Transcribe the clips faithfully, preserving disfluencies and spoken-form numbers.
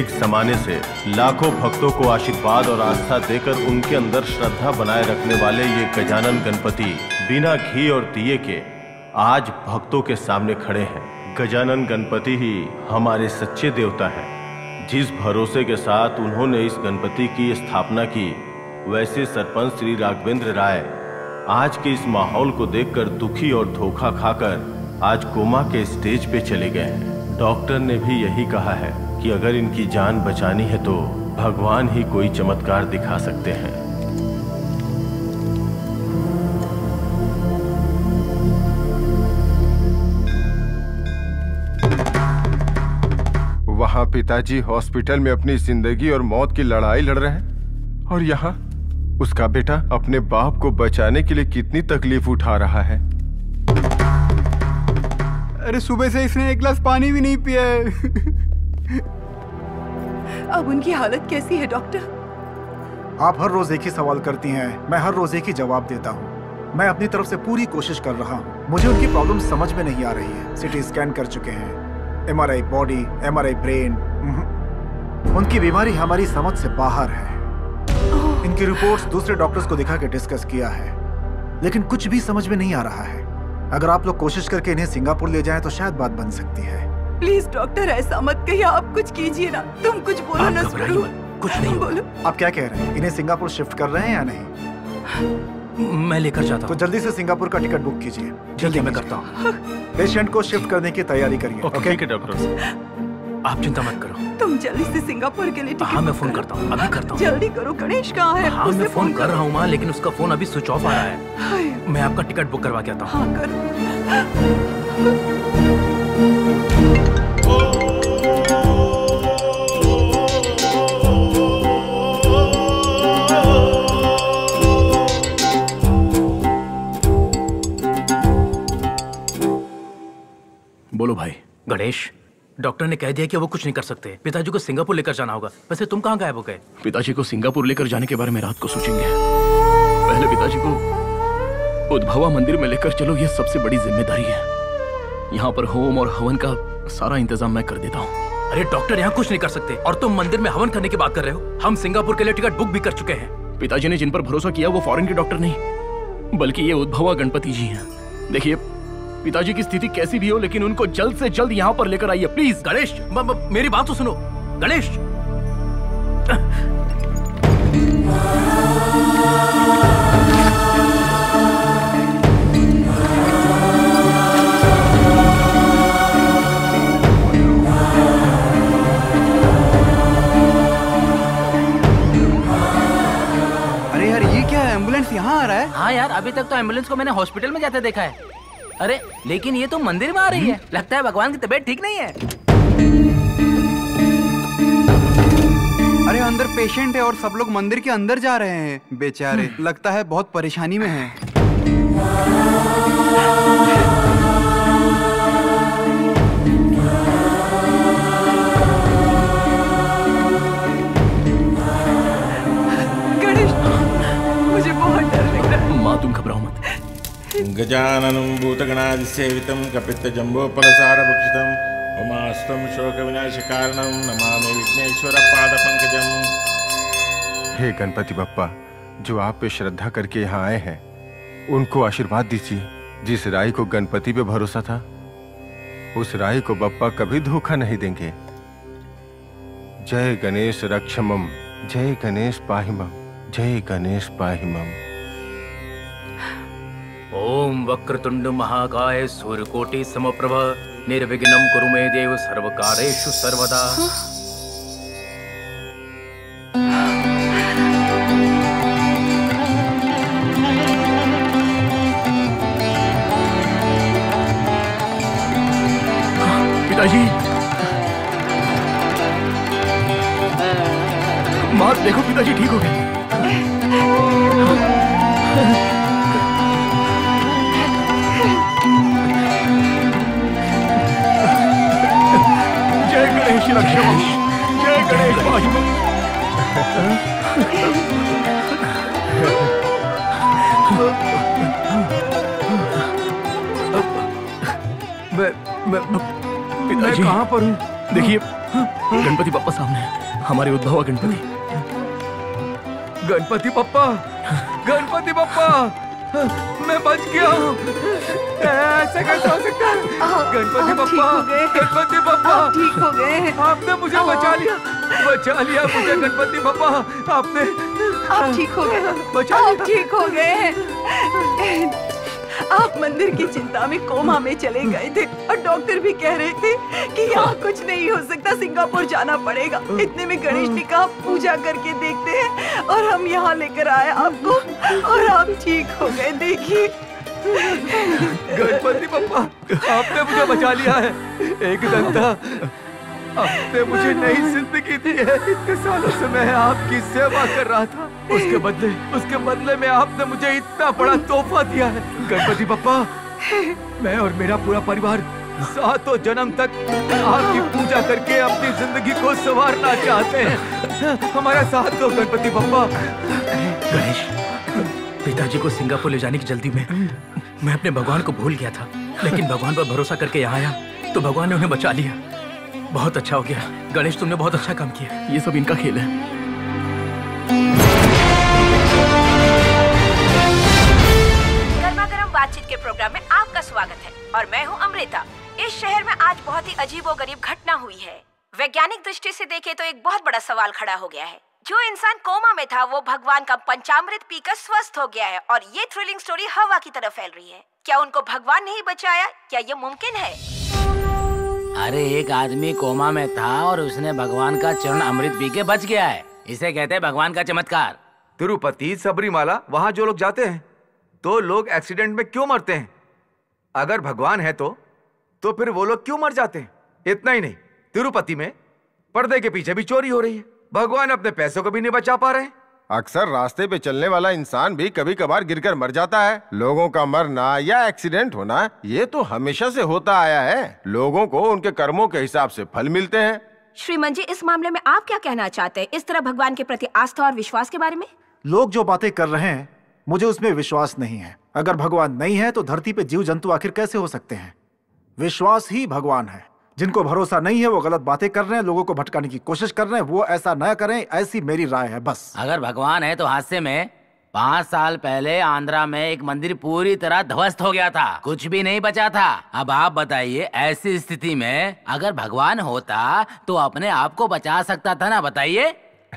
एक समाने से लाखों भक्तों को आशीर्वाद और आस्था देकर उनके अंदर श्रद्धा बनाए रखने वाले ये गजानन गणपति बिना घी और दिए के आज भक्तों के सामने खड़े हैं। गजानन गणपति ही हमारे सच्चे देवता हैं। जिस भरोसे के साथ उन्होंने इस गणपति की स्थापना की, वैसे सरपंच श्री राघवेंद्र राय आज के इस माहौल को देखकर दुखी और धोखा खाकर आज कोमा के स्टेज पे चले गए हैं। डॉक्टर ने भी यही कहा है कि अगर इनकी जान बचानी है तो भगवान ही कोई चमत्कार दिखा सकते हैं। वहां पिताजी हॉस्पिटल में अपनी जिंदगी और मौत की लड़ाई लड़ रहे हैं और यहाँ उसका बेटा अपने बाप को बचाने के लिए कितनी तकलीफ उठा रहा है। अरे सुबह से इसने एक गिलास पानी भी नहीं पिया है। अब उनकी हालत कैसी है डॉक्टर? आप हर रोज एक ही सवाल करती हैं, मैं हर रोज एक ही जवाब देता हूँ। मैं अपनी तरफ से पूरी कोशिश कर रहा हूँ। मुझे उनकी प्रॉब्लम समझ में नहीं आ रही है। सिटी स्कैन कर चुके हैं, एमआरआई बॉडी, एमआरआई ब्रेन। उनकी बीमारी हमारी समझ से बाहर है। इनकी रिपोर्ट्स दूसरे डॉक्टर्स को दिखा के डिस्कस किया है, लेकिन कुछ भी समझ में नहीं आ रहा है। अगर आप लोग कोशिश करके इन्हें सिंगापुर ले जाएं तो शायद बात बन सकती है। प्लीज डॉक्टर ऐसा मत कहिए, आप कुछ कीजिए ना। तुम कुछ बोलो ना। कुछ नहीं बोलो। आप क्या कह रहे हैं? इन्हें सिंगापुर शिफ्ट कर रहे हैं या नहीं? मैं लेकर जाता हूँ। तो जल्दी से सिंगापुर का टिकट बुक कीजिए। जल्दी मैं करता हूँ। पेशेंट को शिफ्ट करने की तैयारी करिए। ओके ठीक है डॉक्टर। आप चिंता मत करो। तुम जल्दी से सिंगापुर के लिए टिकट हाँ मैं फोन करता हूँ, अभी करता हूँ। जल्दी करो। गणेश कहाँ है? हाँ मैं फोन कर रहा हूँ माँ, लेकिन उसका फोन अभी स्विच ऑफ आ रहा है। मैं आपका टिकट बुक करवा के आता हूँ। हाँ कर। बोलो भाई। गणेश, डॉक्टर ने कह दिया कि वो कुछ नहीं कर सकते। पिताजी को सिंगापुर लेकर जाना होगा। वैसे तुम कहाँ गायब हो गए? पिताजी को सिंगापुर लेकर जाने के बारे में रात को सोचेंगे। पहले पिताजी को उद्भवा मंदिर में लेकर चलो, ये सबसे बड़ी जिम्मेदारी है। यहाँ पर होम और हवन का सारा इंतजाम मैं कर देता हूँ। अरे डॉक्टर यहाँ कुछ नहीं कर सकते और तुम मंदिर में हवन करने की बात कर रहे हो। हम सिंगापुर के लिए टिकट बुक भी कर चुके हैं। पिताजी ने जिन पर भरोसा किया वो फॉरेन के डॉक्टर नहीं, बल्कि ये उद्भवा गणपति जी हैं। देखिए पिताजी की स्थिति कैसी भी हो, लेकिन उनको जल्द से जल्द यहाँ पर लेकर आइए प्लीज। गणेश म, म, मेरी बात तो सुनो। गणेश अरे यार ये क्या है? एम्बुलेंस यहाँ आ रहा है? हाँ यार, अभी तक तो एम्बुलेंस को मैंने हॉस्पिटल में जाते देखा है। अरे लेकिन ये तो मंदिर में आ रही है। लगता है भगवान की तबीयत ठीक नहीं है। अरे अंदर पेशेंट है और सब लोग मंदिर के अंदर जा रहे हैं। बेचारे, लगता है बहुत परेशानी में हैं। गणेश, मुझे बहुत डर लग रहा है। माँ तुम घबराओ मत। गजाननं भूतगणादिसेवितं कपित्थजम्बोफलसारभक्षितं उमास्तं शोकविनाशकारणं नमामि विघ्नेश्वरपादपङ्कजम्। हे गणपति बप्पा, जो आप पे श्रद्धा करके यहाँ आए हैं उनको आशीर्वाद दीजिए। जिस राय को गणपति पे भरोसा था, उस राय को बप्पा कभी धोखा नहीं देंगे। जय गणेश रक्षमम, जय गणेश पाहिमम, जय गणेश पाहिमम। ओम वक्रतुंड महाकाय सूर्यकोटि समप्रभ निर्विघ्नं कुरु मे देव सर्वकारेषु सर्वदा। पिताजी, माँ देखो पिताजी ठीक हो गए। जय गणेश रक्षमं, जय गणेश पाहिमं। मैं मैं पिताजी कहाँ पर हूँ? देखिए गणपति बप्पा सामने है, हमारे उद्भवा गणपति। गणपति बप्पा, गणपति बप्पा, मैं बच गया हूँ। ऐसा कैसे हो सकता है? गणपति बप्पा, गणपति बप्पा, ठीक हो गए। आपने मुझे बचा लिया, बचा लिया मुझे गणपति बप्पा, आपने। आप ठीक हो गए, बचा आप ठीक हो गए। आप मंदिर की चिंता में कोमा में चले गए थे और डॉक्टर भी कह रहे थे कि यहाँ कुछ नहीं हो सकता, सिंगापुर जाना पड़ेगा। इतने में गणेश ने कहा पूजा करके देखते हैं और हम यहाँ लेकर आए आपको और आप ठीक हो गए। देखिए गणपति बप्पा, आपने मुझे बचा लिया है। एक घंटा आपने मुझे नई जिंदगी दी है। इतने सालों से मैं आपकी सेवा कर रहा था, उसके बदले उसके बदले में आपने मुझे इतना बड़ा तोहफा दिया है। गणपति बप्पा, मैं और मेरा पूरा परिवार सातों जन्म तक आपकी पूजा करके अपनी जिंदगी को संवारना चाहते हैं। हमारा साथ दो गणपति बप्पा। गणेश, पिताजी को सिंगापुर ले जाने की जल्दी में मैं अपने भगवान को भूल गया था, लेकिन भगवान पर भरोसा करके यहाँ आया तो भगवान ने उन्हें बचा लिया। बहुत अच्छा हो गया गणेश, तुमने बहुत अच्छा काम किया। ये सब इनका खेल है। गर्मा गर्म बातचीत के प्रोग्राम में आपका स्वागत है और मैं हूं अमृता। इस शहर में आज बहुत ही अजीबोगरीब घटना हुई है। वैज्ञानिक दृष्टि से देखें तो एक बहुत बड़ा सवाल खड़ा हो गया है। जो इंसान कोमा में था वो भगवान का पंचामृत पीकर स्वस्थ हो गया है और ये थ्रिलिंग स्टोरी हवा की तरफ फैल रही है। क्या उनको भगवान ने ही बचाया? क्या ये मुमकिन है? अरे एक आदमी कोमा में था और उसने भगवान का चरण अमृत पी के बच गया है। इसे कहते हैं भगवान का चमत्कार। तिरुपति, सबरीमाला, वहाँ जो लोग जाते हैं तो लोग एक्सीडेंट में क्यों मरते हैं? अगर भगवान है तो तो फिर वो लोग क्यों मर जाते हैं? इतना ही नहीं, तिरुपति में पर्दे के पीछे भी चोरी हो रही है। भगवान अपने पैसों को भी नहीं बचा पा रहे हैं। अक्सर रास्ते पे चलने वाला इंसान भी कभी कभार गिरकर मर जाता है। लोगों का मरना या एक्सीडेंट होना ये तो हमेशा से होता आया है। लोगों को उनके कर्मों के हिसाब से फल मिलते हैं। श्रीमान जी, इस मामले में आप क्या कहना चाहते हैं? इस तरह भगवान के प्रति आस्था और विश्वास के बारे में? लोग जो बातें कर रहे हैं मुझे उसमें विश्वास नहीं है। अगर भगवान नहीं है तो धरती पे जीव जंतु आखिर कैसे हो सकते हैं? विश्वास ही भगवान है। जिनको भरोसा नहीं है वो गलत बातें कर रहे हैं, लोगों को भटकाने की कोशिश कर रहे हैं। वो ऐसा न करें, ऐसी मेरी राय है बस। अगर भगवान है तो हादसे में पाँच साल पहले आंध्रा में एक मंदिर पूरी तरह ध्वस्त हो गया था, कुछ भी नहीं बचा था। अब आप बताइए, ऐसी स्थिति में अगर भगवान होता तो अपने आप को बचा सकता था ना? बताइए।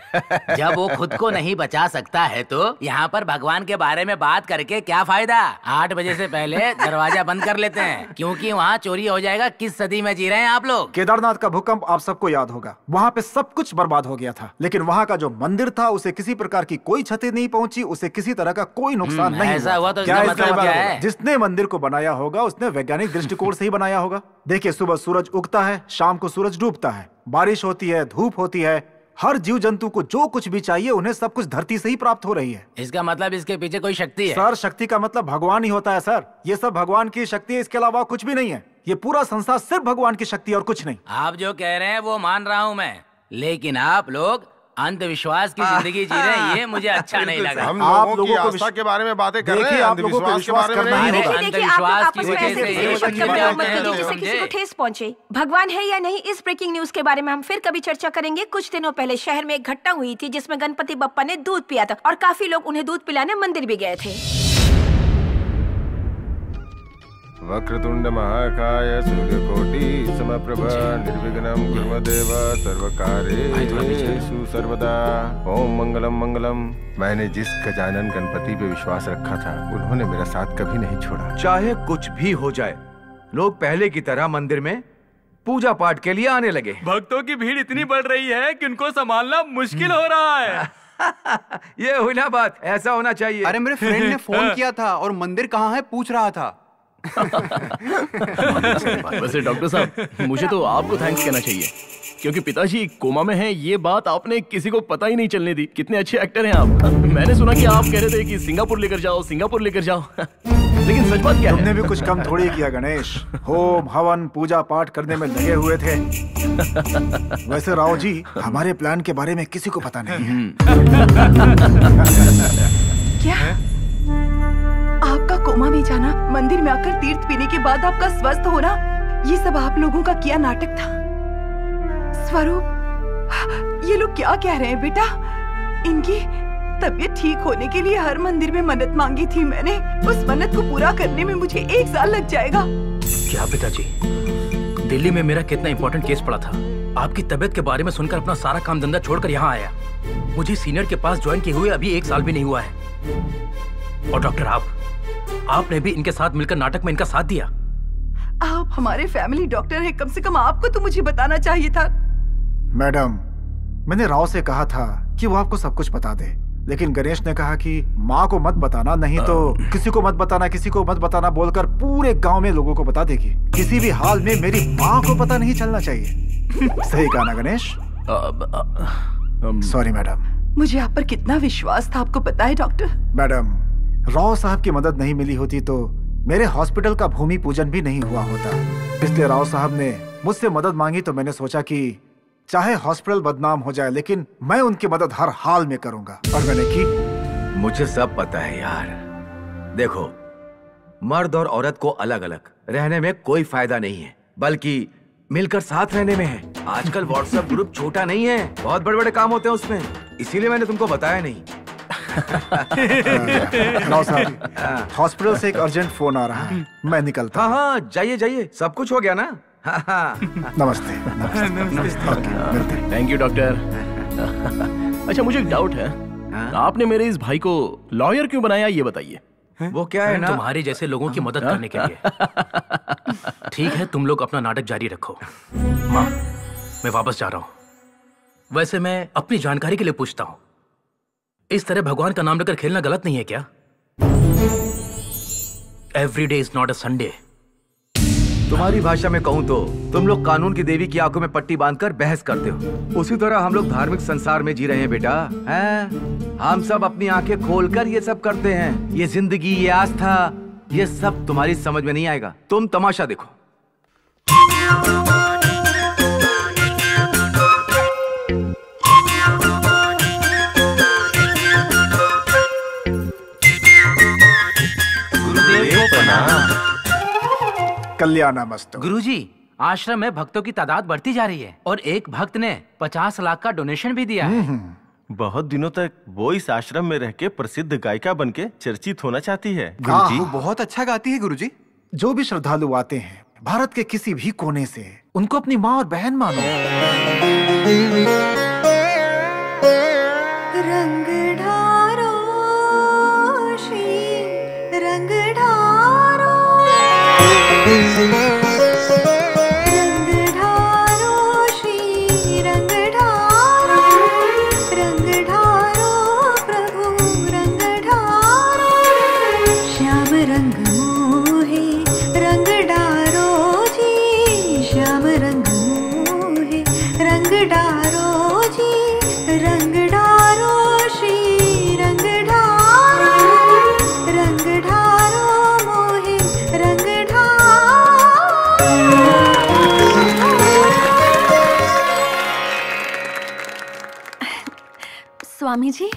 जब वो खुद को नहीं बचा सकता है तो यहाँ पर भगवान के बारे में बात करके क्या फायदा? आठ बजे से पहले दरवाजा बंद कर लेते हैं क्योंकि वहाँ चोरी हो जाएगा। किस सदी में जी रहे हैं आप लोग? केदारनाथ का भूकंप आप सबको याद होगा। वहाँ पे सब कुछ बर्बाद हो गया था, लेकिन वहाँ का जो मंदिर था उसे किसी प्रकार की कोई क्षति नहीं पहुँची, उसे किसी तरह का कोई नुकसान नहीं ऐसा हुआ तो क्या मतलब क्या है? जिसने मंदिर को बनाया होगा उसने वैज्ञानिक दृष्टिकोण से ही बनाया होगा। देखिए, सुबह सूरज उगता है, शाम को सूरज डूबता है, बारिश होती है, धूप होती है। हर जीव जंतु को जो कुछ भी चाहिए उन्हें सब कुछ धरती से ही प्राप्त हो रही है। इसका मतलब इसके पीछे कोई शक्ति है? सर, शक्ति का मतलब भगवान ही होता है सर। ये सब भगवान की शक्ति है, इसके अलावा कुछ भी नहीं है। ये पूरा संसार सिर्फ भगवान की शक्ति और कुछ नहीं। आप जो कह रहे हैं वो मान रहा हूँ मैं, लेकिन आप लोग अंधविश्वास की जिंदगी जी रहे हैं, ये मुझे अच्छा नहीं लगा। हम लोगों की आस्था के बारे में बातें कर रहे हैं, आप लोगों को विश्वास करना ही होगा। अंधविश्वास की वजह से ये जिससे किसी को ठेस पहुंचे। भगवान है या नहीं, इस ब्रेकिंग न्यूज के बारे में हम फिर कभी चर्चा करेंगे। कुछ दिनों पहले शहर में एक घटना हुई थी जिसमें गणपति बप्पा ने दूध पिया था और काफी लोग उन्हें दूध पिलाने मंदिर भी गए थे। वक्रतुंड महाकाय सूर्यकोटि समप्रभ निर्विघ्नं कुर्मदेव सर्वकार्येषु सर्वदा। ओम मंगलम मंगलम। मैंने जिस गजानन गणपति पे विश्वास रखा था उन्होंने मेरा साथ कभी नहीं छोड़ा। चाहे कुछ भी हो जाए, लोग पहले की तरह मंदिर में पूजा पाठ के लिए आने लगे। भक्तों की भीड़ इतनी बढ़ रही है कि उनको संभालना मुश्किल हो रहा है। ये हुई ना बात, ऐसा होना चाहिए। अरे मेरे फ्रेंड ने फोन किया था और मंदिर कहाँ है पूछ रहा था। वैसे डॉक्टर साहब, मुझे तो आपको थैंक्स कहना चाहिए क्योंकि पिताजी कोमा में हैं, ये बात आपने किसी को पता ही नहीं चलने दी। कितने अच्छे एक्टर हैं आप। मैंने सुना कि आप कह रहे थे कि सिंगापुर लेकर जाओ, सिंगापुर लेकर जाओ। लेकिन सच बात क्या है? तुमने भी कुछ कम थोड़ी किया गणेश। होम हवन पूजा पाठ करने में लगे हुए थे। वैसे राव जी, हमारे प्लान के बारे में किसी को पता नहीं है। क्या आपका कोमा में जाना, मंदिर में आकर तीर्थ पीने के बाद आपका स्वस्थ होना, ये सब आप लोगों का किया नाटक था? स्वरूप, ये लोग क्या कह रहे हैं बेटा? इनकी तबीयत ठीक होने के लिए हर मंदिर में मन्नत मांगी थी मैंने। उस मन्नत को पूरा करने में मुझे एक साल लग जाएगा। क्या पिताजी, दिल्ली में मेरा कितना इम्पोर्टेंट केस पड़ा था। आपकी तबीयत के बारे में सुनकर अपना सारा काम धंधा छोड़कर यहाँ आया। मुझे सीनियर के पास ज्वाइन किए हुए अभी एक साल भी नहीं हुआ है। और डॉक्टर, आप आपने भी इनके साथ मिलकर नाटक में इनका साथ दिया। आप हमारे फैमिली डॉक्टर हैं, कम से कम आपको तो मुझे बताना चाहिए था। मैडम, मैंने राव से कहा था कि वो आपको सब कुछ बता दे, लेकिन गणेश ने कहा कि माँ को मत बताना, नहीं तो किसी को मत बताना, किसी को मत बताना बोलकर पूरे गांव में लोगों को बता देगी। किसी भी हाल में मेरी माँ को पता नहीं चलना चाहिए। सही कहा ना गणेश? Sorry madam. मुझे आप पर कितना विश्वास था, आपको पता है डॉक्टर। मैडम, राव साहब की मदद नहीं मिली होती तो मेरे हॉस्पिटल का भूमि पूजन भी नहीं हुआ होता। इसलिए राव साहब ने मुझसे मदद मांगी तो मैंने सोचा कि चाहे हॉस्पिटल बदनाम हो जाए, लेकिन मैं उनकी मदद हर हाल में करूंगा, और मैंने की। मुझे सब पता है यार। देखो, मर्द और औरत को अलग अलग रहने में कोई फायदा नहीं है, बल्कि मिलकर साथ रहने में है। आजकल व्हाट्सएप ग्रुप छोटा नहीं है, बहुत बड़े बड़े काम होते हैं उसमें, इसीलिए मैंने तुमको बताया नहीं। राव साहब, हॉस्पिटल से एक अर्जेंट फोन आ रहा है, मैं निकलता। हाँ हाँ, जाइए जाइए, सब कुछ हो गया ना? नमस्ते। Thank you doctor. अच्छा, मुझे एक डाउट है, आपने मेरे इस भाई को लॉयर क्यों बनाया, ये बताइए। वो क्या है ना, तुम्हारे जैसे लोगों की मदद करने के लिए। ठीक है, तुम लोग अपना नाटक जारी रखो। माँ, मैं वापस जा रहा हूँ। वैसे मैं अपनी जानकारी के लिए पूछता हूँ, इस तरह भगवान का नाम लेकर खेलना गलत नहीं है क्या? Every day is not a Sunday. तुम्हारी भाषा में कहूँ तो तुम लोग कानून की देवी की आंखों में पट्टी बांधकर बहस करते हो। उसी तरह हम लोग धार्मिक संसार में जी रहे हैं बेटा, हैं? हम सब अपनी आंखें खोलकर ये सब करते हैं। ये जिंदगी, ये आस्था, ये सब तुम्हारी समझ में नहीं आएगा। तुम तमाशा देखो। कल्याणमस्तु। गुरुजी, आश्रम में भक्तों की तादाद बढ़ती जा रही है और एक भक्त ने पचास लाख का डोनेशन भी दिया है। बहुत दिनों तक वो इस आश्रम में रह के प्रसिद्ध गायिका बनके चर्चित होना चाहती है। गुरुजी, वो बहुत अच्छा गाती है गुरुजी। जो भी श्रद्धालु आते हैं भारत के किसी भी कोने से, उनको अपनी माँ और बहन मानो। रंग ढारो श्री रंग ढारो, रंग ढारो श्री रंग ढारो, रंग ढारो प्रभु रंग ढारो, श्याम रंग मोहे रंग डारो जी, श्याम रंग मोहे रंग डारो जी, रंग डारो श्री रंग ढारो, रंग ढारो मोहे रंग स्वामी जी,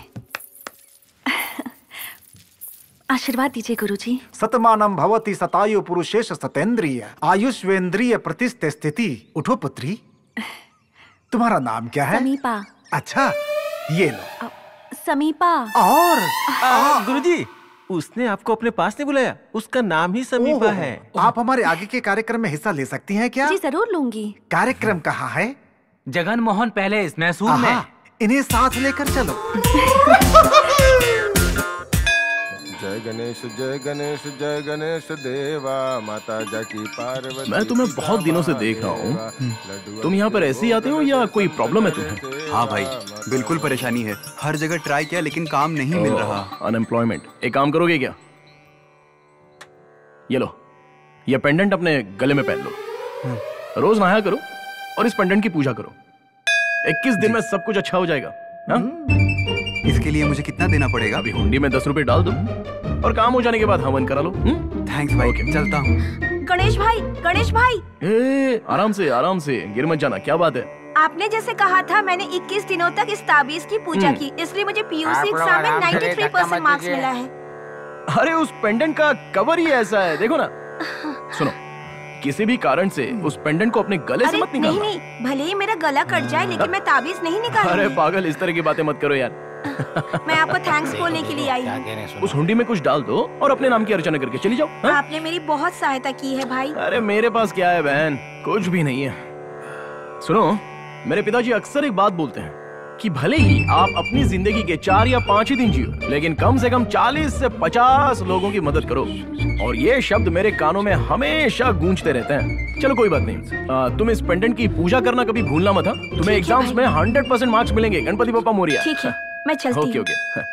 आशीर्वाद दीजिए गुरुजी। सतमानम भवति सतायु पुरुषेश सतेंद्रिय आयुष्वेंद्रिय प्रतिष्ठे स्थिति। उठो पुत्री, तुम्हारा नाम क्या है? समीपा। अच्छा, ये लो। समीपा। और गुरुजी, उसने आपको अपने पास नहीं बुलाया, उसका नाम ही समीपा है। आप हमारे आगे के कार्यक्रम में हिस्सा ले सकती हैं क्या? जी जरूर लूंगी। कार्यक्रम कहाँ है? जगन मोहन पैलेस, मैसूर में। इन्हें साथ लेकर चलो। जय गणेश जय गणेश जय गणेश देवा, माता जाकी पार्वती। मैं तुम्हें बहुत दिनों से देख रहा हूँ, तुम यहाँ पर ऐसे ही आते हो या कोई प्रॉब्लम है तुम्हें? हाँ भाई, बिल्कुल परेशानी है। हर जगह ट्राई किया लेकिन काम नहीं मिल रहा। अनएम्प्लॉयमेंट। एक काम करोगे क्या, ये लो, ये पेंडेंट अपने गले में पहन लो, रोज नहाया करो और इस पेंडेंट की पूजा करो। इक्कीस दिन में सब कुछ अच्छा हो जाएगा। हा? इसके लिए मुझे कितना देना पड़ेगा? अभी हुंडी में दस रुपए डाल दो और काम हो जाने के बाद हवन करा लो। थैंक्स भाई, okay. चलता हूँ। गणेश भाई, गणेश भाई, ए, आराम से आराम से, गिर मत जाना। क्या बात है? आपने जैसे कहा था, मैंने इक्कीस दिनों तक इस ताबीज की पूजा की, इसलिए मुझे पीयूसी एग्जाम में तिरानवे परसेंट मार्क्स मिला है। अरे उस पेंडेंट का कवर ही ऐसा है, देखो ना। सुनो, किसी भी कारण से उस पेंडेंट को अपने गले से अरे मत निकालना। नहीं नहीं, भले ही मेरा गला कट जाए लेकिन मैं ताबीज नहीं अरे निकालूंगी। पागल, इस तरह की बातें मत करो यार। मैं आपको थैंक्स बोलने के लिए आई हूँ। उस हुंडी में कुछ डाल दो और अपने नाम की अर्चना करके चली जाओ। हाँ? आपने मेरी बहुत सहायता की है भाई। अरे मेरे पास क्या है बहन, कुछ भी नहीं है। सुनो, मेरे पिताजी अक्सर एक बात बोलते हैं कि भले ही आप अपनी जिंदगी के चार या पांच ही दिन जियो, लेकिन कम से कम चालीस से पचास लोगों की मदद करो। और ये शब्द मेरे कानों में हमेशा गूंजते रहते हैं। चलो कोई बात नहीं, आ, तुम इस पेंडेंट की पूजा करना कभी भूलना मत। तुमने एग्जाम्स में हंड्रेड परसेंट मार्क्स मिलेंगे। गणपति बप्पा मोरिया। ठीक है, मैं चलती हूँ। Okay okay.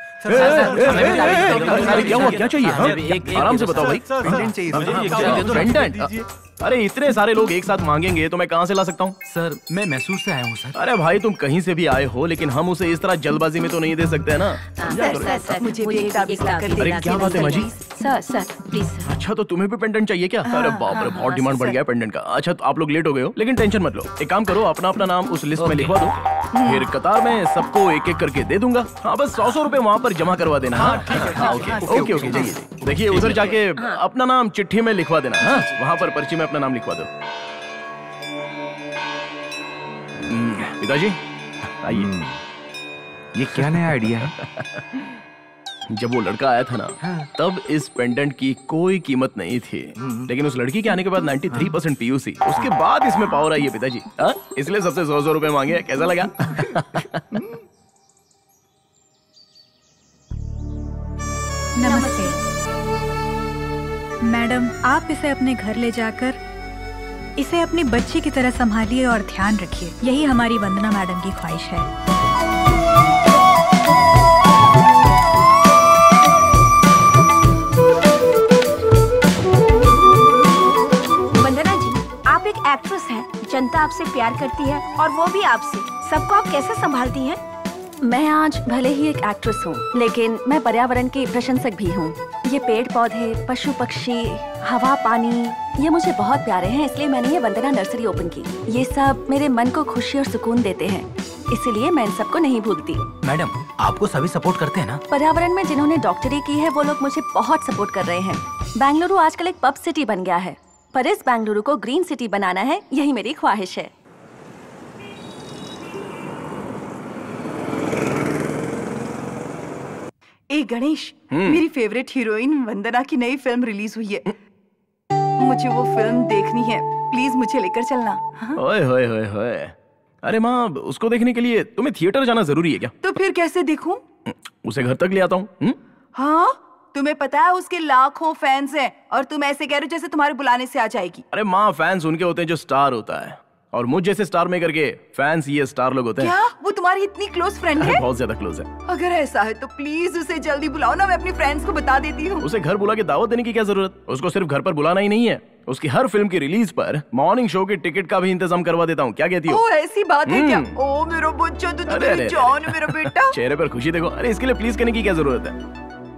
क्या हुआ, क्या चाहिए? आराम से बताओ भाई। पेंडेंट चाहिए पेंडेंट? अरे इतने सारे लोग एक साथ मांगेंगे तो मैं कहाँ से ला सकता हूँ? सर मैं मैसूर से आया हूँ सर। अरे भाई तुम कहीं से भी आए हो, लेकिन हम उसे इस तरह जल्दबाजी में तो नहीं दे सकते है ना। सर सर सर मुझे भी एक ताबीज ला कर अरे क्या बात है माजी? Sir sir please. अच्छा तो तुम्हें भी पेंडेंट चाहिए क्या? अरे बाप रे, बहुत डिमांड बढ़ गया है पेंडेंट का। अच्छा तो आप लोग लेट हो गए हो, लेकिन टेंशन मत लो। एक काम करो, अपना अपना नाम उस लिस्ट में लिखवा दो, फिर कतार में सबको एक एक करके दे दूंगा। हाँ बस सौ सौ रुपए वहाँ पर जमा करवा देना। हाँ ओके ओके ओके। जाइए देखिए, उधर जाके अपना नाम चिट्ठी में लिखवा देना। हाँ वहाँ पर पर्ची में अपना नाम लिखवा दो। पिताजी आइए। ये क्या नया आइडिया है? जब वो लड़का आया था ना, तब इस पेंडेंट की कोई कीमत नहीं थी, लेकिन उस लड़की के आने के बाद तिरानवे परसेंट पीयूसी, उसके बाद इसमें पावर आई है पिताजी। हाँ? इसलिए सबसे सौ सौ रुपए मांगे। कैसा लगा? नमस्ते मैडम, आप इसे अपने घर ले जाकर इसे अपनी बच्ची की तरह संभालिए और ध्यान रखिए। यही हमारी वंदना मैडम की ख्वाहिश है। वंदना जी, आप एक एक्ट्रेस हैं, जनता आपसे प्यार करती है और वो भी आपसे। सबको आप कैसे संभालती हैं? मैं आज भले ही एक एक्ट्रेस हूँ, लेकिन मैं पर्यावरण की प्रशंसक भी हूँ। ये पेड़ पौधे, पशु पक्षी, हवा, पानी, ये मुझे बहुत प्यारे हैं, इसलिए मैंने ये वंदना नर्सरी ओपन की। ये सब मेरे मन को खुशी और सुकून देते हैं, इसीलिए मैं इन सबको नहीं भूलती। मैडम, आपको सभी सपोर्ट करते हैं ना? पर्यावरण में जिन्होंने डॉक्टरी की है वो लोग मुझे बहुत सपोर्ट कर रहे हैं। बेंगलुरु आजकल एक पब सिटी बन गया है, पर इस बेंगलुरु को ग्रीन सिटी बनाना है, यही मेरी ख्वाहिश है। ए गणेश, मेरी फेवरेट हीरोइन वंदना की नई फिल्म रिलीज हुई है। मुझे वो फिल्म देखनी है, प्लीज मुझे लेकर चलना। हाँ? ओए होए होए होए। अरे माँ, उसको देखने के लिए तुम्हें थिएटर जाना जरूरी है क्या? तो फिर कैसे देखूं? उसे घर तक ले आता हूँ। हाँ, तुम्हें पता है उसके लाखों फैंस हैं और तुम ऐसे कह रहे हो जैसे तुम्हारे बुलाने से आ जाएगी। अरे माँ, फैंस उनके होते हैं जो स्टार होता है, और मुझ जैसे स्टार मेकर के फैंस ये स्टार लोग होते हैं। क्या वो तुम्हारी इतनी क्लोज फ्रेंड है? बहुत ज्यादा क्लोज है। अगर ऐसा है तो प्लीज उसे जल्दी बुलाओ ना, मैं अपनी फ्रेंड्स को बता देती हूँ। उसे घर बुला के दावत देने की क्या जरूरत? उसको सिर्फ घर पर बुलाना ही नहीं है, उसकी हर फिल्म की रिलीज पर मॉर्निंग शो के टिकट का भी इंतजाम करवा देता हूँ। क्या कहती हो? ओ ऐसी बात है क्या? ओ मेरा बच्चा, तू तो मेरी जान है, मेरा बेटा। चेहरे पर खुशी देखो। अरे इसके लिए प्लीज करने की क्या जरूरत है?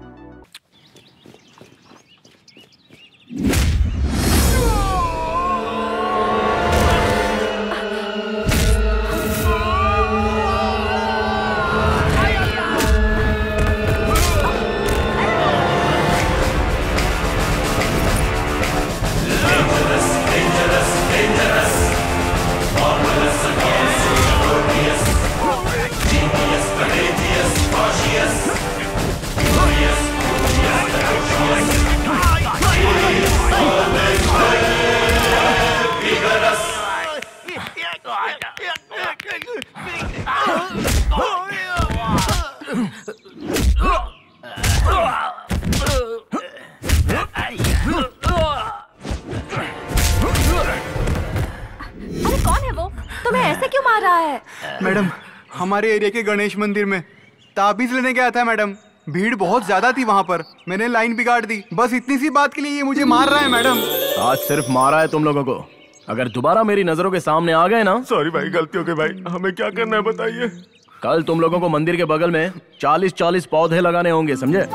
मैडम, हमारे एरिया के गणेश मंदिर में ताबीज लेने गया था मैडम। भीड़ बहुत ज्यादा थी वहाँ पर, मैंने लाइन बिगाड़ दी। बस इतनी सी बात के लिए ये मुझे मार रहा है मैडम। आज सिर्फ मारा है तुम लोगों को, अगर दोबारा मेरी नजरों के सामने आ गए ना। सॉरी भाई, गलती हो गई भाई, हमें क्या करना है बताइए। कल तुम लोगों को मंदिर के बगल में चालीस चालीस पौधे लगाने होंगे, समझे?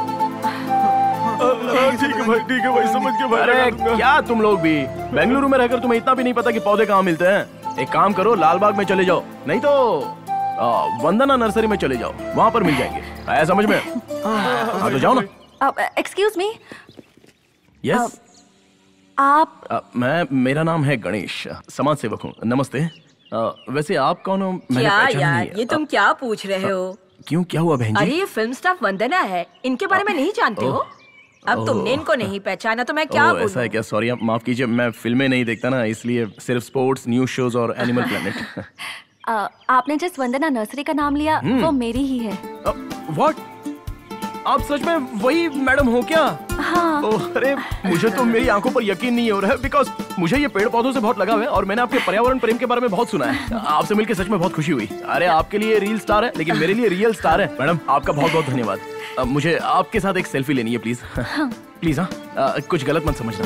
ठीक है भाई, ठीक है भाई, समझ के भाई। अरे क्या तुम लोग भी बेंगलुरु में रहकर तुम्हें इतना भी नहीं पता कि पौधे कहाँ मिलते हैं? एक काम करो, लालबाग में चले जाओ, नहीं तो आ, वंदना नर्सरी में चले जाओ, वहाँ पर मिल जाएंगे। आया समझ में? हाँ तो जाओ ना। Excuse me. यस। आप आ, मैं मेरा नाम है गणेश, समाज सेवक हूँ। नमस्ते। आ, वैसे आप कौन हो? मैंने क्या पहचाना यार, नहीं है। ये तुम क्या पूछ रहे हो? क्यों, क्या हुआ बहन अरे जी? ये फिल्म स्टाफ वंदना है, इनके बारे में नहीं जानते हो? अब तुमने इनको नहीं पहचाना तो मैं क्या ओह, बोलूं? ऐसा है क्या? सॉरी, आप माफ कीजिए, मैं फिल्में नहीं देखता ना, इसलिए सिर्फ स्पोर्ट्स, न्यूज शोज और एनिमल प्लेनेट। आ, आपने जिस वंदना नर्सरी का नाम लिया हम्म। वो मेरी ही है। व्हाट? आप सच में वही मैडम हो क्या? हाँ। ओह, अरे मुझे तो मेरी आंखों पर यकीन नहीं हो रहा है, बिकॉज मुझे ये पेड़ पौधों से बहुत लगाव है और मैंने आपके पर्यावरण प्रेम के बारे में बहुत सुना है। आपसे मिलकर सच में बहुत खुशी हुई। अरे आपके लिए रील स्टार है, लेकिन मेरे लिए रियल स्टार है। मैडम आपका बहुत बहुत धन्यवाद। अब मुझे आपके साथ एक सेल्फी लेनी है प्लीज। हाँ। प्लीज। हाँ, आ, कुछ गलत मत समझना।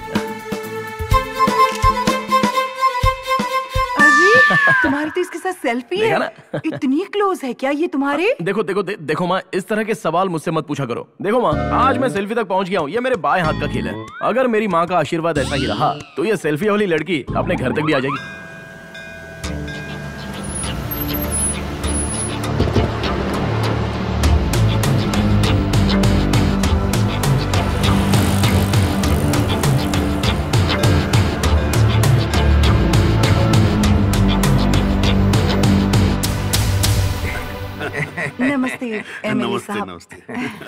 तुम्हारी तो इसके साथ सेल्फी देखा है ना? इतनी क्लोज है क्या ये तुम्हारे? देखो देखो दे, देखो माँ, इस तरह के सवाल मुझसे मत पूछा करो। देखो माँ, आज मैं सेल्फी तक पहुँच गया हूँ, ये मेरे बाएं हाथ का खेल है। अगर मेरी माँ का आशीर्वाद ऐसा ही रहा तो ये सेल्फी वाली लड़की अपने घर तक भी आ जाएगी। नमस्ते एमएलए नमस्ते साहब। नमस्ते।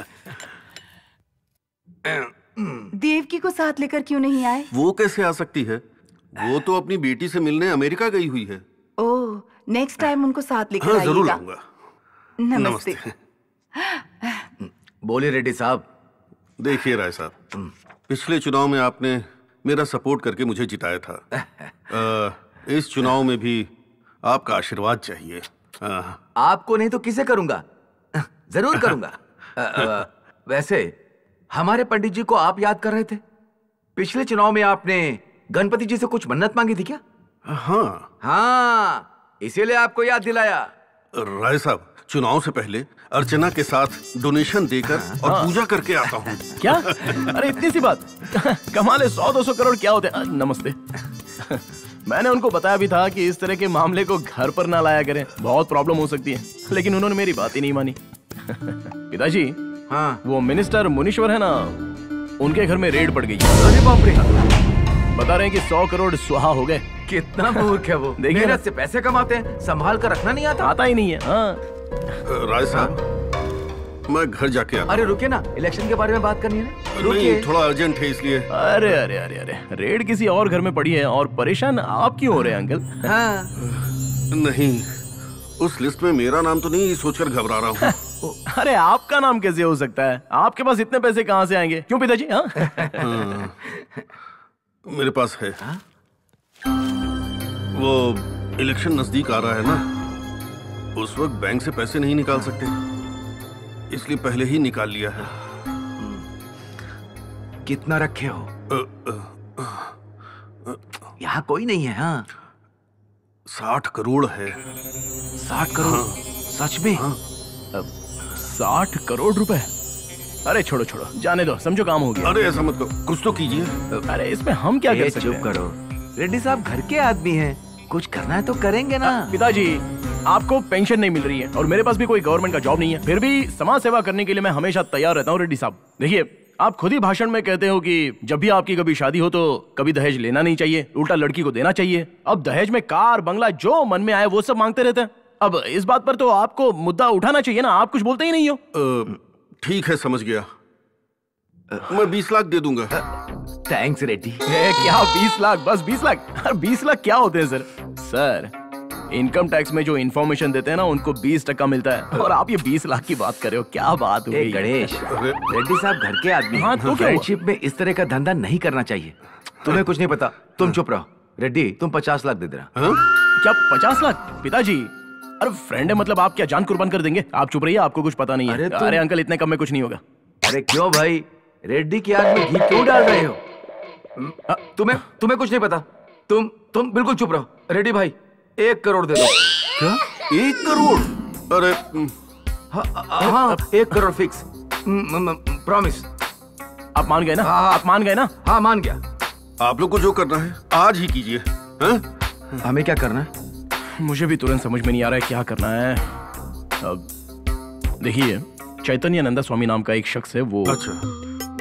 देवकी को साथ लेकर क्यों नहीं आए? वो कैसे आ सकती है? वो तो अपनी बेटी से मिलने अमेरिका गई हुई है। ओह, नेक्स्ट टाइम उनको साथ लेकर हाँ, जरूर आइएगा। आऊंगा। नमस्ते। बोलिए रेड्डी साहब। देखिए राय साहब, पिछले चुनाव में आपने मेरा सपोर्ट करके मुझे जिताया था। आ, इस चुनाव में भी आपका आशीर्वाद चाहिए। आ, आपको नहीं तो किसे करूंगा? जरूर करूंगा। अ, अ, वैसे हमारे पंडित जी को आप याद कर रहे थे? पिछले चुनाव में आपने गणपति जी से कुछ मन्नत मांगी थी क्या? हाँ हाँ, इसीलिए आपको याद दिलाया। राय साहब, चुनाव से पहले अर्चना के साथ डोनेशन देकर और हाँ। पूजा करके आता हूँ। क्या? अरे इतनी सी बात? कमाल है, सौ दो सौ करोड़ क्या होते हैं? नमस्ते। मैंने उनको बताया भी था कि इस तरह के मामले को घर पर ना लाया करें, बहुत प्रॉब्लम हो सकती है, लेकिन उन्होंने मेरी बात ही नहीं मानी। पिताजी, हाँ, वो मिनिस्टर मुनीश्वर है ना, उनके घर में रेड पड़ गई। अरे बाप रे, बता रहे हैं कि सौ करोड़ सुहा हो गए। कितना मूर्ख है वो। देखिए मेहनत से पैसे कमाते हैं, संभाल कर रखना नहीं आता। आता ही नहीं है। हाँ। राय साहब, मैं घर जाके आता। अरे रुकिए ना, इलेक्शन के बारे में बात करनी है ना। नहीं, रुकिए। थोड़ा अर्जेंट है इसलिए। अरे अरे अरे अरे, रेड किसी और घर में पड़ी है और परेशान आप क्यों हो रहे हैं अंकल? हाँ। नहीं, उस लिस्ट में मेरा नाम तो नहीं, सोचकर घबरा रहा हूँ। अरे आपका नाम कैसे हो सकता है? आपके पास इतने पैसे कहाँ से आएंगे? क्यों पिताजी? हाँ? हाँ, मेरे पास है। वो इलेक्शन नजदीक आ रहा है ना, उस वक्त बैंक से पैसे नहीं निकाल सकते, इसलिए पहले ही निकाल लिया है। कितना रखे हो? यहाँ कोई नहीं है। हाँ, साठ करोड़ है। साठ करोड़? हाँ। सच में? हाँ। साठ करोड़ रुपए? अरे छोड़ो छोड़ो, जाने दो, समझो काम हो गया। अरे ऐसा मत करो, कुछ तो कीजिए। अरे इसमें हम क्या कर सकते चुप हैं? करो, रेड्डी साहब घर के आदमी हैं, कुछ करना है तो करेंगे ना। पिताजी, आपको पेंशन नहीं मिल रही है और मेरे पास भी कोई गवर्नमेंट का जॉब नहीं है, फिर भी समाज सेवा करने के लिए मैं हमेशा तैयार रहता हूँ। रेड्डी साहब देखिए, आप खुद ही भाषण में कहते हो कि जब भी आपकी कभी शादी हो तो कभी दहेज लेना नहीं चाहिए, उल्टा लड़की को देना चाहिए। अब दहेज में कार बंगला जो मन में आए वो सब मांगते रहते हैं। अब इस बात पर तो आपको मुद्दा उठाना चाहिए ना, आप कुछ बोलते ही नहीं हो। ठीक है, समझ गया, मैं बीस लाख दे दूंगा। थैंक्स रेड्डी। क्या बीस लाख? बस बीस लाख? बीस लाख क्या होते हैं सर? सर, इनकम टैक्स में जो इन्फॉर्मेशन देते हैं ना, उनको बीस टक्का मिलता है और आप ये बीस लाख की बात कर रहे हो, क्या बात हो गई? गणेश, रेड्डी साहब घर के आदमी। हाँ, तो क्या हुआ? फ्रेंडशिप में इस तरह का धंधा नहीं करना चाहिए। तुम्हें कुछ नहीं पता, तुम चुप रहो। रेड्डी, तुम पचास लाख दे देना। क्या पचास लाख? पिताजी, अरे फ्रेंड है, मतलब आप क्या जान कुर्बान कर देंगे? आप चुप रहिए, आपको कुछ पता नहीं है। अरे तुम- अरे अंकल, इतने कम में कुछ नहीं होगा। अरे क्यों भाई, रेड्डी की आग में घी क्यों डाल रहे हो? आ, तुम्हें तुम्हें कुछ नहीं पता। तुम तुम बिल्कुल चुप रहो। रेड्डी भाई, एक करोड़ दे दो। क्या? एक करोड़? अरे हाँ, हाँ, एक करोड़ फिक्स, प्रॉमिस। आप मान गए ना? आप मान गए ना? हाँ, मान गया। आप लोग को जो करना है आज ही कीजिए। हाँ? हमें क्या करना है? मुझे भी तुरंत समझ में नहीं आ रहा है क्या करना है। अब देखिए, चैतन्य नंदा स्वामी नाम का एक शख्स है, वो अच्छा।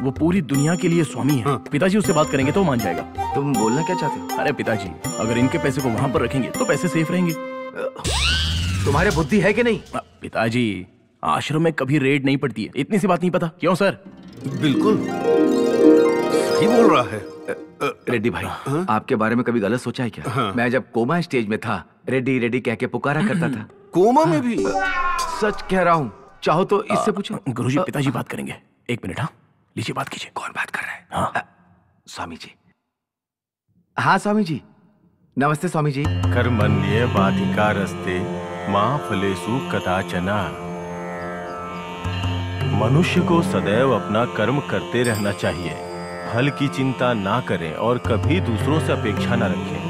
वो पूरी दुनिया के लिए स्वामी है। पिताजी उससे बात करेंगे तो मान जाएगा। तुम बोलना क्या चाहते हो? अरे पिताजी, अगर इनके पैसे को वहाँ पर रखेंगे तो पैसे सेफ रहेंगे। तुम्हारे बुद्धि है कि नहीं? पिताजी, आश्रम में कभी रेड नहीं पड़ती है, इतनी सी बात नहीं पता? क्यों सर? बिल्कुल सही बोल रहा है रेड्डी भाई। हाँ? आपके बारे में कभी गलत सोचा है क्या? हाँ। मैं जब कोमा स्टेज में था, रेड्डी रेड्डी कह के पुकारा करता था। कोमा में भी? सच कह रहा हूँ, चाहो तो इससे पूछो। गुरुजी, पिताजी बात करेंगे। एक मिनट। हाँ, लीजिए बात कीजिए। कौन बात कर रहा है? हाँ। आ, स्वामी जी। हाँ स्वामी जी, नमस्ते स्वामी जी। कर्मण्ये बाधिकारस्ते मां फलेषु कदाचना। मनुष्य को सदैव अपना कर्म करते रहना चाहिए, फल की चिंता ना करें और कभी दूसरों से अपेक्षा ना रखें।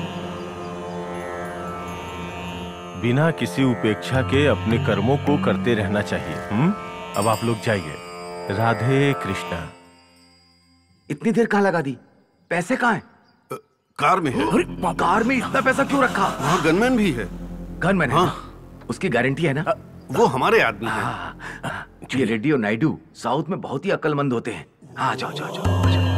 बिना किसी उपेक्षा के अपने कर्मों को करते रहना चाहिए। हम्म अब आप लोग जाइए। राधे कृष्णा। इतनी देर कहाँ लगा दी? पैसे कहाँ हैं? कार में है। अरे कार में इतना पैसा क्यों रखा? वहाँ गनमैन भी है। गनमैन है? हाँ। उसकी गारंटी है ना? वो हमारे आदमी है। ये रेड्डी और नायडू साउथ में बहुत ही अक्लमंद होते हैं। हाँ जाओ जाओ जाओ।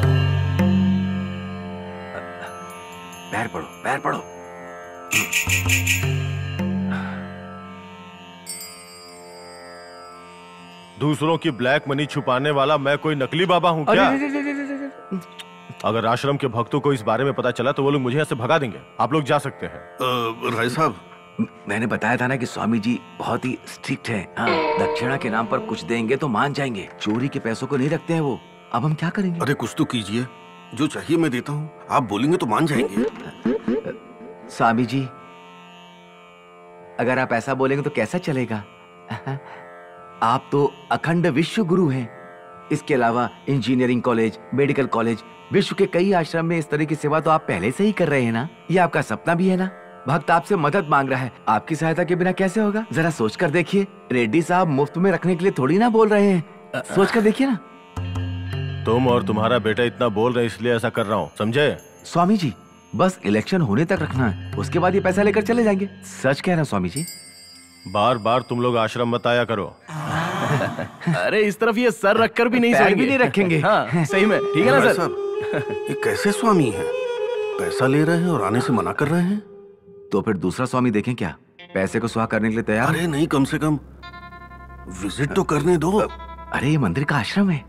पैर पड़ो, पैर पड़ो। दूसरों की ब्लैक मनी छुपाने वाला मैं कोई नकली बाबा हूँ क्या? अगर आश्रम के भक्तों को इस बारे में पता चला तो वो लोग मुझे ऐसे भगा देंगे। आप लोग जा सकते हैं। राय साहब, मैंने बताया था ना कि स्वामी जी बहुत ही स्ट्रिक्ट हैं। हाँ, दक्षिणा के नाम पर कुछ देंगे तो मान जाएंगे, चोरी के पैसों को नहीं रखते हैं वो। अब हम क्या करेंगे? अरे कुछ तो कीजिए, जो चाहिए मैं देता हूँ, आप बोलेंगे तो मान जाएंगे। स्वामी जी, अगर आप ऐसा बोलेंगे तो कैसा चलेगा? आप तो अखंड विश्व गुरु हैं। इसके अलावा इंजीनियरिंग कॉलेज, मेडिकल कॉलेज, विश्व के कई आश्रम में इस तरह की सेवा तो आप पहले से ही कर रहे हैं ना। ये आपका सपना भी है ना। भक्त आपसे मदद मांग रहा है, आपकी सहायता के बिना कैसे होगा? जरा सोच कर देखिए। रेड्डी साहब मुफ्त में रखने के लिए थोड़ी ना बोल रहे हैं, सोच कर देखिए ना। तुम और तुम्हारा बेटा इतना बोल रहे इसलिए ऐसा कर रहा हूँ, समझे? स्वामी जी, बस इलेक्शन होने तक रखना है, उसके बाद ये पैसा लेकर चले जाएंगे। सच कह रहे हैं स्वामी जी। बार बार तुम लोग आश्रम मत आया करो। अरे इस तरफ ये सर रखकर भी नहीं पैर सोएंगे। भी नहीं रखेंगे। हाँ, सही में। ठीक है ना सर? ये कैसे स्वामी है? पैसा ले रहे हैं और आने से मना कर रहे हैं। तो फिर दूसरा स्वामी देखें क्या? पैसे को स्वाहा करने के लिए तैयार? अरे नहीं, कम से कम विजिट तो करने दो। अरे ये मंदिर का आश्रम है।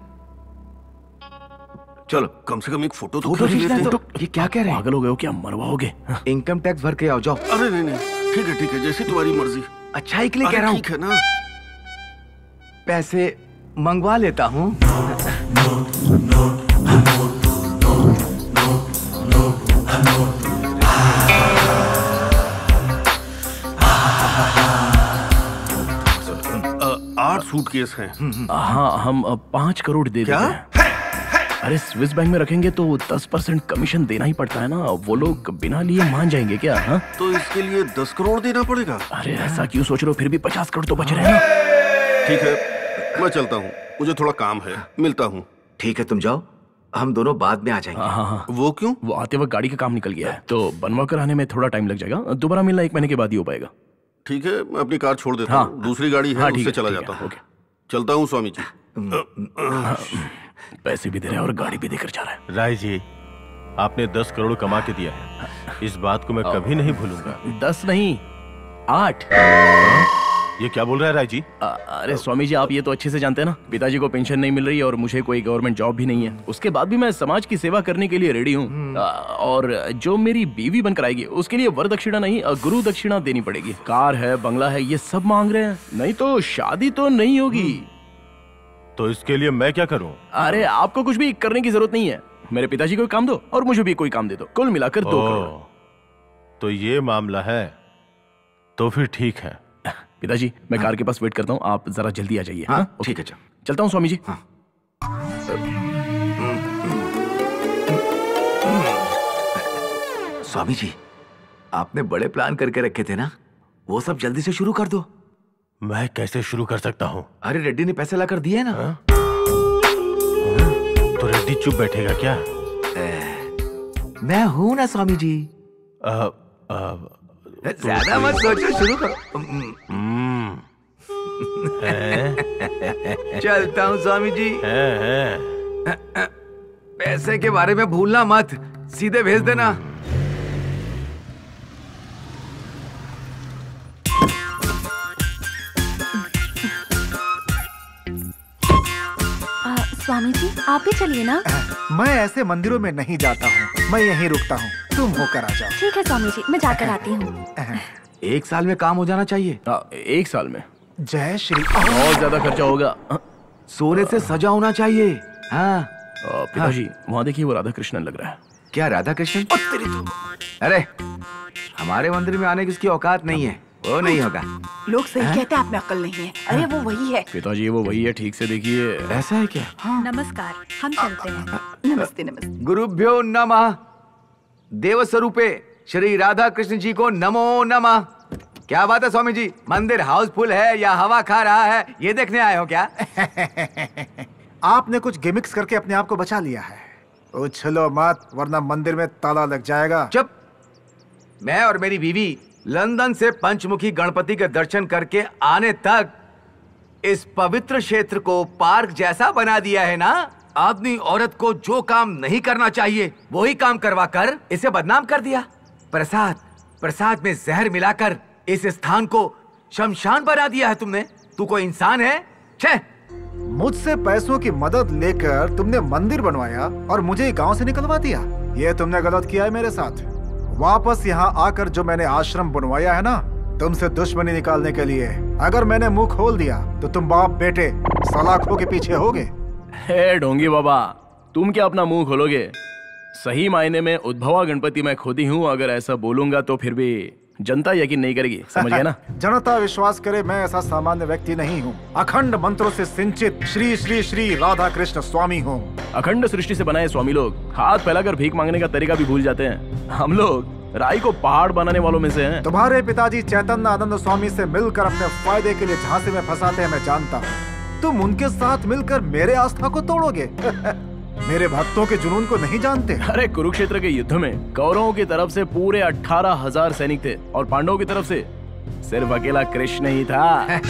चलो कम से कम एक फोटो तो फोटो खींच लेते हैं। तो ये क्या कह रहे हैं? पागल हो गए हो क्या? मरवाओगे? इनकम टैक्स भर के आओ, जाओ। अरे नहीं नहीं, ठीक है ठीक है, जैसी तुम्हारी मर्जी। अच्छा ही के लिए कह रहा हूँ। ठीक है ना। पैसे मंगवा लेता हूँ। आठ सूटकेस हैं। हाँ, हम पाँच करोड़ दे देते हैं। अरे स्विस बैंक में रखेंगे तो दस परसेंट कमीशन देना ही पड़ता है ना। वो लोग बिना लिए मान जाएंगे क्या? हाँ, तो इसके लिए दस करोड़ देना पड़ेगा। अरे ऐसा क्यों सोच रहे हो? फिर भी पचास करोड़ तो बच रहे हैं ना। ठीक है, मैं चलता हूँ, मुझे थोड़ा काम है, मिलता हूँ। ठीक है, तुम जाओ, हम दोनों बाद में आ जाएंगे। हाँ हाँ। वो क्यों? वो आते वक्त गाड़ी का काम निकल गया है तो बनवा कर आने में थोड़ा टाइम लग जाएगा। दोबारा मिलना एक महीने के बाद ही हो पाएगा। ठीक है, मैं अपनी कार छोड़ देता हाँ, हूँ, दूसरी गाड़ी है, हाँ, उससे ठीक है, चला ठीक जाता है, हूँ। ओके। चलता हूँ स्वामी जी। पैसे भी दे रहा है और गाड़ी भी देकर जा रहा है। राय जी, आपने दस करोड़ कमा के दिया है, इस बात को मैं कभी नहीं भूलूंगा। दस नहीं, आठ। ये क्या बोल रहा है राय जी? आ, अरे स्वामी जी, आप ये तो अच्छे से जानते हैं ना, पिताजी को पेंशन नहीं मिल रही और मुझे कोई गवर्नमेंट जॉब भी नहीं है। उसके बाद भी मैं समाज की सेवा करने के लिए रेडी हूँ। और जो मेरी बीवी बनकर आएगी उसके लिए वर दक्षिणा नहीं, गुरु दक्षिणा देनी पड़ेगी। कार है, बंगला है, ये सब मांग रहे हैं, नहीं तो शादी तो नहीं होगी। तो इसके लिए मैं क्या करूं? अरे आपको कुछ भी करने की जरूरत नहीं है। मेरे पिताजी को काम दो और मुझे भी कोई काम दे दो, कुल मिलाकर दो करोड़। तो ये मामला है, तो फिर ठीक है। पिताजी, मैं कार के पास वेट करता हूँ, आप जरा जल्दी आ जाइए। हाँ, ठीक है, चलता हूँ स्वामी जी। हाँ। स्वामी जी, आपने बड़े प्लान करके रखे थे ना, वो सब जल्दी से शुरू कर दो। मैं कैसे शुरू कर सकता हूँ? अरे रेड्डी ने पैसे लाकर दिए ना। हा? तो रेड्डी चुप बैठेगा क्या? मैं हूं ना स्वामी जी। आ, आ, ज्यादा मत सोचो, शुरू करो। है? चलता हूँ स्वामी जी। है, है। पैसे के बारे में भूलना मत, सीधे भेज देना। आ, स्वामी जी आप भी चलिए ना। मैं ऐसे मंदिरों में नहीं जाता हूँ, मैं यहीं रुकता हूँ, तुम होकर आ जाओ। ठीक है स्वामी जी, मैं जाकर आती हूँ। एक साल में काम हो जाना चाहिए। आ, एक साल में जय श्री। बहुत ज्यादा खर्चा होगा। सोने से सजा होना चाहिए। हाँ पिताजी वहाँ देखिए वो राधा कृष्णन लग रहा है। क्या राधा कृष्णन? अरे हमारे मंदिर में आने की उसकी औकात नहीं है, वो नहीं होगा। लोग सही कहते हैं, आप में अक्ल नहीं है। अरे वो वही है। पिताजी वो वही है, ठीक से देखिए। ऐसा है क्या? हाँ। नमस्कार, हम चलते हैं। नमस्ते नमस्ते। गुरुभ्यो नमः। देव स्वरूपे श्री राधा कृष्ण जी को नमो नमः। क्या बात है स्वामी जी, मंदिर हाउसफुल है या हवा खा रहा है, ये देखने आए हो क्या? आपने कुछ गिमिक्स करके अपने आप को बचा लिया है। उछलो मत वरना मंदिर में ताला लग जाएगा। चुप। मैं और मेरी बीवी लंदन से पंचमुखी गणपति के दर्शन करके आने तक इस पवित्र क्षेत्र को पार्क जैसा बना दिया है ना। आदमी औरत को जो काम नहीं करना चाहिए वही काम करवा कर इसे बदनाम कर दिया। प्रसाद प्रसाद में जहर मिलाकर इस स्थान को शमशान बना दिया है तुमने। तू कोई इंसान है? छे। मुझसे पैसों की मदद लेकर तुमने मंदिर बनवाया और मुझे गांव से निकलवा दिया। ये तुमने गलत किया है मेरे साथ। वापस यहाँ आकर जो मैंने आश्रम बनवाया है ना, तुमसे दुश्मनी निकालने के लिए। अगर मैंने मुंह खोल दिया तो तुम बाप बेटे सलाखों के पीछे होगे। हे ढोंगी बाबा, तुम क्या अपना मुंह खोलोगे? सही मायने में उद्भवा गणपति मैं खुद ही हूँ। अगर ऐसा बोलूंगा तो फिर भी जनता यकीन नहीं करेगी, समझ गए ना? जनता विश्वास करे मैं ऐसा सामान्य व्यक्ति नहीं हूँ। अखंड मंत्रों से सिंचित श्री श्री श्री राधा कृष्ण स्वामी हूँ। अखंड सृष्टि से बनाए स्वामी लोग हाथ फैलाकर भीख मांगने का तरीका भी भूल जाते हैं। हम लोग राई को पहाड़ बनाने वालों में से हैं। तुम्हारे पिताजी चैतन्य आनंद स्वामी से मिलकर अपने फायदे के लिए झांसे में फंसाते हैं, मैं जानता हूँ। तुम उनके साथ मिलकर मेरे आस्था को तोड़ोगे। मेरे भक्तों के जुनून को नहीं जानते। अरे कुरुक्षेत्र के युद्ध में कौरवों की तरफ से पूरे अठारह हजार सैनिक थे और पांडवों की तरफ से सिर्फ अकेला कृष्ण ही था।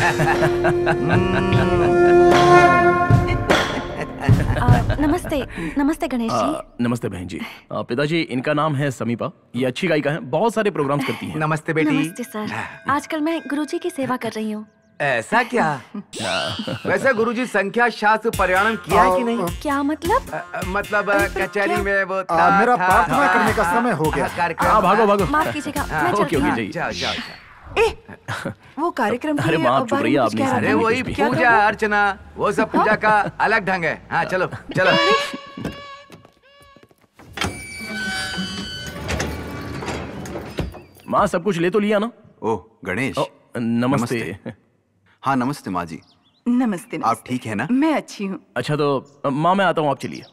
आ, नमस्ते नमस्ते गणेश जी। आ, नमस्ते बहन जी। आ, पिताजी इनका नाम है समीपा, ये अच्छी गायिका है, बहुत सारे प्रोग्राम्स करती हैं। नमस्ते बेटी। नमस्ते सर, आजकल मैं गुरुजी की सेवा कर रही हूँ। ऐसा क्या? वैसे गुरुजी संख्या शास्त्र पारायण किया है कि नहीं? क्या मतलब? आ, आ, मतलब कचहरी में वो आ, मेरा प्रार्थना करने का समय हो गया। कार्यक्रम। भागो भागो। माफ कीजिएगा, मैं चलती हूँ। जाओ जाओ। ए, वो कार्यक्रम अरे माँ चुप रही, आप नहीं। अरे वही पूजा अर्चना, वो सब पूजा का अलग ढंग है। हाँ चलो चलो। माँ सब कुछ ले तो लिया ना? ओह गणेश, नमस्ते, नमस्ते। हाँ नमस्ते माँ जी। नमस्ते, नमस्ते। आप ठीक है ना? मैं अच्छी हूँ। अच्छा तो माँ मैं आता हूँ, आप चलिए।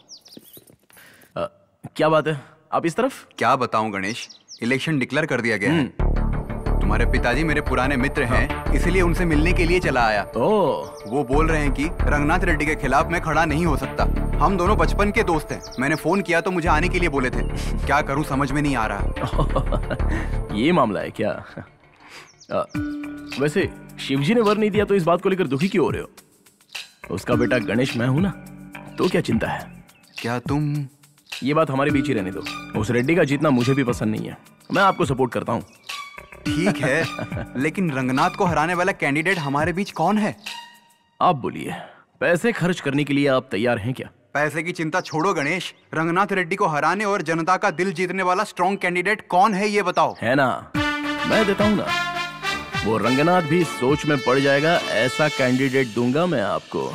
क्या बात है, आप इस तरफ? क्या बताऊं गणेश, इलेक्शन डिक्लेयर कर दिया गया है। तुम्हारे पिताजी मेरे पुराने मित्र हैं, इसलिए उनसे मिलने के लिए चला आया। ओह। वो बोल रहे हैं कि रंगनाथ रेड्डी के खिलाफ मैं खड़ा नहीं हो सकता। हम दोनों बचपन के दोस्त हैं। मैंने फोन किया तो मुझे आने के लिए बोले थे। क्या करूं समझ में नहीं आ रहा। ये मामला है क्या? आ, वैसे शिवजी ने वर नहीं दिया तो इस बात को लेकर दुखी क्यों हो रहे हो? उसका बेटा गणेश मैं हूं ना, तो क्या चिंता है? क्या तुम? ये बात हमारे बीच ही रहने दो। उस रेड्डी का जीतना मुझे भी पसंद नहीं है, मैं आपको सपोर्ट करता हूँ। ठीक है, लेकिन रंगनाथ को हराने वाला कैंडिडेट हमारे बीच कौन है? आप बोलिए, पैसे खर्च करने के लिए आप तैयार हैं क्या? पैसे की चिंता छोड़ो गणेश, रंगनाथ रेड्डी को हराने और जनता का दिल जीतने वाला स्ट्रॉन्ग कैंडिडेट कौन है ये बताओ। है ना, मैं देता हूँ ना। वो रंगनाथ भी सोच में पड़ जाएगा, ऐसा कैंडिडेट दूंगा मैं आपको।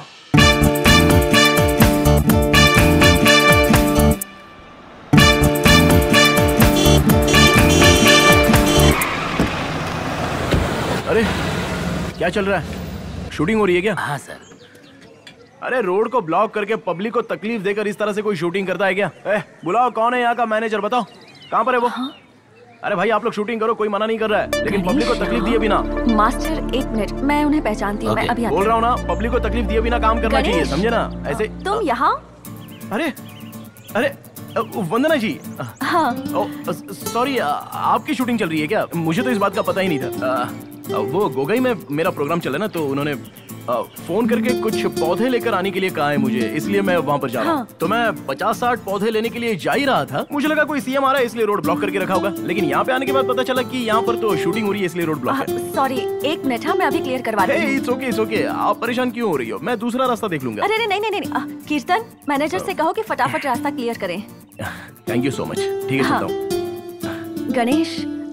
अरे क्या चल रहा है? शूटिंग हो रही है क्या? हाँ सर। अरे रोड को ब्लॉक करके पब्लिक को तकलीफ देकर इस तरह से कोई शूटिंग करता है क्या? ए, बुलाओ, कौन है यहाँ का मैनेजर, बताओ कहाँ पर है वो? हाँ? अरे भाई आप लोग शूटिंग करो, कोई मना नहीं कर रहा है, लेकिन पब्लिक को तकलीफ दिए बिना। मास्टर एक मिनट, मैं उन्हें पहचानती हूँ। मैं अभी बोल रहा हूँ ना, पब्लिक को तकलीफ दिए बिना काम करना चाहिए, समझे ना? ऐसे तुम यहाँ? अरे अरे वंदना जी। हाँ। सॉरी, आपकी शूटिंग चल रही है क्या? मुझे तो इस बात का पता ही नहीं था। आ, वो गोगई में मेरा प्रोग्राम चला ना, तो उन्होंने आ, फोन करके कुछ पौधे लेकर आने के लिए कहा है मुझे, इसलिए मैं वहाँ पर जा रहा हूँ। हाँ। तो मैं पचास साठ पौधे लेने के लिए जा ही रहा था, मुझे लगा कोई सीएम आ रहा है इसलिए रोड ब्लॉक करके रखा होगा, लेकिन यहाँ पे आने के बाद पता चला कि यहाँ पर तो शूटिंग हो रही है इसलिए रोड ब्लॉक है। सॉरी, एक मिनट, हाँ मैं अभी क्लियर करवा रही हूँ। इट्स ओके, इट्स ओके, आप परेशान क्यों हो रही हो, मैं दूसरा रास्ता देख लूंगा। अरे अरे नहीं नहीं नहीं, आ, कीर्तन मैनेजर से कहो कि फटाफट रास्ता क्लियर करें। Thank you so much. ठीक है, हाँ। चलता हूँ। गणेश,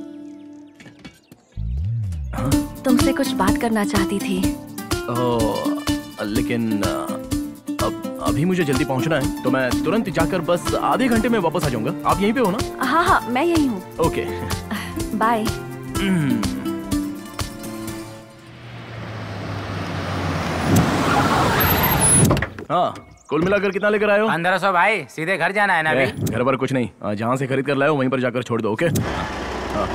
तुमसे कुछ बात करना चाहती थी। ओ, लेकिन अब अभी मुझे जल्दी पहुंचना है, तो मैं तुरंत जाकर बस आधे घंटे में वापस आ जाऊंगा। आप यहीं पे हो ना? हाँ हाँ मैं यहीं हूँ। Okay, bye. हाँ, कुल मिलाकर कितना लेकर आए हो? पंद्रह सौ भाई, सीधे घर जाना है ना अभी? घर पर कुछ नहीं, जहाँ से खरीद कर लाए हो वहीं पर जाकर छोड़ दो। ओके हाँ।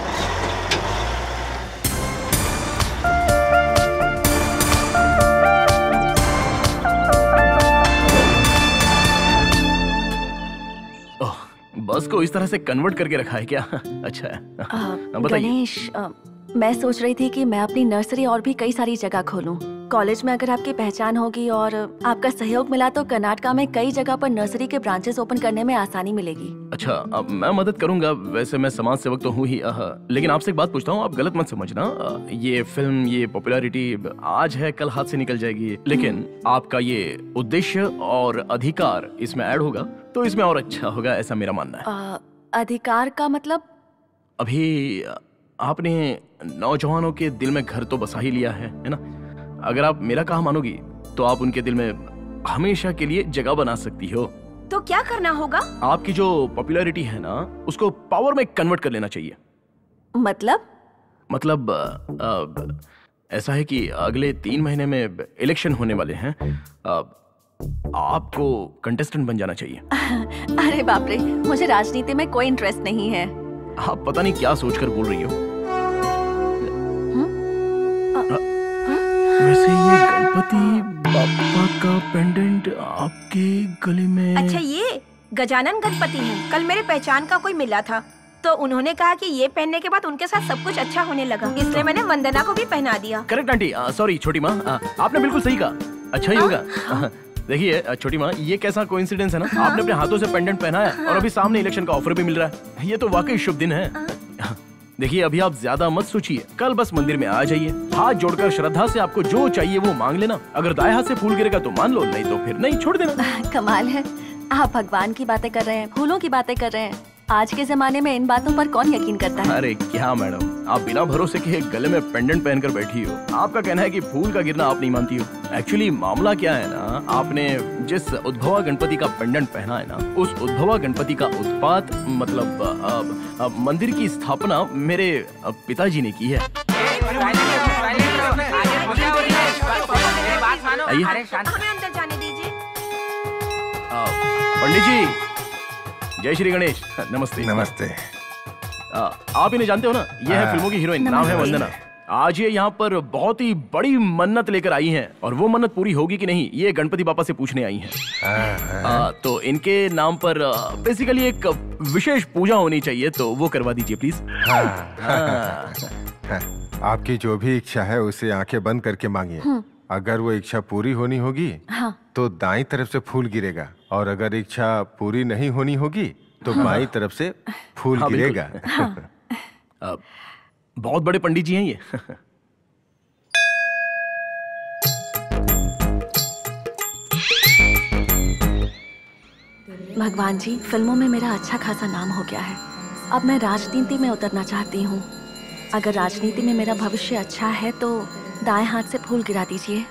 बस को इस तरह से कन्वर्ट करके रखा है क्या? अच्छा है। बताइए। गणेश, आ, मैं सोच रही थी कि मैं अपनी नर्सरी और भी कई सारी जगह खोलूं। कॉलेज में अगर आपकी पहचान होगी और आपका सहयोग मिला तो कर्नाटका में कई जगह पर नर्सरी के ब्रांचेस ओपन करने में आसानी मिलेगी। अच्छा, अब मैं मदद करूंगा, वैसे मैं समाज सेवक तो हूँ ही, लेकिन आपसे एक बात पूछता हूँ, आप गलत मत समझना। ये फिल्म, ये पॉपुलैरिटी आज है कल हाथ से निकल जाएगी, लेकिन आपका ये उद्देश्य और अधिकार इसमें ऐड होगा तो इसमें और अच्छा होगा, ऐसा मेरा मानना है। आ, अधिकार का मतलब? अभी आपने नौजवानों के दिल में घर तो बसा ही लिया है, है ना? अगर आप मेरा कहा मानोगी तो आप उनके दिल में हमेशा के लिए जगह बना सकती हो। तो क्या करना होगा? आपकी जो पॉपुलैरिटी है ना, उसको पावर में कन्वर्ट कर लेना चाहिए। मतलब? मतलब आ, आ, ऐसा है कि अगले तीन महीने में इलेक्शन होने वाले हैं, आ, आपको कंटेस्टेंट बन जाना चाहिए। अरे बाप रे, मुझे राजनीति में कोई इंटरेस्ट नहीं है। आप पता नहीं क्या सोचकर बोल रही हो। वैसे ये गणपति बापा का पेंडेंट आपके गले में? अच्छा, ये गजानन गणपति है। कल मेरे पहचान का कोई मिला था तो उन्होंने कहा कि ये पहनने के बाद उनके साथ सब कुछ अच्छा होने लगा, इसलिए मैंने वंदना को भी पहना दिया। करेक्ट आंटी, सॉरी छोटी माँ, आपने बिल्कुल सही कहा। अच्छा ही होगा। देखिए छोटी माँ, ये कैसा कोइंसिडेंस है ना, आपने अपने हाथों से पेंडेंट पहना है और अभी सामने इलेक्शन का ऑफर भी मिल रहा है, ये तो वाकई शुभ दिन है। देखिए अभी आप ज्यादा मत सोचिए, कल बस मंदिर में आ जाइए, हाथ जोड़कर श्रद्धा से आपको जो चाहिए वो मांग लेना। अगर दाएं हाथ से फूल गिरेगा तो मान लो, नहीं तो फिर नहीं, छोड़ देना। कमाल है, आप भगवान की बातें कर रहे हैं, फूलों की बातें कर रहे हैं। आज के जमाने में इन बातों पर कौन यकीन करता है? अरे क्या मैडम, आप बिना भरोसे के गले में पेंडेंट पहनकर बैठी हो। आपका कहना है कि फूल का गिरना आप नहीं मानती हो। एक्चुअली मामला क्या है ना, आपने जिस उद्भवा गणपति का पेंडेंट पहना है ना, उस उद्भवा गणपति का उत्पात मतलब आ, आ, मंदिर की स्थापना मेरे पिताजी ने की है। आइए। हमें अंदर जाने दीजिए। पंडित जी, जय श्री गणेश। नमस्ते। नमस्ते। आ, आप इन्हें जानते हो ना, ये है फिल्मों की हीरोइन, नाम है वंदना। आज ये यहाँ पर बहुत ही बड़ी मन्नत लेकर आई हैं और वो मन्नत पूरी होगी कि नहीं ये गणपति बापा से पूछने आई हैं। आ, तो इनके नाम पर बेसिकली एक विशेष पूजा होनी चाहिए, तो वो करवा दीजिए प्लीज। हाँ, हाँ, हाँ, आपकी जो भी इच्छा है उसे आंखें बंद करके मांगिए। अगर वो इच्छा पूरी होनी होगी हाँ। तो दाईं तरफ से फूल गिरेगा, और अगर इच्छा पूरी नहीं होनी होगी तो हाँ। बाईं तरफ से फूल हाँ, गिरेगा। हाँ। आ, बहुत बड़े पंडित जी हैं ये। भगवान जी, फिल्मों में मेरा अच्छा खासा नाम हो गया है, अब मैं राजनीति में उतरना चाहती हूँ। अगर राजनीति में मेरा भविष्य अच्छा है तो दाएं हाथ से फूल गिरा दीजिए।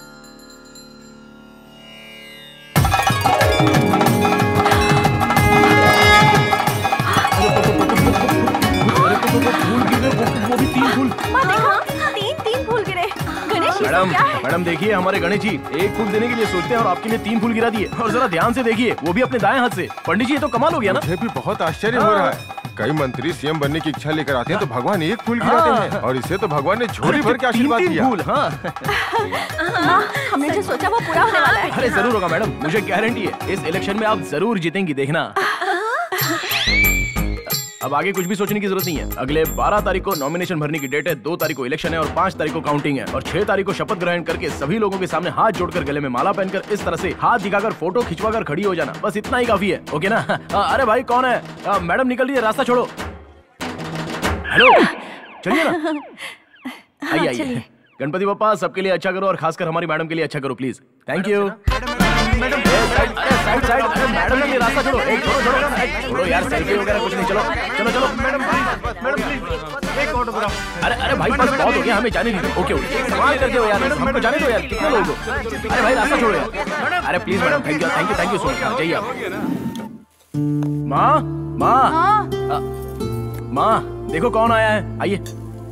वो भी तीन फूल। माँ देखा, तीन तीन फूल गिरे। गणेश जी मैडम, क्या है? मैडम देखिए, हमारे गणेश जी एक फूल देने के लिए सोचते हैं और आपके लिए तीन फूल गिरा दिए। और जरा ध्यान से देखिए, वो भी अपने दाएं हाथ से। पंडित जी ये तो कमाल हो गया ना। मुझे भी बहुत आश्चर्य हो रहा है, कई मंत्री सीएम बनने की इच्छा लेकर आते हैं तो भगवान एक फूल गिराते हैं, और इसे तो भगवान ने झोली भर के आशीर्वाद दिया। फूल, हाँ। हाँ, हमने जो सोचा वो पूरा होने वाला है। अरे जरूर होगा मैडम, मुझे गारंटी है, इस इलेक्शन में आप जरूर जीतेंगी, देखना। अब आगे कुछ भी सोचने की जरूरत नहीं है। अगले बारह तारीख को नॉमिनेशन भरने की डेट है, दो तारीख को इलेक्शन है और पाँच तारीख को काउंटिंग है, और छह तारीख को शपथ ग्रहण करके सभी लोगों के सामने हाथ जोड़कर गले में माला पहनकर इस तरह से हाथ दिखाकर फोटो खिंचवाकर खड़ी हो जाना। बस इतना ही काफी है, ओके ना? अरे भाई कौन है? आ, मैडम निकल रही है, रास्ता छोड़ो। हेलो, चलिए ना। आइए आइए। गणपति बप्पा सबके लिए अच्छा करो और खासकर हमारी मैडम के लिए अच्छा करो please. Thank you. Madam side side, अरे मैडम के लिए रास्ता छोड़ो। एक छोड़ो छोड़ो छोड़ो यार, सेल्फी वगैरह कुछ नहीं। चलो चलो चलो मैडम मैडम प्लीज एक ऑटोग्राफ। अरे अरे भाई बस बहुत हो गया, हमें जाने दीजिए। ओके ओके, सवाल करते हो यार, हमको जाने दो यार, कितने लोग हो? अरे भाई रास्ता छोड़ो यार। अरे please madam, thank you thank you thank you so much. जाइए आप। माँ माँ माँ, देखो कौन आया है, आइए।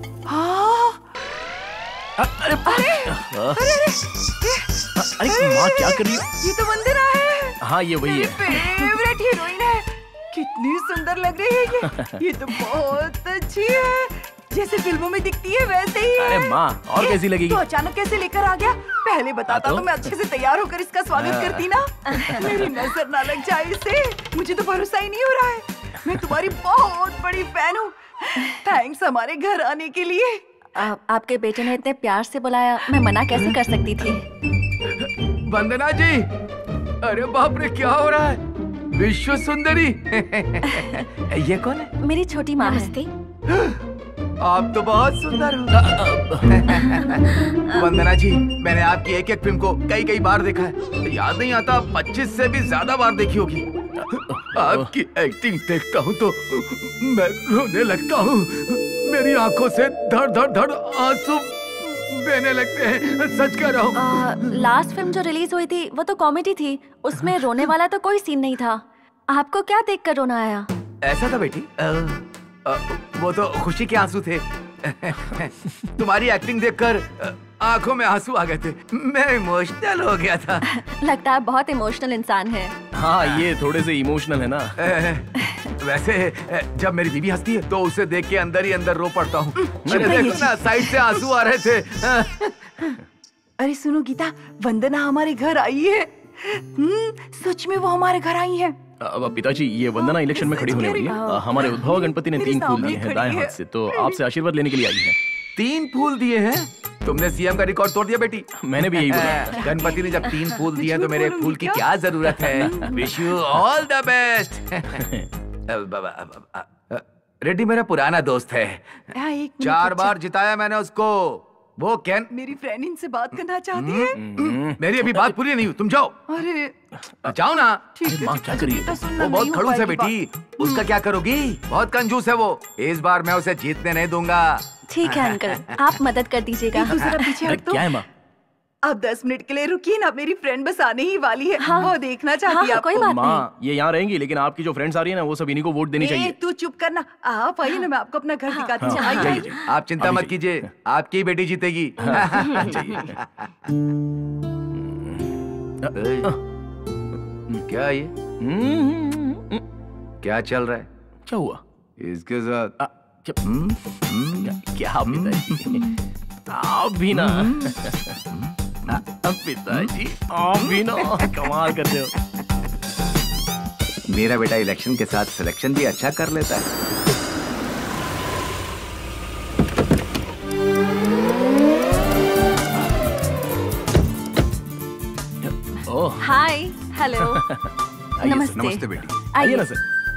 अरे अरे अरे माँ क्या कर रही हो? ये तो वंदना है। हाँ ये वही है, फेवरेट हीरोइन है। कितनी सुंदर लग रही है ये। ये तो बहुत अच्छी है, जैसे फिल्मों में दिखती है वैसे ही है। अरे माँ और कैसी लगेगी? तो अचानक कैसे लेकर आ गया? पहले बताता तो? तो मैं अच्छे से तैयार होकर इसका स्वागत करती ना। मेरी नजर ना लग जाए इसे। मुझे तो भरोसा ही नहीं हो रहा है। मैं तुम्हारी बहुत बड़ी फैन हूँ। थैंक्स हमारे घर आने के लिए। आ, आपके बेटे ने इतने प्यार से बुलाया, मैं मना कैसे कर सकती थी? वंदना जी, अरे बाप रे क्या हो रहा है? विश्व सुंदरी। ये कौन है? मेरी छोटी माँ है। आप तो बहुत सुंदर हो। वंदना जी, मैंने आपकी एक एक फिल्म को कई कई बार देखा है, याद नहीं आता पच्चीस से भी ज्यादा बार देखी होगी। आपकी एक्टिंग देखता हूँ तो मैं रोने लगता हूँ। मेरी आंखों से धड़ धड़ धड़ आंसू बहने लगते हैं, सच कह रहा हूँ। लास्ट फिल्म जो रिलीज हुई थी वो तो कॉमेडी थी, उसमें रोने वाला तो कोई सीन नहीं था। आपको क्या देखकर रोना आया? ऐसा था बेटी, आ, आ, वो तो खुशी के आंसू थे। तुम्हारी एक्टिंग देखकर आंखों में आंसू आ गए थे, मैं इमोशनल हो गया था। लगता है बहुत इमोशनल इंसान है। हाँ ये थोड़े से इमोशनल है ना। वैसे जब मेरी बीवी हंसती है तो उसे देख के अंदर ही अंदर रो पड़ता हूँ। मैंने देखा ना, साइड से आंसू आ रहे थे। अरे सुनो गीता, वंदना हमारे घर आई है। सच में वो हमारे घर आई है। अब पिताजी, ये वंदना इलेक्शन में खड़ी होने वाली है। हमारे उद्भव गणपति ने तीन फूल दिए हैं दाएं हाथ से, तो आपसे आशीर्वाद लेने के लिए आई है। तीन फूल दिए हैं? तुमने सीएम का रिकॉर्ड तोड़ दिया बेटी। मैंने भी यही बोला। गणपति ने जब तीन फूल दिए तो मेरे फूल की क्या जरूरत है? Wish you all the best. Reddy मेरा पुराना दोस्त है, चार बार जिताया मैंने उसको। वो कैन मेरी फ्रेंड इनसे बात करना चाहती है। मेरी अभी बात पूरी नहीं हुई, तुम जाओ। अरे जाओ ना। माँ क्या करी है? वो बहुत खड़ूस है बेटी, उसका क्या करोगी? बहुत कंजूस है वो। इस बार मैं उसे जीतने नहीं दूंगा। ठीक है अंकल, आप मदद कर दीजिएगा। दूसरा पीछे हट तो। क्या है माँ? अब दस मिनट के लिए रुकिए ना, मेरी फ्रेंड बस आने ही वाली है। हाँ, वो देखना चाहती है। हाँ, कोई बात माँ ये यहाँ रहेंगी, लेकिन आपकी जो फ्रेंड्स आ रही है ना, वो सब इन्हीं को वोट देनी चाहिए। तू चुप करना, आप आइए ना, मैं आपको अपना घर दिखाती हूँ। हाँ, आइए। आप चिंता मत कीजिए, आपकी ही बेटी जीतेगी। क्या ये क्या चल रहा है? क्या हुआ इसके साथ? क्या पिताजी, आप भी ना। पिताजी आप भी ना कमाल करते हो। मेरा बेटा इलेक्शन के साथ सिलेक्शन भी अच्छा कर लेता है। हाय, हेलो, नमस्ते। नमस्ते बेटी। आइए ना सर।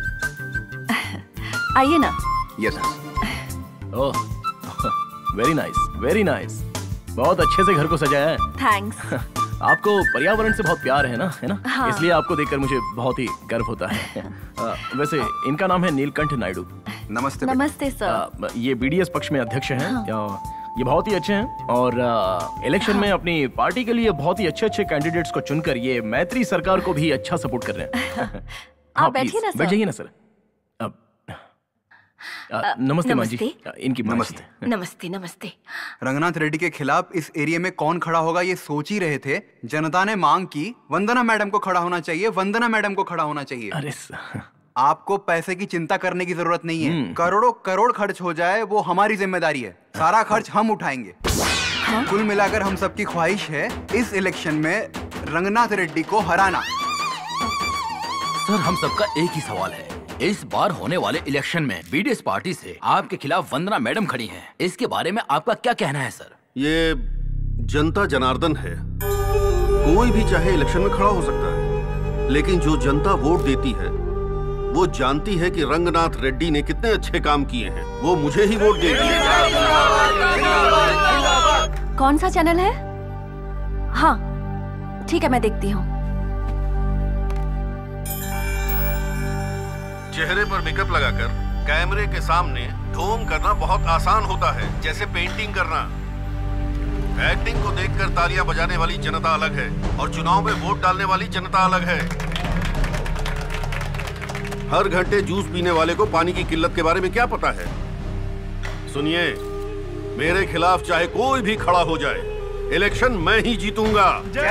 आइए ना। Yes. Oh very nice, very nice. बहुत अच्छे से घर को सजाया है। थैंक्स। आपको पर्यावरण से बहुत प्यार है ना, है ना? हाँ। इसलिए आपको देखकर मुझे बहुत ही गर्व होता है। आ, वैसे इनका नाम है नीलकंठ नायडू। नमस्ते। नमस्ते सर। आ, ये बीडीएस पक्ष में अध्यक्ष हैं। हाँ। ये बहुत ही अच्छे हैं और इलेक्शन हाँ। में अपनी पार्टी के लिए बहुत ही अच्छे अच्छे कैंडिडेट्स को चुनकर ये मैत्री सरकार को भी अच्छा सपोर्ट कर रहे हैं। आप बैठिए ना सर। बैठ जाइए ना सर। अब नमस्ते माँ जी, इनकी नमस्ते। नमस्ते नमस्ते। रंगनाथ रेड्डी के खिलाफ इस एरिया में कौन खड़ा होगा ये सोच ही रहे थे। जनता ने मांग की वंदना मैडम को खड़ा होना चाहिए, वंदना मैडम को खड़ा होना चाहिए। अरे आपको पैसे की चिंता करने की जरूरत नहीं है। करोड़ों करोड़ खर्च हो जाए वो हमारी जिम्मेदारी है, सारा खर्च हम उठाएंगे। हाँ? कुल मिलाकर हम सबकी ख्वाहिश है इस इलेक्शन में रंगनाथ रेड्डी को हराना। सर हम सबका एक ही सवाल है, इस बार होने वाले इलेक्शन में बीडीएस पार्टी से आपके खिलाफ वंदना मैडम खड़ी हैं। इसके बारे में आपका क्या कहना है सर? ये जनता जनार्दन है, कोई भी चाहे इलेक्शन में खड़ा हो सकता है, लेकिन जो जनता वोट देती है वो जानती है कि रंगनाथ रेड्डी ने कितने अच्छे काम किए हैं, वो मुझे ही वोट देगी। कौन सा चैनल है? हाँ ठीक है, मैं देखती हूँ। चेहरे पर मेकअप लगाकर कैमरे के सामने ढोंग करना बहुत आसान होता है, जैसे पेंटिंग करना। एक्टिंग को देखकर तालियां बजाने वाली जनता अलग है और चुनाव में वोट डालने वाली जनता अलग है। हर घंटे जूस पीने वाले को पानी की किल्लत के बारे में क्या पता है? सुनिए, मेरे खिलाफ चाहे कोई भी खड़ा हो जाए, इलेक्शन मैं ही जीतूंगा।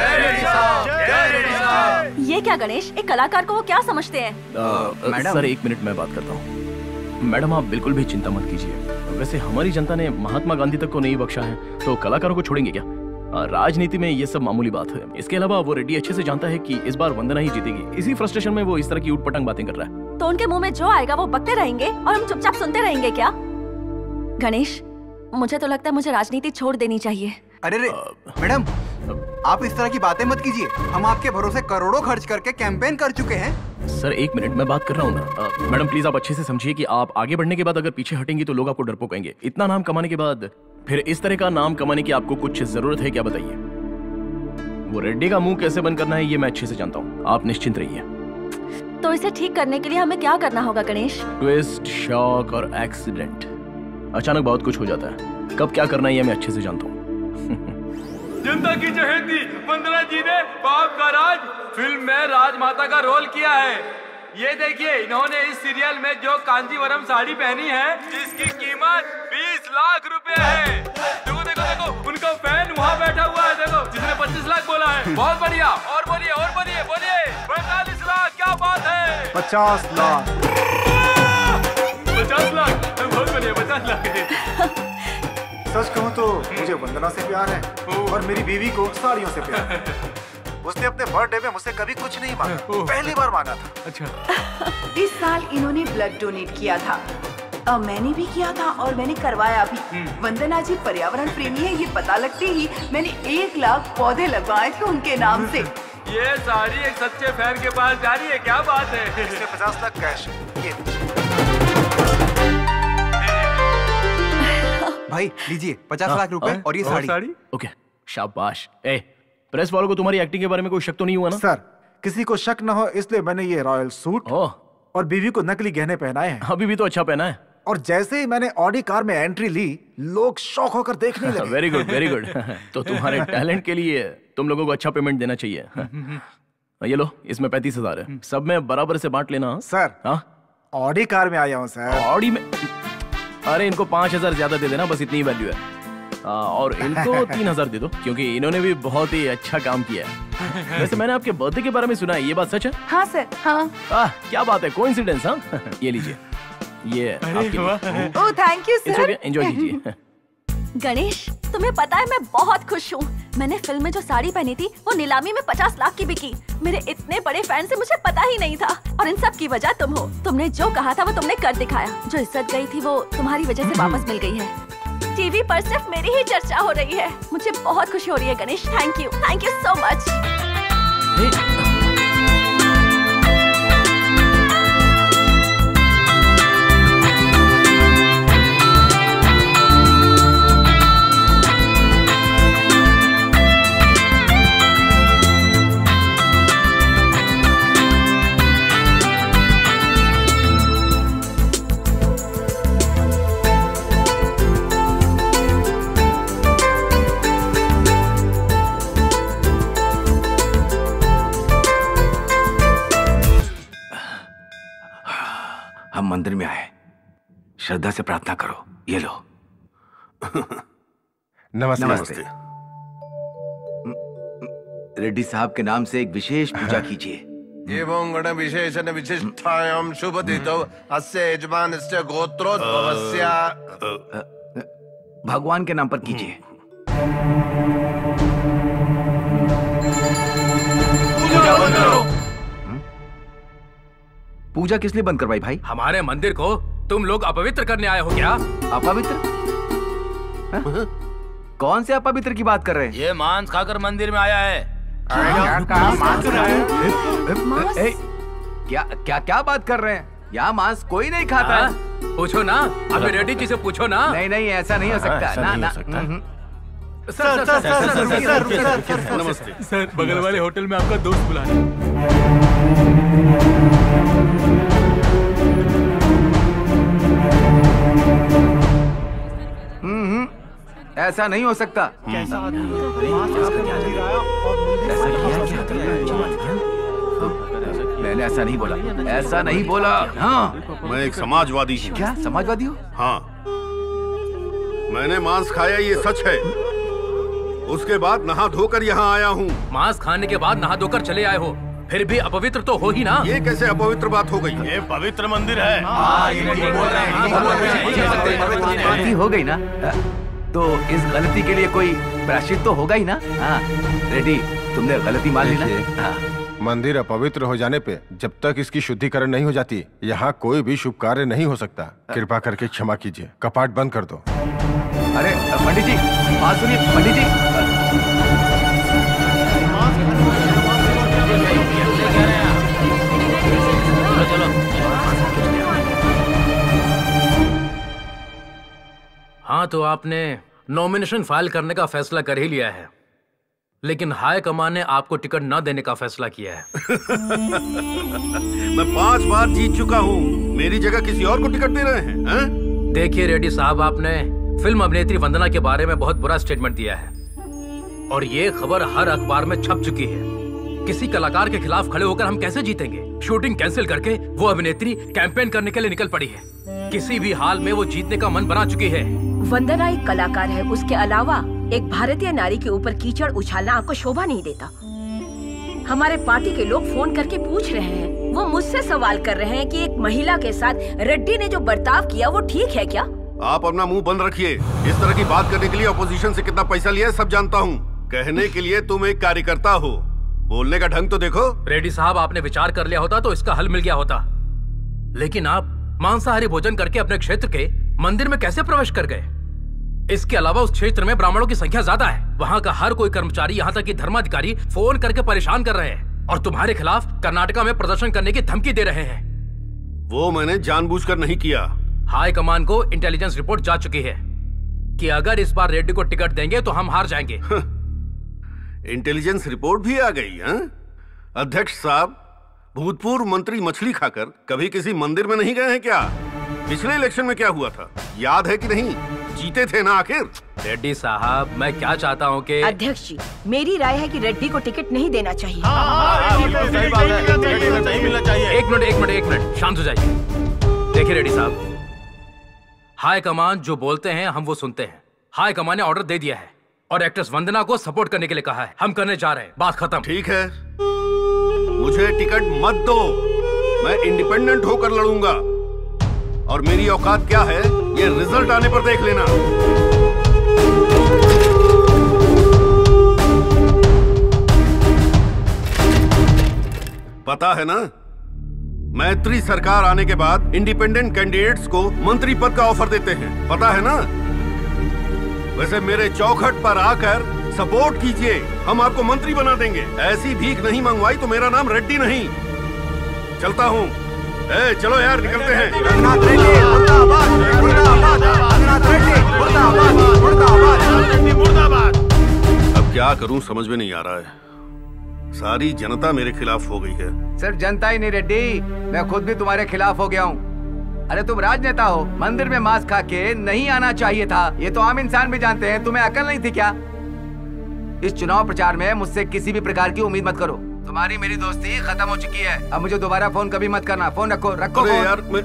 ये क्या गणेश, एक कलाकार को वो क्या समझते हैं? मैडम सर एक मिनट मैं बात करता हूँ। मैडम आप बिल्कुल भी चिंता मत कीजिए। वैसे हमारी जनता ने महात्मा गांधी तक को नहीं बख्शा है, तो कलाकारों को छोड़ेंगे क्या? राजनीति में ये सब मामूली बात है। इसके अलावा वो रेड्डी अच्छे से जानता है कि इस बार वंदना ही जीतेगी। इसी फ्रस्ट्रेशन में वो इस तरह की ऊटपटांग बातें कर रहा है। तो उनके मुंह में जो आएगा वो बकते रहेंगे और हम चुपचाप सुनते रहेंगे क्या? गणेश, मुझे तो लगता है मुझे राजनीति छोड़ देनी चाहिए। अरे रे मैडम, आप इस तरह की बातें मत कीजिए। हम आपके भरोसे करोड़ों खर्च करके कैंपेन कर चुके हैं। सर एक मिनट मैं बात कर रहा हूँ ना। मैडम प्लीज आप अच्छे से समझिए कि आप आगे बढ़ने के बाद अगर पीछे हटेंगी तो लोग आपको डरपोक कहेंगे। इतना नाम कमाने के बाद फिर इस तरह का नाम कमाने की आपको कुछ जरूरत है क्या? बताइए। वो रेड्डी का मुंह कैसे बंद करना है ये मैं अच्छे से जानता हूँ, आप निश्चिंत रहिए। तो इसे ठीक करने के लिए हमें क्या करना होगा गणेश? ट्विस्ट, शॉक और एक्सीडेंट, अचानक बहुत कुछ हो जाता है। कब क्या करना है ये मैं अच्छे से जानता हूँ। जनता की चहेती वंदना जी ने बाप का राज फिल्म में राजमाता का रोल किया है। ये देखिए, इन्होंने इस सीरियल में जो कांजीवरम साड़ी पहनी है जिसकी कीमत बीस लाख रुपए है। देखो देखो देखो, उनका फैन वहाँ बैठा हुआ है, देखो, जिसने पच्चीस लाख बोला है। बहुत बढ़िया, और बोलिए और बोलिए बोलिए। पैंतालीस लाख, क्या बात है? पचास लाख पचास लाख बहुत बढ़िया, पचास लाख। सच कहूँ तो मुझे वंदना से प्यार है और मेरी बीवी को साड़ियों से प्यार है। उसने अपने बर्थडे में मुझसे कभी कुछ नहीं मांगा, पहली बार मांगा था। अच्छा। इस साल इन्होंने ब्लड डोनेट किया था और मैंने भी किया था और मैंने करवाया भी। वंदना जी पर्यावरण प्रेमी है, ये पता लगते ही मैंने एक लाख पौधे लगवाए थे उनके नाम से। ये साड़ी एक सच्चे फैन के पास जा रही है, क्या बात है? इसमें पचास लाख कैश है, ये भाई लीजिए पचास लाख रुपए और ये साड़ी। साड़ी ओके, शाबाश। ए, प्रेस वालों को तुम्हारी एक्टिंग के बारे में कोई शक तो नहीं हुआ ना? सर, किसी को शक न हो इसलिए मैंने ये रॉयल सूट और बीवी को नकली गहने पहनाए हैं। अभी भी तो अच्छा पहना है। और जैसे ही मैंने ऑडी कार में एंट्री ली, लोग शौक होकर देखने लगे। Very good very good. तो तुम्हारे टैलेंट के लिए तुम लोगों को अच्छा पेमेंट देना चाहिए। ये लो, इसमें पैंतीस हजार है, सब में बराबर से बांट लेना। सर, हाँ ऑडी कार में आया हूँ सर। ऑडी में? अरे इनको पांच हजार ज्यादा दे देना, बस इतनी वैल्यू है। आ, और इनको तीन हजार दे दो क्योंकि इन्होंने भी बहुत ही अच्छा काम किया है। वैसे मैंने आपके बर्थडे के बारे में सुना है, ये बात सच है? हाँ सर, हाँ। आ, क्या बात है, कोइंसिडेंस। हाँ ये लीजिए, ये आपके लिए। Oh thank you sir. Enjoy कीजिए। गणेश, तुम्हें पता है मैं बहुत खुश हूँ। मैंने फिल्म में जो साड़ी पहनी थी वो नीलामी में पचास लाख की बिकी। मेरे इतने बड़े फैन से मुझे पता ही नहीं था और इन सब की वजह तुम हो। तुमने जो कहा था वो तुमने कर दिखाया। जो इज्जत गई थी वो तुम्हारी वजह से वापस मिल गई है। टीवी पर सिर्फ मेरी ही चर्चा हो रही है। मुझे बहुत खुशी हो रही है Ganesh. Thank you, thank you so much. हम मंदिर में आए, श्रद्धा से प्रार्थना करो। ये लो। नमस्ते। नमस्ते। रेड्डी साहब के नाम से एक विशेष पूजा कीजिए। एवं गण विशेषण विशिष्टायां शुभदितौ अस्य यजमानस्य गोत्रोद्भवस्य। भगवान के नाम पर कीजिए। पूजा बंद करो। पूजा किस लिए बंद करवाई भाई? हमारे मंदिर को तुम लोग अपवित्र करने आए हो क्या? अपवित्र? कौन से अपवित्र की बात कर रहे हैं? ये मांस खाकर मंदिर में आया है। क्या क्या क्या क्या बात कर रहे हैं? यहाँ मांस कोई नहीं खाता है। पूछो ना, अभी रेड्डी जी से पूछो ना। नहीं नहीं, ऐसा नहीं हो सकता। ना ना। Sir sir sir sir sir नमस्ते सर, बगल वाले होटल में आपका दोस्त बुला रहा है। हम्म ऐसा नहीं हो सकता। कैसा मैंने ऐसा नहीं बोला, ऐसा नहीं बोला। हाँ, मैं एक समाजवादी हूँ। क्या समाजवादी हो? हाँ, मैंने मांस खाया, ये सच है। उसके बाद नहा धोकर यहाँ आया हूँ। मांस खाने के बाद नहा धोकर चले आए हो, फिर भी अपवित्र तो हो ही ना। ये कैसे अपवित्र बात हो गई? ये पवित्र मंदिर है। गलती हो गई ना, तो इस गलती के लिए कोई प्रायश्चित तो होगा ही ना। हाँ रेड्डी, तुमने गलती मान ली ना। मंदिर अपवित्र हो जाने पे जब तक इसकी शुद्धिकरण नहीं हो जाती, यहाँ कोई भी शुभ कार्य नहीं हो सकता। कृपा करके क्षमा कीजिए, कपाट बंद कर दो। अरे पंडित जी, बात सुनिए पंडित जी। हाँ, तो आपने नॉमिनेशन फाइल करने का फैसला कर ही लिया है, लेकिन हाई कमान ने आपको टिकट न देने का फैसला किया है। मैं पांच बार जीत चुका हूँ, मेरी जगह किसी और को टिकट दे रहे हैं, हैं? देखिए रेड्डी साहब, आपने फिल्म अभिनेत्री वंदना के बारे में बहुत बुरा स्टेटमेंट दिया है और ये खबर हर अखबार में छप चुकी है। किसी कलाकार के खिलाफ खड़े होकर हम कैसे जीतेंगे? शूटिंग कैंसिल करके वो अभिनेत्री कैंपेन करने के लिए निकल पड़ी है। किसी भी हाल में वो जीतने का मन बना चुकी है। वंदना एक कलाकार है, उसके अलावा एक भारतीय नारी के ऊपर कीचड़ उछालना आपको शोभा नहीं देता। हमारे पार्टी के लोग फोन करके पूछ रहे हैं, वो मुझसे सवाल कर रहे हैं कि एक महिला के साथ रेड्डी ने जो बर्ताव किया वो ठीक है क्या? आप अपना मुंह बंद रखिए। इस तरह की बात करने के लिए अपोजिशन से कितना पैसा लिया है सब जानता हूँ। कहने के लिए तुम एक कार्यकर्ता हो, बोलने का ढंग तो देखो। रेड्डी साहब, आपने विचार कर लिया होता तो इसका हल मिल गया होता, लेकिन आप मांसाहारी भोजन करके अपने क्षेत्र के मंदिर में कैसे प्रवेश कर गए? इसके अलावा उस क्षेत्र में ब्राह्मणों की संख्या ज्यादा है। वहाँ का हर कोई कर्मचारी, यहाँ तक कि धर्माधिकारी फोन करके परेशान कर रहे हैं और तुम्हारे खिलाफ कर्नाटका में प्रदर्शन करने की धमकी दे रहे हैं। वो मैंने जानबूझकर नहीं किया। हाई कमान को इंटेलिजेंस रिपोर्ट जा चुकी है कि अगर इस बार रेड्डी को टिकट देंगे तो हम हार जाएंगे। इंटेलिजेंस रिपोर्ट भी आ गई है? अध्यक्ष साहब, भूतपूर्व मंत्री मछली खाकर कभी किसी मंदिर में नहीं गए हैं क्या? पिछले इलेक्शन में क्या हुआ था, याद है कि नहीं? जीते थे ना आखिर। रेड्डी साहब, मैं क्या चाहता हूँ कि अध्यक्ष जी, मेरी राय है कि रेड्डी को टिकट नहीं देना चाहिए। एक मिनट एक मिनट एक मिनट शांत हो जाइए। देखिए रेड्डी साहब, हाई कमान जो बोलते हैं हम वो सुनते हैं। हाई कमान ने ऑर्डर दे दिया है और एक्ट्रेस वंदना को सपोर्ट करने के लिए कहा है। हम करने जा रहे हैं, बात खत्म। ठीक है, मुझे टिकट मत दो, मैं इंडिपेंडेंट होकर लड़ूंगा और मेरी औकात क्या है ये रिजल्ट आने पर देख लेना। पता है ना, मैत्री सरकार आने के बाद इंडिपेंडेंट कैंडिडेट्स को मंत्री पद का ऑफर देते हैं, पता है ना? वैसे मेरे चौखट पर आकर सपोर्ट कीजिए, हम आपको मंत्री बना देंगे। ऐसी भीख नहीं मंगवाई तो मेरा नाम रेड्डी नहीं। चलता हूँ। ए, चलो यार, निकलते हैं। अब क्या करूं समझ में नहीं आ रहा है। सारी जनता मेरे खिलाफ हो गई है। सिर्फ जनता ही नहीं रेड्डी, मैं खुद भी तुम्हारे खिलाफ हो गया हूँ। अरे तुम राजनेता हो, मंदिर में मांस खा के नहीं आना चाहिए था, ये तो आम इंसान भी जानते हैं। तुम्हें अकल नहीं थी क्या? इस चुनाव प्रचार में मुझसे किसी भी प्रकार की उम्मीद मत करो। तुम्हारी मेरी दोस्ती खत्म हो चुकी है। अब मुझे दोबारा फोन कभी मत करना। फोन रखो रखो। अरे यार, मैं...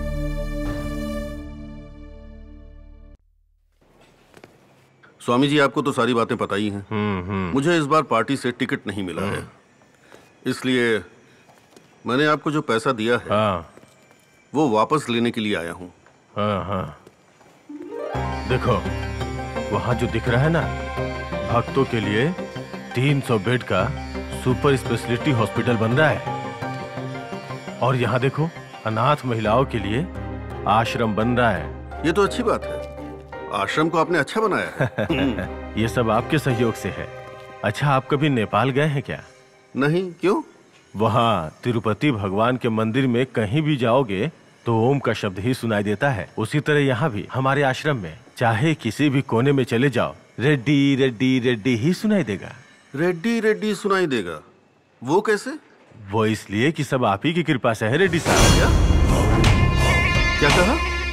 स्वामी जी, आपको तो सारी बातें पता ही हैं। मुझे इस बार पार्टी से टिकट नहीं मिला है, इसलिए मैंने आपको जो पैसा दिया है हाँ। वो वापस लेने के लिए आया हूँ। हाँ हाँ, देखो वहाँ जो दिख रहा है ना, भक्तों के लिए तीन सौ बेड का सुपर स्पेशलिटी हॉस्पिटल बन रहा है। और यहाँ देखो, अनाथ महिलाओं के लिए आश्रम बन रहा है। ये तो अच्छी बात है। आश्रम को आपने अच्छा बनाया है। ये सब आपके सहयोग से है। अच्छा, आप कभी नेपाल गए हैं क्या? नहीं, क्यों? वहाँ तिरुपति भगवान के मंदिर में कहीं भी जाओगे तो ओम का शब्द ही सुनाई देता है। उसी तरह यहाँ भी हमारे आश्रम में चाहे किसी भी कोने में चले जाओ, रेड्डी रेड्डी रेड्डी ही सुनाई देगा। रेड्डी रेड्डी सुनाई देगा? वो कैसे? वो इसलिए कि सब आप ही की कृपा से है रेड्डी साहब। क्या क्या कहा?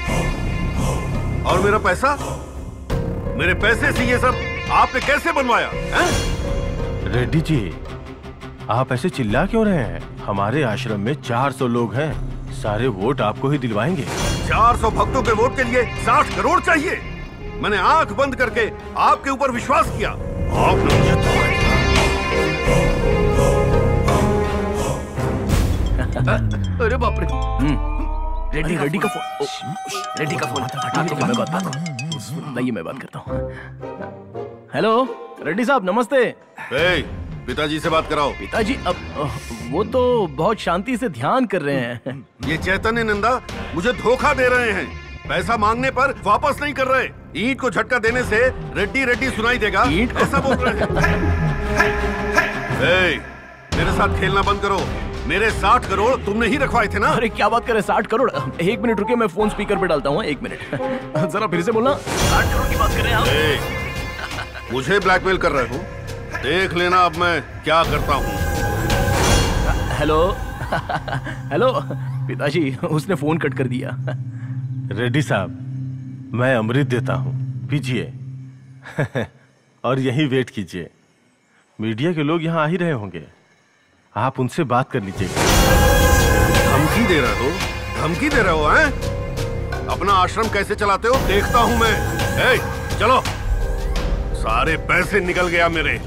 और मेरा पैसा? मेरे पैसे से ये सब आपने कैसे बनवाया है? रेड्डी जी, आप ऐसे चिल्ला क्यों रहे हैं? हमारे आश्रम में चार सौ लोग हैं, सारे वोट आपको ही दिलवाएंगे। चार सौ भक्तों के वोट के लिए साठ करोड़ चाहिए। मैंने आंख बंद करके आपके ऊपर विश्वास किया। आपने मुझे धोखा दिया। अरे बाप रे। रेड्डी रेड्डी का फोन, रेड्डी का फोन मैं बात करता हूँ। लाइए मैं बात करता हूँ। हेलो रेड्डी साहब, नमस्ते। ए, पिताजी से बात कराओ। पिताजी? अब वो तो बहुत शांति से ध्यान कर रहे हैं। ये चैतन्य नंदा मुझे धोखा दे रहे हैं। पैसा मांगने पर वापस नहीं कर रहे। ईंट को झटका देने से रेड्डी रेड्डी सुनाई देगा, ऐसा बोल रहे हैं। ए, मेरे साथ खेलना बंद करो। मेरे साठ करोड़ तुमने ही रखवाए थे ना? अरे क्या बात करे, साठ करोड़? एक मिनट रुके, मैं फोन स्पीकर पे डालता हूँ। एक मिनट जरा फिर से बोलना। साठ करोड़ की बात कर रहे हैं आप? मुझे ब्लैकमेल कर रहे हो? देख लेना अब मैं क्या करता हूँ। हेलो हेलो पिताजी, उसने फोन कट कर दिया। रेड्डी साहब, मैं अमृत देता हूँ, पीजिए। और यहीं वेट कीजिए। मीडिया के लोग यहाँ आ ही रहे होंगे, आप उनसे बात कर लीजिए। धमकी दे रहे हो? धमकी दे रहे हो हैं? अपना आश्रम कैसे चलाते हो देखता हूँ मैं। ए, चलो। सारे पैसे निकल गया मेरे।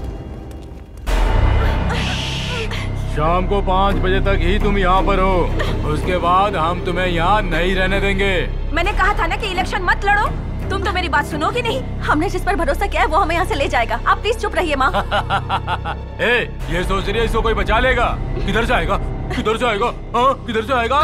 शाम को पाँच बजे तक ही तुम यहाँ पर हो, उसके बाद हम तुम्हें यहाँ नहीं रहने देंगे। मैंने कहा था ना कि इलेक्शन मत लड़ो। तुम तो मेरी बात सुनोगे नहीं। हमने जिस पर भरोसा किया है वो हमें यहाँ से ले जाएगा। आप प्लीज चुप रहिए माँ। ए, ये सोच रही है इसको कोई बचा लेगा? किधर जाएगा? किधर जाएगा? हाँ, किधर जाएगा?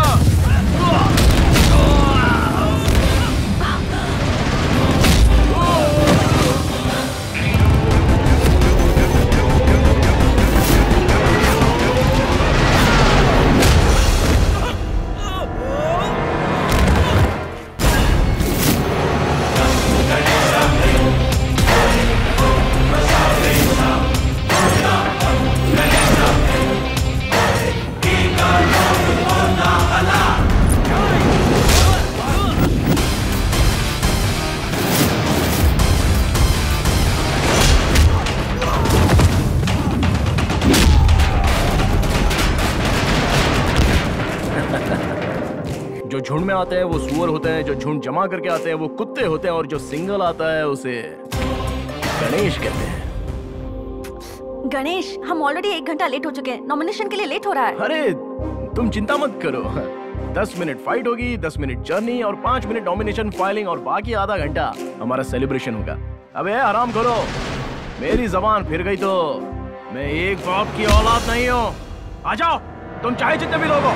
झुंड में आते हैं वो सुअर होते हैं, जो झुंड जमा करके आते हैं वो कुत्ते होते हैं, और जो सिंगल आता है उसे गणेश कहते हैं। गणेश, हम ऑलरेडी एक घंटा लेट हो चुके हैं। नॉमिनेशन के लिए लेट हो रहा है। अरे तुम चिंता मत करो। दस मिनट फाइट होगी, दस मिनट जर्नी और पांच मिनट नॉमिनेशन फाइलिंग, और बाकी आधा घंटा हमारा सेलिब्रेशन होगा। अबे आराम करो, मेरी जबान फिर गई तो मैं एक बाप की औलाद नहीं हूँ। आ जाओ, तुम चाहे जितने भी लोग हो।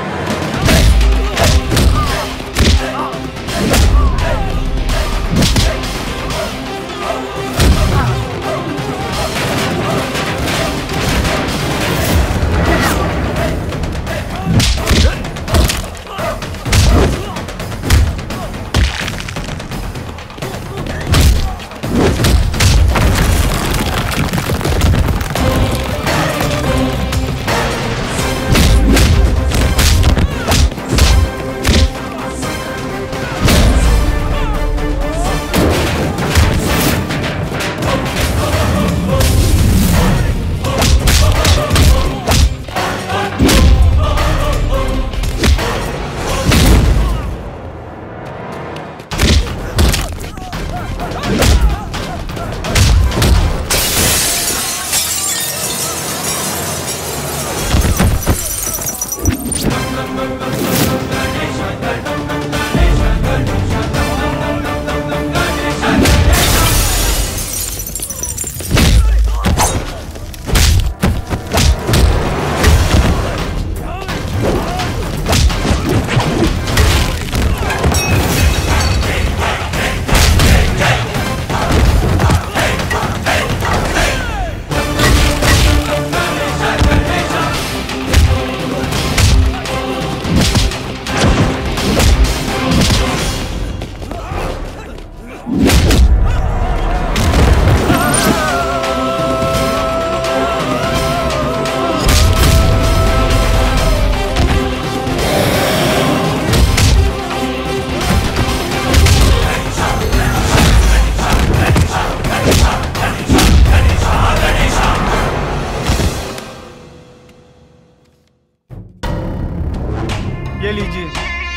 ये लीजिए।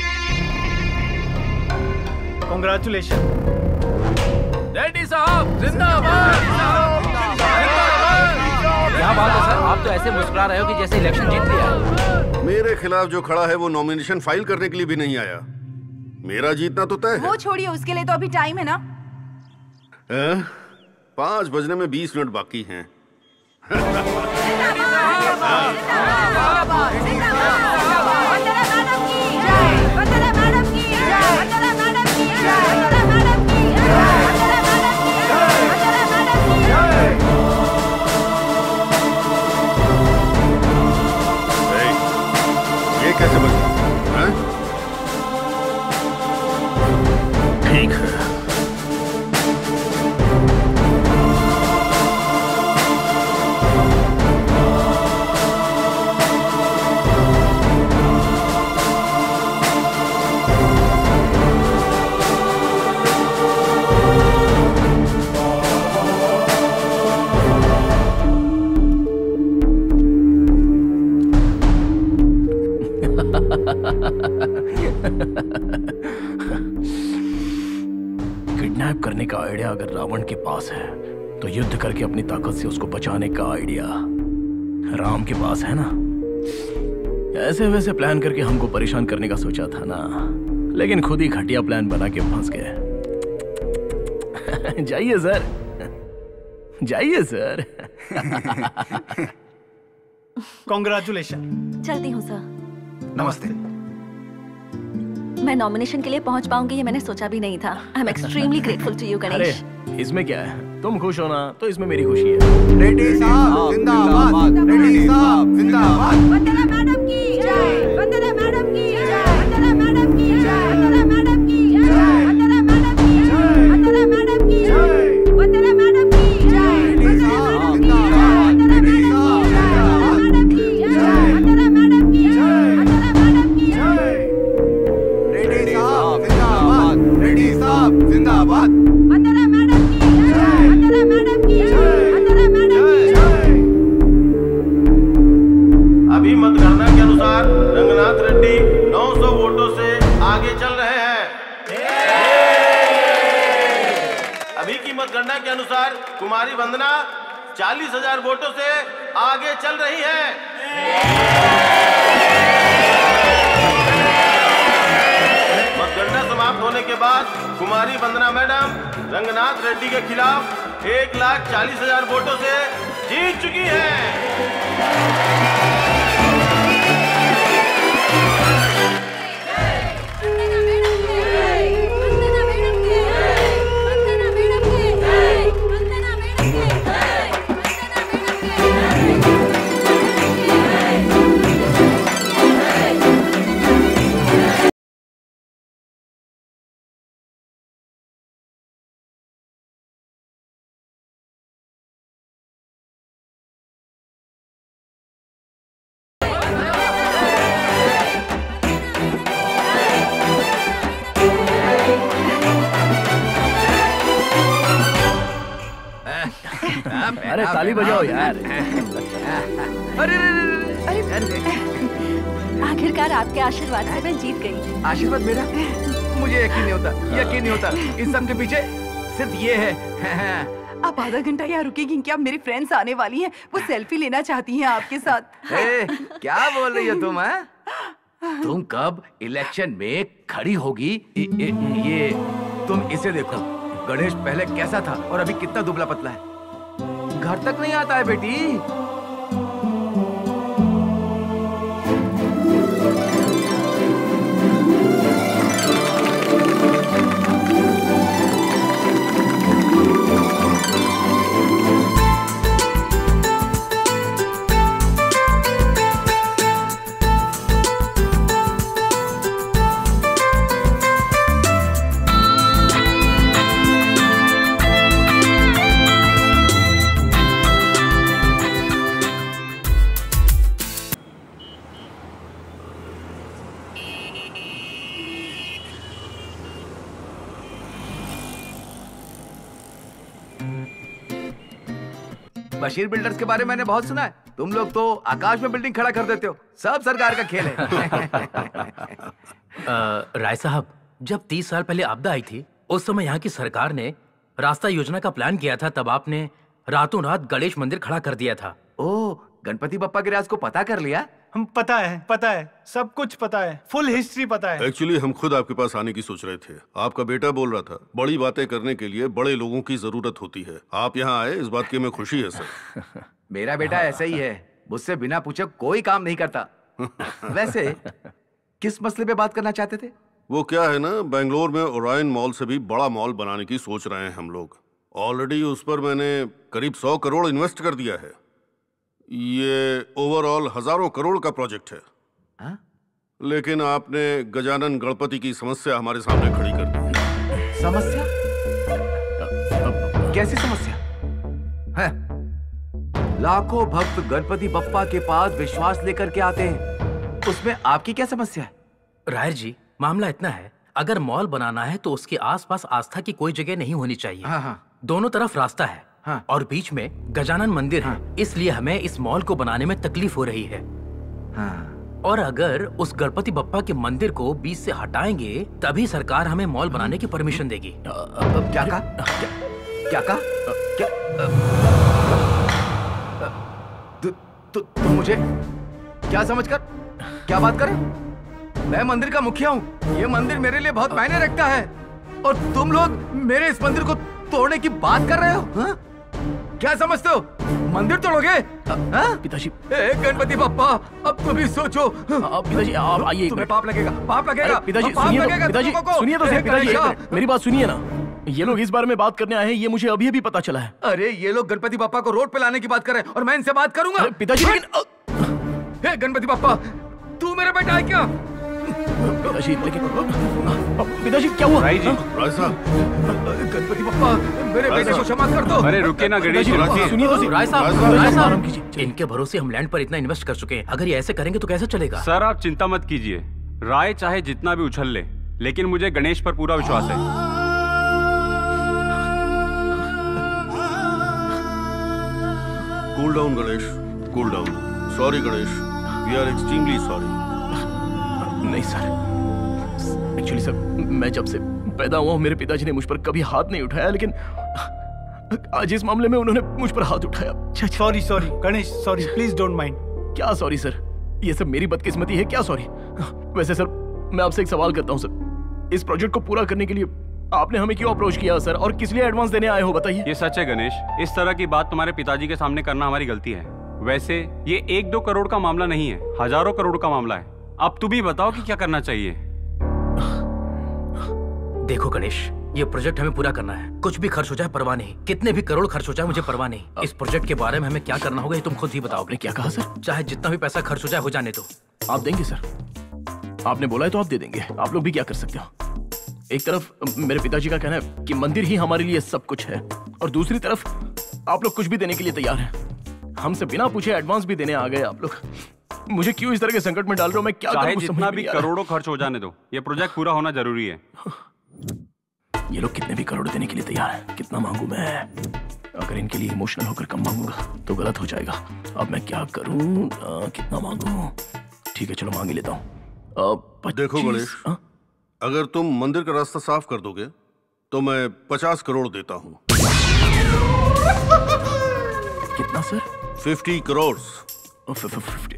कॉन्ग्रेचुलेशन। रेड्डी साहब जिंदाबाद। क्या बात है सर, आप तो ऐसे मुस्कुरा रहे हो कि जैसे इलेक्शन जीत लिया। मेरे खिलाफ जो खड़ा है वो नॉमिनेशन फाइल करने के लिए भी नहीं आया। मेरा जीतना तो तय है। वो छोड़िए, उसके लिए तो अभी टाइम है ना। है? पाँच बजने में बीस मिनट बाकी हैं। ये कैसे बचा? हैं? ठीक है। किडनैप करने का आइडिया अगर रावण के पास है तो युद्ध करके अपनी ताकत से उसको बचाने का आइडिया राम के पास है ना। ऐसे वैसे प्लान करके हमको परेशान करने का सोचा था ना, लेकिन खुद ही घटिया प्लान बना के फंस गए। जाइए सर, जाइए सर। कॉन्ग्रेचुलेशन। चलती हूँ सर। नमस्ते। मैं नॉमिनेशन के लिए पहुंच पाऊंगी ये मैंने सोचा भी नहीं था। I am extremely grateful to you Ganesh. अरे इसमें क्या है, तुम खुश हो ना तो इसमें मेरी खुशी है। रेड्डी साहब जिंदाबाद, रेड्डी साहब जिंदाबाद। वंदना मैडम की जय, वंदना मैडम की जय, वंदना मैडम की जय, वंदना मैडम की जय, वंदना मैडम की जय, वंदना मैडम की जय, वंदना मैडम की जय, वंदना मैडम की जय, वंदना मैडम की जय, वंदना मैडम की जय, वंदना मैडम की जय। रेड्डी साहब जिंदाबाद, रेड्डी साहब जिंदाबाद। वंदना मैडम की जय, वंदना मैडम की जय, वंदना मैडम की जय। अभी मतगणना के अनुसार रंगनाथ रेड्डी नौ सौ वोटों से आगे चल रहे हैं। अभी की मतगणना के अनुसार कुमारी वंदना चालीस हजार वोटों से आगे चल रही है। मतगणना समाप्त होने के बाद कुमारी वंदना मैडम रंगनाथ रेड्डी के खिलाफ एक लाख चालीस हजार वोटों से जीत चुकी है। अरे ताली बजाओ यार। अरे आखिरकार आपके आशीर्वाद से मैं जीत गई। आशीर्वाद मेरा? मुझे यकीन नहीं होता, यकीन नहीं होता। इस सब के पीछे सिर्फ ये है। आप आधा घंटा यहाँ रुकेगी क्या? मेरी फ्रेंड्स आने वाली हैं, वो सेल्फी लेना चाहती हैं आपके साथ। ए, क्या बोल रही हो तुम? है तुम कब इलेक्शन में खड़ी होगी? ए, ए, ये तुम इसे देखो, गणेश पहले कैसा था और अभी कितना दुबला पतला है। घर तक नहीं आता है बेटी। बशीर बिल्डर्स के बारे में मैंने बहुत सुना है। तुम लोग तो आकाश में बिल्डिंग खड़ा कर देते हो। सब सरकार का खेल है। राय साहब, जब तीस साल पहले आपदा आई थी उस समय यहाँ की सरकार ने रास्ता योजना का प्लान किया था, तब आपने रातों रात गणेश मंदिर खड़ा कर दिया था। ओ, गणपति बप्पा के राज को पता कर लिया? हम पता है, पता है, सब कुछ पता है, फुल हिस्ट्री पता है। एक्चुअली हम खुद आपके पास आने की सोच रहे थे। आपका बेटा बोल रहा था बड़ी बातें करने के लिए बड़े लोगों की जरूरत होती है। आप यहाँ आए, इस बात की हमें खुशी है सर। मेरा बेटा ऐसा ही है, मुझसे बिना पूछे कोई काम नहीं करता। वैसे किस मसले पे बात करना चाहते थे? वो क्या है ना, बेंगलोर में ओरायन मॉल से भी बड़ा मॉल बनाने की सोच रहे हैं हम लोग। ऑलरेडी उस पर मैंने करीब सौ करोड़ इन्वेस्ट कर दिया है। ये ओवरऑल हजारों करोड़ का प्रोजेक्ट है। हा? लेकिन आपने गजानन गणपति की समस्या हमारे सामने खड़ी कर दी। समस्या? कैसी समस्या है? लाखों भक्त गणपति बप्पा के पास विश्वास लेकर के आते हैं, उसमें आपकी क्या समस्या है? रायर जी, मामला इतना है, अगर मॉल बनाना है तो उसके आसपास आस्था की कोई जगह नहीं होनी चाहिए। हाँ हाँ। दोनों तरफ रास्ता है। हाँ। और बीच में गजानन मंदिर है। इसलिए हमें इस मॉल को बनाने में तकलीफ हो रही है। हाँ। और अगर उस गणपति बप्पा के मंदिर को बीच से हटाएंगे तभी सरकार हमें मॉल बनाने की परमिशन देगी। क्या कहा? क्या कहा? क्या तुम मुझे क्या समझकर क्या बात कर रहे हो? मैं मंदिर का मुखिया हूँ, ये मंदिर मेरे लिए बहुत मायने रखता है, और तुम लोग मेरे इस मंदिर को तोड़ने की बात कर रहे हो? हा? क्या समझते हो, मंदिर तोड़ोगे? पिताजी, गणपति बप्पा, अब तुम भी सोचो। पिताजी आप आइए, तुम्हें पाप लगेगा, पाप लगेगा। पिताजी पाप सुनिए लगेगा तो, पिताजी तुम लोगों को। सुनिए तो सही, पिताजी गणेशा। एक मिनट, मेरी बात सुनिए ना। ये लोग इस बारे में बात करने आए हैं, ये मुझे अभी अभी पता चला है। अरे ये लोग गणपति बप्पा को रोड पे लाने की बात कर रहे हैं और मैं इनसे बात करूंगा? पिताजी हे गणपति बप्पा, तू मेरा बेटा है क्या? पिताजी लेकिन पिताजी क्या हुआ? राय जी, राय साहब, गणपति बप्पा मेरे बेटे को क्षमा कर दो। अरे रुकिए ना गणेश जी, रुकिए। सुनिए तो सही। राय साहब, राय साहब, राय साहब, आराम कीजिए। इनके भरोसे हम लैंड पर इतना इन्वेस्ट कर चुके हैं, अगर ये ऐसे करेंगे तो कैसे चलेगा? सर आप चिंता मत कीजिए, राय चाहे जितना भी उछल ले, लेकिन मुझे गणेश पर पूरा विश्वास है। Cool down Ganesh, cool down. Sorry Ganesh, we are extremely sorry. नहीं सर, एक्चुअली सर, मैं जब से पैदा हुआ हूं मेरे पिताजी ने मुझ पर कभी हाथ नहीं उठाया, लेकिन आज इस मामले में उन्होंने मुझ पर हाथ उठाया। Sorry sorry Ganesh, sorry, please don't mind. क्या सॉरी सर, ये सब मेरी बदकिस्मती है, क्या सॉरी? वैसे सर मैं आपसे एक सवाल करता हूं सर, इस प्रोजेक्ट को पूरा करने के लिए आपने हमें क्यों अप्रोच किया सर, और किस लिए एडवांस देने आए हो बताइए? ये सच है गणेश, इस तरह की बात तुम्हारे पिताजी के सामने करना हमारी गलती है। वैसे ये एक दो करोड़ का मामला नहीं है, हजारों करोड़ का मामला है। अब तुम ही बताओ कि क्या करना चाहिए। देखो गणेश, ये प्रोजेक्ट हमें पूरा करना है, कुछ भी खर्च हो जाए परवाह नहीं, कितने भी करोड़ खर्च हो जाए मुझे परवाह नहीं। इस प्रोजेक्ट के बारे में हमें क्या करना होगा ये तुम खुद ही बताओ। आपने क्या कहा सर? चाहे जितना भी पैसा खर्च हो जाए हो जाने दो। आप देंगे सर? आपने बोला है तो आप दे देंगे, आप लोग भी क्या कर सकते हो। एक तरफ मेरे पिताजी का कहना है कि मंदिर ही हमारे लिए सब कुछ है, और दूसरी तरफ आप लोग कुछ भी देने के लिए तैयार हैं। हमसे बिना पूछे एडवांस भी देने आ गए आप लोग। मुझे क्यों इस तरह के संकट में डाल रहे हो? मैं क्या चाहे करूं, जितना भी करोड़ों खर्च हो जाने दो, ये प्रोजेक्ट पूरा होना जरूरी है। ये लोग कितने भी करोड़ देने के लिए तैयार हैं। कितना मांगू मैं? अगर इनके लिए इमोशनल होकर कम मांगूंगा तो गलत हो जाएगा। अब मैं क्या करूं? आ, कितना मांगू? ठीक है चलो मांग ही लेता हूँ। देखो गणेश, अगर तुम मंदिर का रास्ता साफ कर दोगे तो मैं पचास करोड़ देता हूँ। कितना sir? Fifty crore. Fifty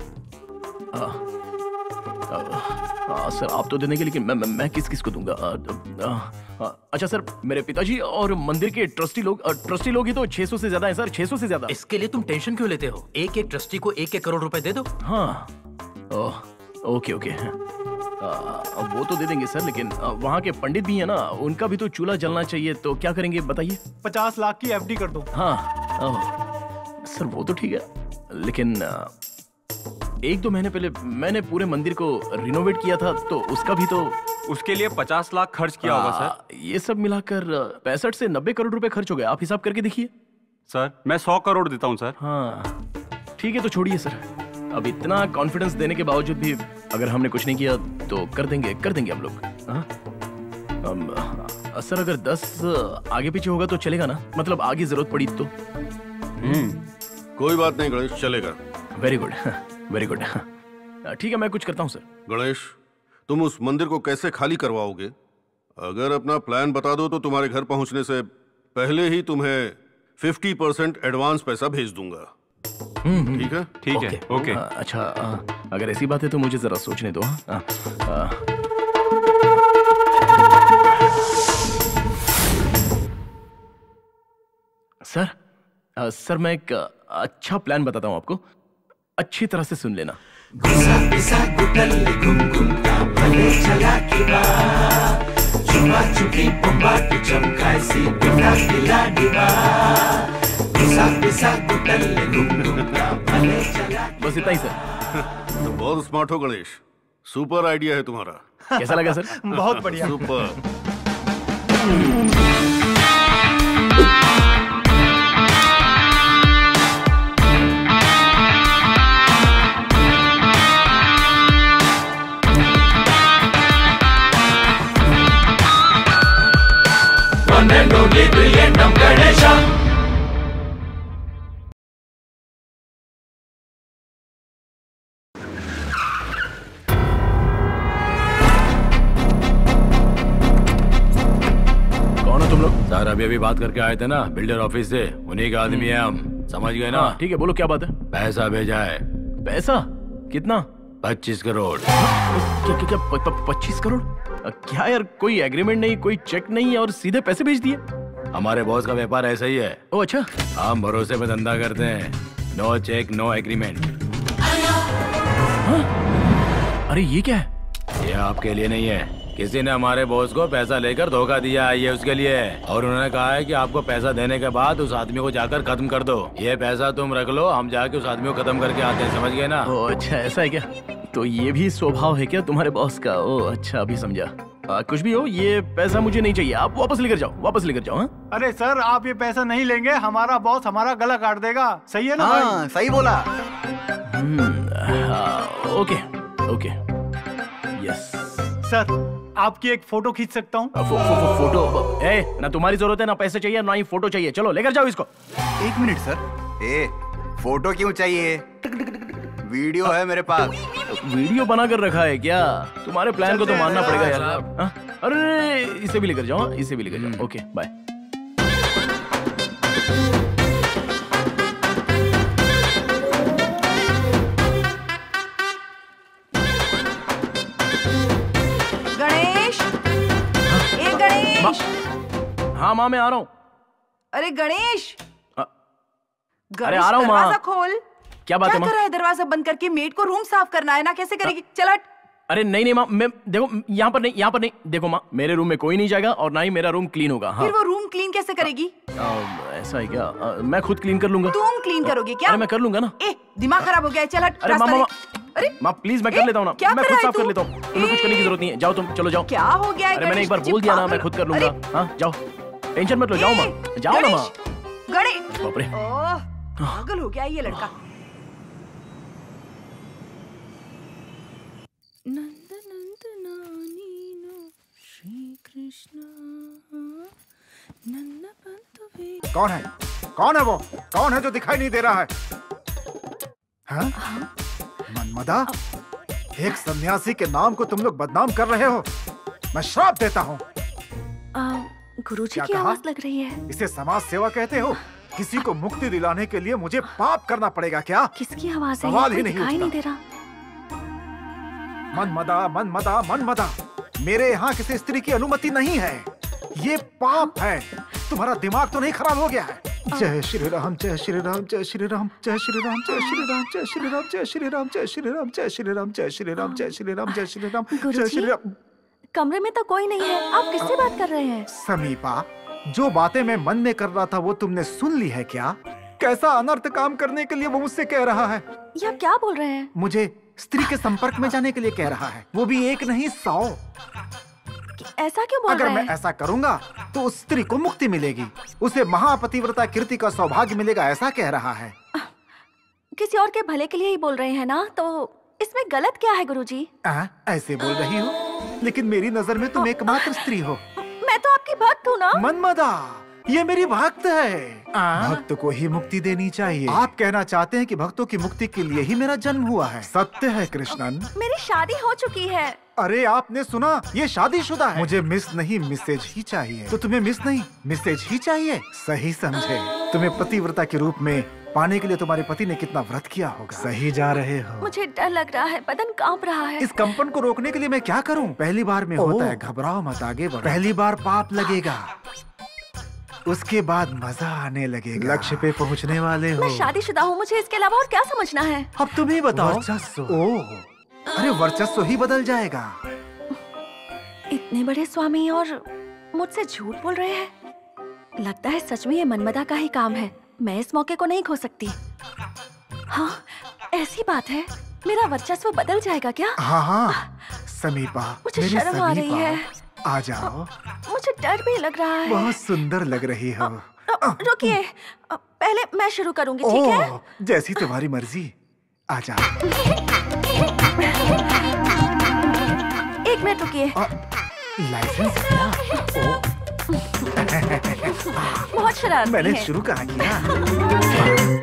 sir आप तो देने के, लेकिन मैं, मैं, मैं किस किस को दूंगा? आ, आ, आ, अच्छा सर, मेरे पिताजी और मंदिर के ट्रस्टी लोग, ट्रस्टी लोग ही तो छह सौ से ज्यादा है सर, छह सौ से ज्यादा। इसके लिए तुम टेंशन क्यों लेते हो? एक एक ट्रस्टी को एक एक करोड़ रुपए दे दो। हाँ ओह, ओके ओके आ, वो तो दे देंगे सर, लेकिन आ, वहाँ के पंडित भी है ना, उनका भी तो चूल्हा जलना चाहिए, तो क्या करेंगे बताइए? पचास लाख की एफडी कर दो। हाँ सर वो तो ठीक है, लेकिन आ, एक दो महीने पहले मैंने पूरे मंदिर को रिनोवेट किया था, तो उसका भी तो उसके लिए पचास लाख खर्च किया होगा सर। ये सब मिलाकर पैंसठ से नब्बे करोड़ रुपए खर्च हो गए। आप हिसाब करके देखिए। सर मैं सौ करोड़ देता हूँ सर। हाँ ठीक है तो छोड़िए सर, अब इतना कॉन्फिडेंस देने के बावजूद भी अगर हमने कुछ नहीं किया तो कर देंगे कर देंगे हम लोग। हाँ सर अगर दस आगे पीछे होगा तो चलेगा ना? मतलब आगे जरूरत पड़ी तो। हम्म कोई बात नहीं गणेश, चलेगा। Very good very good. ठीक है, मैं कुछ करता हूँ सर। गणेश, तुम उस मंदिर को कैसे खाली करवाओगे? अगर अपना प्लान बता दो तो तुम्हारे घर पहुंचने से पहले ही तुम्हें फिफ्टी परसेंट एडवांस पैसा भेज दूंगा। ठीक है? ठीक है, ओके। अच्छा, आ, अगर ऐसी बात है तो मुझे जरा सोचने दो। आ, आ, सर आ, सर मैं एक अच्छा प्लान बताता हूँ आपको, अच्छी तरह से सुन लेना। बस इतना ही सर। तो बहुत स्मार्ट हो गणेश, सुपर आइडिया है तुम्हारा। कैसा लगा सर? बहुत बढ़िया। Super. One and only brilliant Ganesha. कौन हो तुम लोग? सर अभी अभी बात करके आए थे ना बिल्डर ऑफिस से, उन्हीं के आदमी है हम। समझ गए ना? ठीक है, बोलो क्या बात है? पैसा भेजा है। पैसा? कितना? पच्चीस करोड़। क्या क्या क्या पच्चीस करोड़? क्या यार, कोई एग्रीमेंट नहीं, कोई चेक नहीं और सीधे पैसे भेज दिए? हमारे बॉस का व्यापार ऐसा ही है। ओ अच्छा। हम भरोसे पे धंधा करते हैं, नो चेक नो एग्रीमेंट। अरे ये क्या है? ये आपके लिए नहीं है, किसी ने हमारे बॉस को पैसा लेकर धोखा दिया है, ये उसके लिए है। और उन्होंने कहा है कि आपको पैसा देने के बाद उस आदमी को जाकर खत्म कर दो। ये पैसा तुम रख लो, हम जाके उस आदमी को खत्म करके आते हैं। समझ गए ना? ओ अच्छा, ऐसा है क्या? तो ये भी स्वभाव है क्या तुम्हारे बॉस का? ओ अच्छा, अभी समझा। आ, कुछ भी हो, ये पैसा मुझे नहीं चाहिए, आप वापस लेकर जाओ, वापस लेकर जाओ। हाँ? अरे सर, आप ये पैसा नहीं लेंगे, हमारा बॉस हमारा गला काट देगा। सही है ना? हाँ, सही बोला। ओके ओके, यस सर, आपकी एक फोटो खींच सकता हूँ? फो, फो, फो, फोटो? ए, ना तुम्हारी जरूरत है, ना पैसे चाहिए, ना ही फोटो चाहिए। चलो लेकर जाओ इसको। एक मिनट सर। ए, फोटो क्यों चाहिए? वीडियो है मेरे पास। वीडियो बना कर रखा है क्या? तुम्हारे प्लान को तो मानना पड़ेगा यार। हाँ? अरे इसे भी लेकर जाओ, इसे भी लेकर जाओ। Okay bye. गणेश, ए गणेश। हाँ माँ, मैं आ रहा हूँ। अरे गणेश, अरे आ रहा हूँ माँ। दरवाजा खोल। क्या बात है माँ? क्या कर रहा है? दरवाजा बंद करके मेड को रूम साफ करना है ना, कैसे करेगी? चल हट। अरे नहीं नहीं माँ, मैं देखो यहाँ पर नहीं, यहाँ पर नहीं। देखो माँ, मेरे रूम में कोई नहीं जाएगा और ना ही मेरा रूम क्लीन होगा। हाँ। फिर वो रूम क्लीन कैसे करेगी? आ, ऐसा है क्या? आ, मैं खुद क्लीन कर लूंगा। तुम क्लीन करोगे क्या? अरे मैं कर लूंगा ना। ए, दिमाग खराब हो गया है, चल हट। अरे माँ, अरे माँ प्लीज, मैं कर लेता हूँ ना। क्या मैं कर खुद रहा है साफ कर तू? लेता हूँ, तुम्हें कुछ करने की जरूरत नहीं है। जाओ तुम, चलो जाओ। क्या हो गया है? अरे मैंने एक बार बोल दिया ना, मैं खुद कर लूंगा। हाँ जाओ, टेंशन मत लो, जाओ माँ, जाओ ना माँ। गणेश, बाप रे, पागल हो गया ये लड़का। नंद नंद नानी नो श्री कृष्ण नंद पंत वे। कौन है? कौन है वो? कौन है जो दिखाई नहीं दे रहा है? हाँ? मनमदा, एक सन्यासी के नाम को तुम लोग बदनाम कर रहे हो। मैं श्राप देता हूँ। गुरुजी की आवाज लग रही है। इसे समाज सेवा कहते हो? किसी को मुक्ति दिलाने के लिए मुझे पाप करना पड़ेगा क्या? किसकी आवाज है? सवाल ही नहीं दिखाई नहीं दे उठता। रहा। मनमदा, मनमदा, मनमदा, मेरे यहाँ किसी स्त्री की अनुमति नहीं है। ये पाप है। तुम्हारा दिमाग तो नहीं खराब हो गया है? जय श्री राम, जय श्री राम, जय श्री राम, जय श्री राम, जय श्री राम, जय श्री राम, जय श्री राम, जय श्री राम, जय श्री राम, जय श्री राम, जय श्री राम, जय श्री राम, जय श्री राम। कमरे में तो कोई नहीं है, आप किससे बात कर रहे हैं? समीपा, जो बातें मैं मन में कर रहा था वो तुमने सुन ली है क्या? कैसा अनर्थ काम करने के लिए वो मुझसे कह रहा है। ये आप क्या बोल रहे हैं? मुझे स्त्री के संपर्क में जाने के लिए कह रहा है, वो भी एक नहीं सौ। ऐसा क्यों बोल अगर रहे मैं हैं? ऐसा करूंगा तो उस स्त्री को मुक्ति मिलेगी, उसे महापतिव्रता कीर्ति का सौभाग्य मिलेगा, ऐसा कह रहा है। किसी और के भले के लिए ही बोल रहे हैं ना, तो इसमें गलत क्या है गुरुजी? आ, ऐसे बोल रही हो, लेकिन मेरी नजर में तुम एकमात्र स्त्री हो। मैं तो आपकी भक्त हूँ ना। मनमदा, ये मेरी भक्त है। भक्त को ही मुक्ति देनी चाहिए। आप कहना चाहते हैं कि भक्तों की मुक्ति के लिए ही मेरा जन्म हुआ है। सत्य है कृष्णन। मेरी शादी हो चुकी है। अरे आपने सुना, ये शादीशुदा है। मुझे मिस नहीं मिसेज ही चाहिए। तो तुम्हें मिस नहीं मिसेज ही चाहिए। सही समझे। तुम्हें पतिव्रता के रूप में पाने के लिए तुम्हारे पति ने कितना व्रत किया होगा। सही जा रहे हो। मुझे डर लग रहा है, बदन कांप रहा है। इस कंपन को रोकने के लिए मैं क्या करूं? पहली बार में होता है, घबराओ मत, आगे बढ़ो। पहली बार पाप लगेगा, उसके बाद मजा आने लगेगा। लक्ष्य पे पहुंचने वाले हो। मैं शादीशुदा हूँ, मुझे इसके अलावा और क्या समझना है? अब तुम ही बताओ। वर्चस्व। ओह, अरे वर्चस्व ही बदल जाएगा। इतने बड़े स्वामी और मुझसे झूठ बोल रहे हैं। लगता है सच में ये मनमदा का ही काम है। मैं इस मौके को नहीं खो सकती। हाँ, ऐसी बात है। मेरा वर्चस्व बदल जाएगा क्या? हाँ हाँ समीपा, मुझे शर्म आ रही है। आ जाओ। मुझे डर भी लग रहा है। बहुत सुंदर लग रही हो। रुकिए, पहले मैं शुरू करूंगी, ठीक है? जैसी तुम्हारी मर्जी। आ जाओ। एक मिनट रुकिए। लाइसेंस? बहुत शरारती मैंने है। शुरू कहा किया।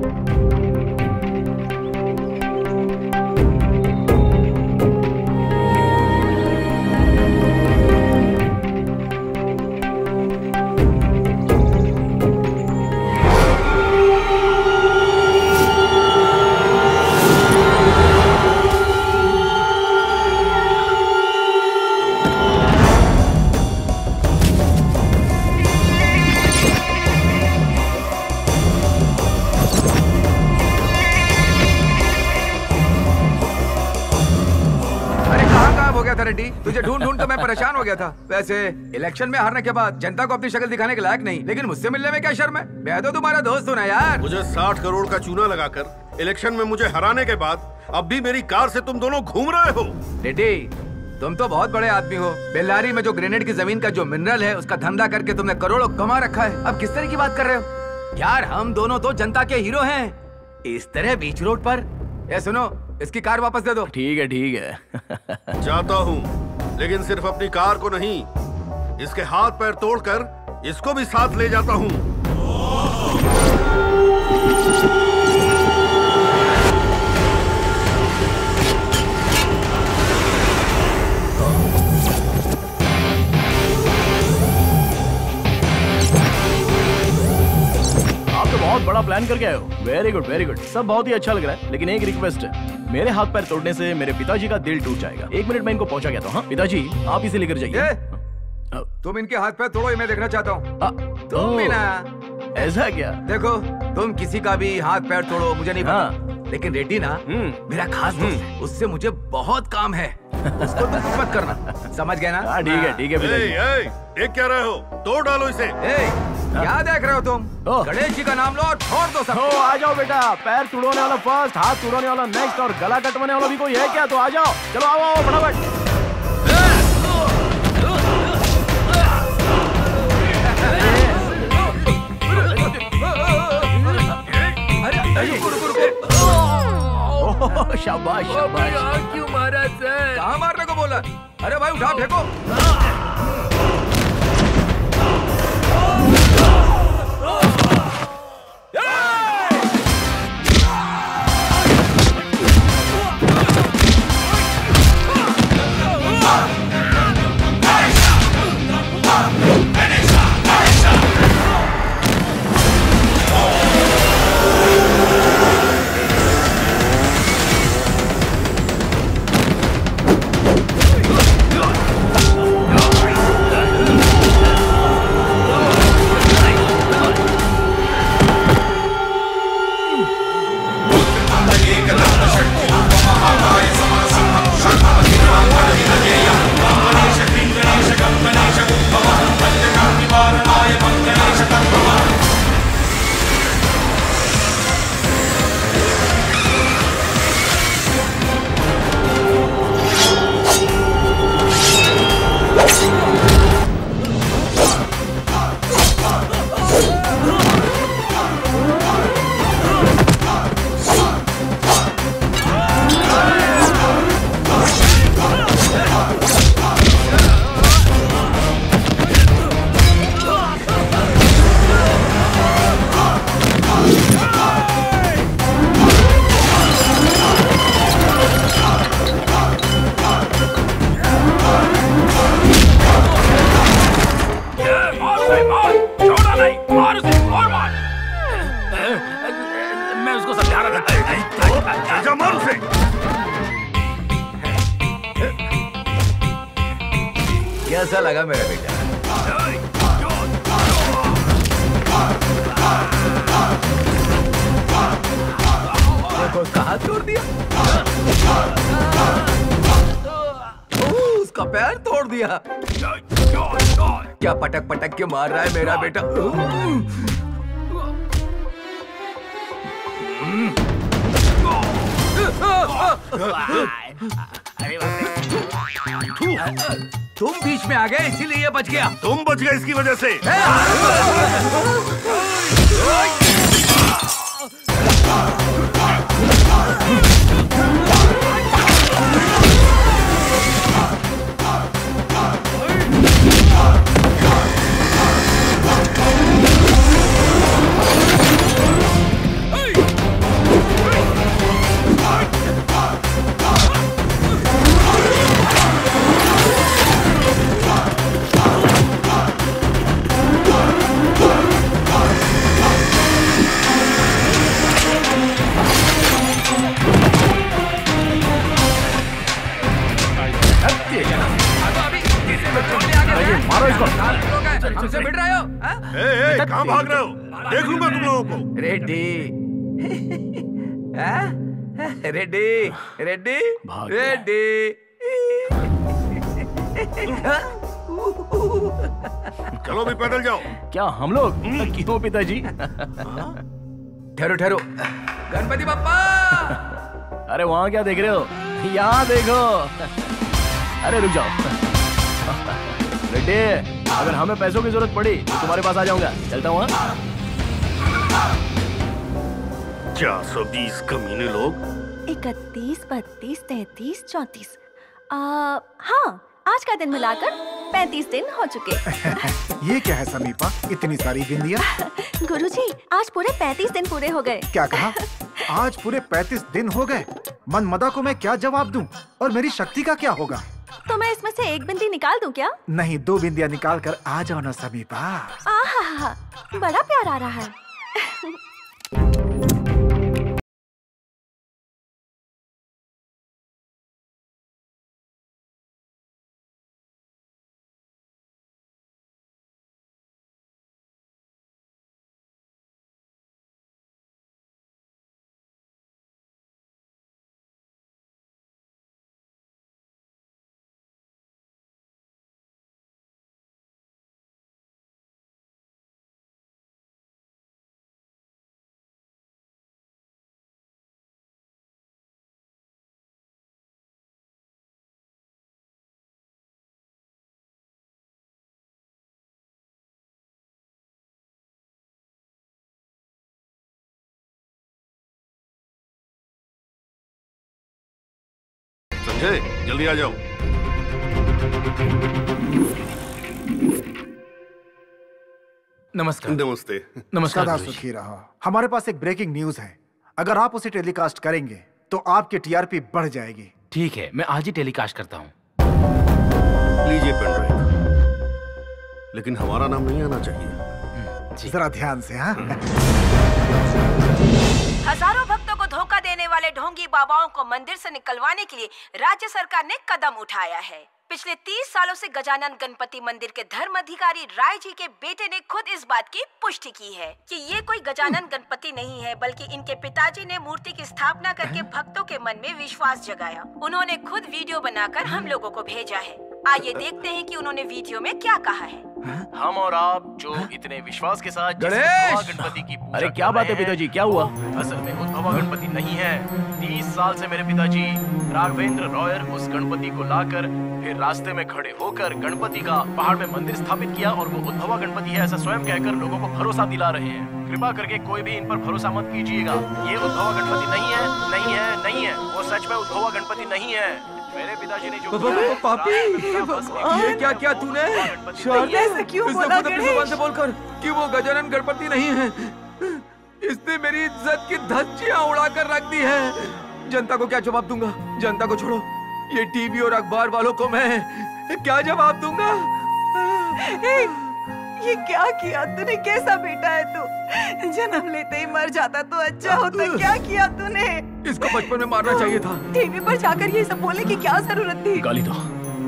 रेड्डी, तुझे ढूंढ ढूंढ तो मैं परेशान हो गया था। वैसे इलेक्शन में हारने के बाद जनता को अपनी शक्ल दिखाने के लायक नहीं, लेकिन मुझसे मिलने में क्या शर्म है? मैं तो तुम्हारा दोस्त हूँ ना यार। मुझे साठ करोड़ का चूना लगाकर इलेक्शन में मुझे हराने के बाद अब भी मेरी कार से तुम दोनों घूम रहे हो। रेड्डी, तुम तो बहुत बड़े आदमी हो। बेल्लारी में जो ग्रेनेड की जमीन का जो मिनरल है उसका धंधा करके तुमने करोड़ों कमा रखा है। अब किस तरह की बात कर रहे हो यार? हम दोनों तो जनता के हीरो हैं। इस तरह बीच रोड पर? ये सुनो, इसकी कार वापस दे दो। ठीक है ठीक है। जाता हूँ, लेकिन सिर्फ अपनी कार को नहीं, इसके हाथ पैर तोड़कर इसको भी साथ ले जाता हूँ। आप तो बहुत बड़ा प्लान करके आए हो। वेरी गुड वेरी गुड, सब बहुत ही अच्छा लग रहा है, लेकिन एक रिक्वेस्ट है। मेरे हाथ पैर तोड़ने से मेरे पिताजी का दिल टूट जाएगा। एक मिनट में इनको पहुंचा गया तो। हाँ पिताजी, आप इसे लेकर जाइए। तुम इनके हाथ पैर तोड़ो, ये मैं देखना चाहता हूँ। तुम भी ना। ऐसा क्या? देखो, तुम किसी का भी हाथ पैर तोड़ो, मुझे नहीं पता, लेकिन रेड्डी ना मेरा खास दोस्त है, उससे मुझे बहुत काम है। उसको तुम कुछ मत करना, समझ गए ना? ठीक है ठीक है पिताजी। देख क्या रहे हो? तोड़ डालो इसे। क्या देख रहे हो तुम? गणेश जी का नाम लो और छोड़ दो सब। आ जाओ बेटा, पैर तुड़वाने वाला फर्स्ट, हाथ तुड़वाने वाला नेक्स्ट, और गला कटवाने वाला भी कोई है क्या? तो आ जाओ, चलो आओ आओ फटाफट। शाबाश शाबाश। क्यों मारा सर? कहाँ मारने को बोला? अरे भाई उठा फेंको। Oh! कैसा लगा मेरा बेटा? देखो कहाँ तोड़ दिया। ओ, उसका पैर तोड़ दिया। क्या पटक पटक के मार रहा है मेरा बेटा? तुम बीच में आ गए इसीलिए ये बच गया। तुम बच गए इसकी वजह से। मारो इसको। हमसे मिल रहे हो? ए, ए, कहाँ भाग रहे हो? देख लूंगा तुम लोगों को। रेड्डी रेड्डी रेड्डी रेड्डी। चलो भी पैदल जाओ। क्या हम लोग? क्यों पिताजी? ठहरो ठहरो। गणपति बप्पा। अरे वहाँ क्या देख रहे हो? यहाँ देखो। अरे रुक जाओ। रेड्डी, अगर हमें पैसों की जरूरत पड़ी तो तुम्हारे पास आ जाऊंगा। चलता हूँ। चार सौ बीस कमीने लोग। इकतीस, बत्तीस, तैतीस, चौतीस। हाँ, आज का दिन मिलाकर पैंतीस दिन हो चुके। ये क्या है समीपा, इतनी सारी बिंदियाँ? गुरुजी, आज पूरे पैंतीस दिन पूरे हो गए। क्या कहा? आज पूरे पैंतीस दिन हो गए? मनमदा को मैं क्या जवाब दूं? और मेरी शक्ति का क्या होगा? तो मैं इसमें से एक बिंदी निकाल दूं क्या? नहीं, दो बिंदियाँ निकाल कर आ जाओ ना समीपा। आहा, बड़ा प्यार आ रहा है। संजय, जल्दी आ जाओ। नमस्कार। नमस्ते। नमस्कार सदा गुरुजी। सुखी रहो। हमारे पास एक ब्रेकिंग न्यूज है। अगर आप उसे टेलीकास्ट करेंगे तो आपकी टीआरपी बढ़ जाएगी। ठीक है, मैं आज ही टेलीकास्ट करता हूँ। लीजिए पेनड्राइव, लेकिन हमारा नाम नहीं आना चाहिए। जरा ध्यान से। हाँ। हजारों भक्तों को धोखा देने वाले ढोंगी बाबाओं को मंदिर से निकलवाने के लिए राज्य सरकार ने कदम उठाया है। पिछले तीस सालों से गजानन गणपति मंदिर के धर्म अधिकारी राय जी के बेटे ने खुद इस बात की पुष्टि की है कि ये कोई गजानन गणपति नहीं है, बल्कि इनके पिताजी ने मूर्ति की स्थापना करके भक्तों के मन में विश्वास जगाया। उन्होंने खुद वीडियो बनाकर हम लोगों को भेजा है। आइए देखते हैं कि उन्होंने वीडियो में क्या कहा है। हम और आप जो इतने विश्वास के साथ जिस गणेश! उद्भवा गणपति की पूजा अरे क्या कर बात है रहे हैं, पिताजी, क्या हुआ? असल में उद्भवा गणपति नहीं है। तीस साल से मेरे पिताजी राघवेंद्र रॉयर उस गणपति को लाकर फिर रास्ते में खड़े होकर गणपति का पहाड़ में मंदिर स्थापित किया और वो उद्भवा गणपति है ऐसा स्वयं कहकर लोगों को भरोसा दिला रहे हैं। कृपा करके कोई भी इन पर भरोसा मत कीजिएगा। ये उद्भवा गणपति नहीं है, नहीं है, नहीं है। वो सच में उद्भवा गणपति नहीं है। मेरे पिताजी ने जो पापी, ये क्या क्या तूने? ऐसा क्यों बोला गणेश? से बोलकर कि वो गजानन गणपति नहीं है। इसने मेरी इज्जत की धज्जियां उड़ाकर रख दी है। जनता को क्या जवाब दूंगा? जनता को छोड़ो, ये टीवी और अखबार वालों को मैं क्या जवाब दूंगा? ए, ये क्या किया तूने? कैसा बेटा है तू? जन्म लेते ही मर जाता तो अच्छा होता। क्या किया तूने? इसको बचपन में मारना चाहिए था। टीवी पर जाकर ये सब बोलने की क्या जरूरत थी? गाली दो,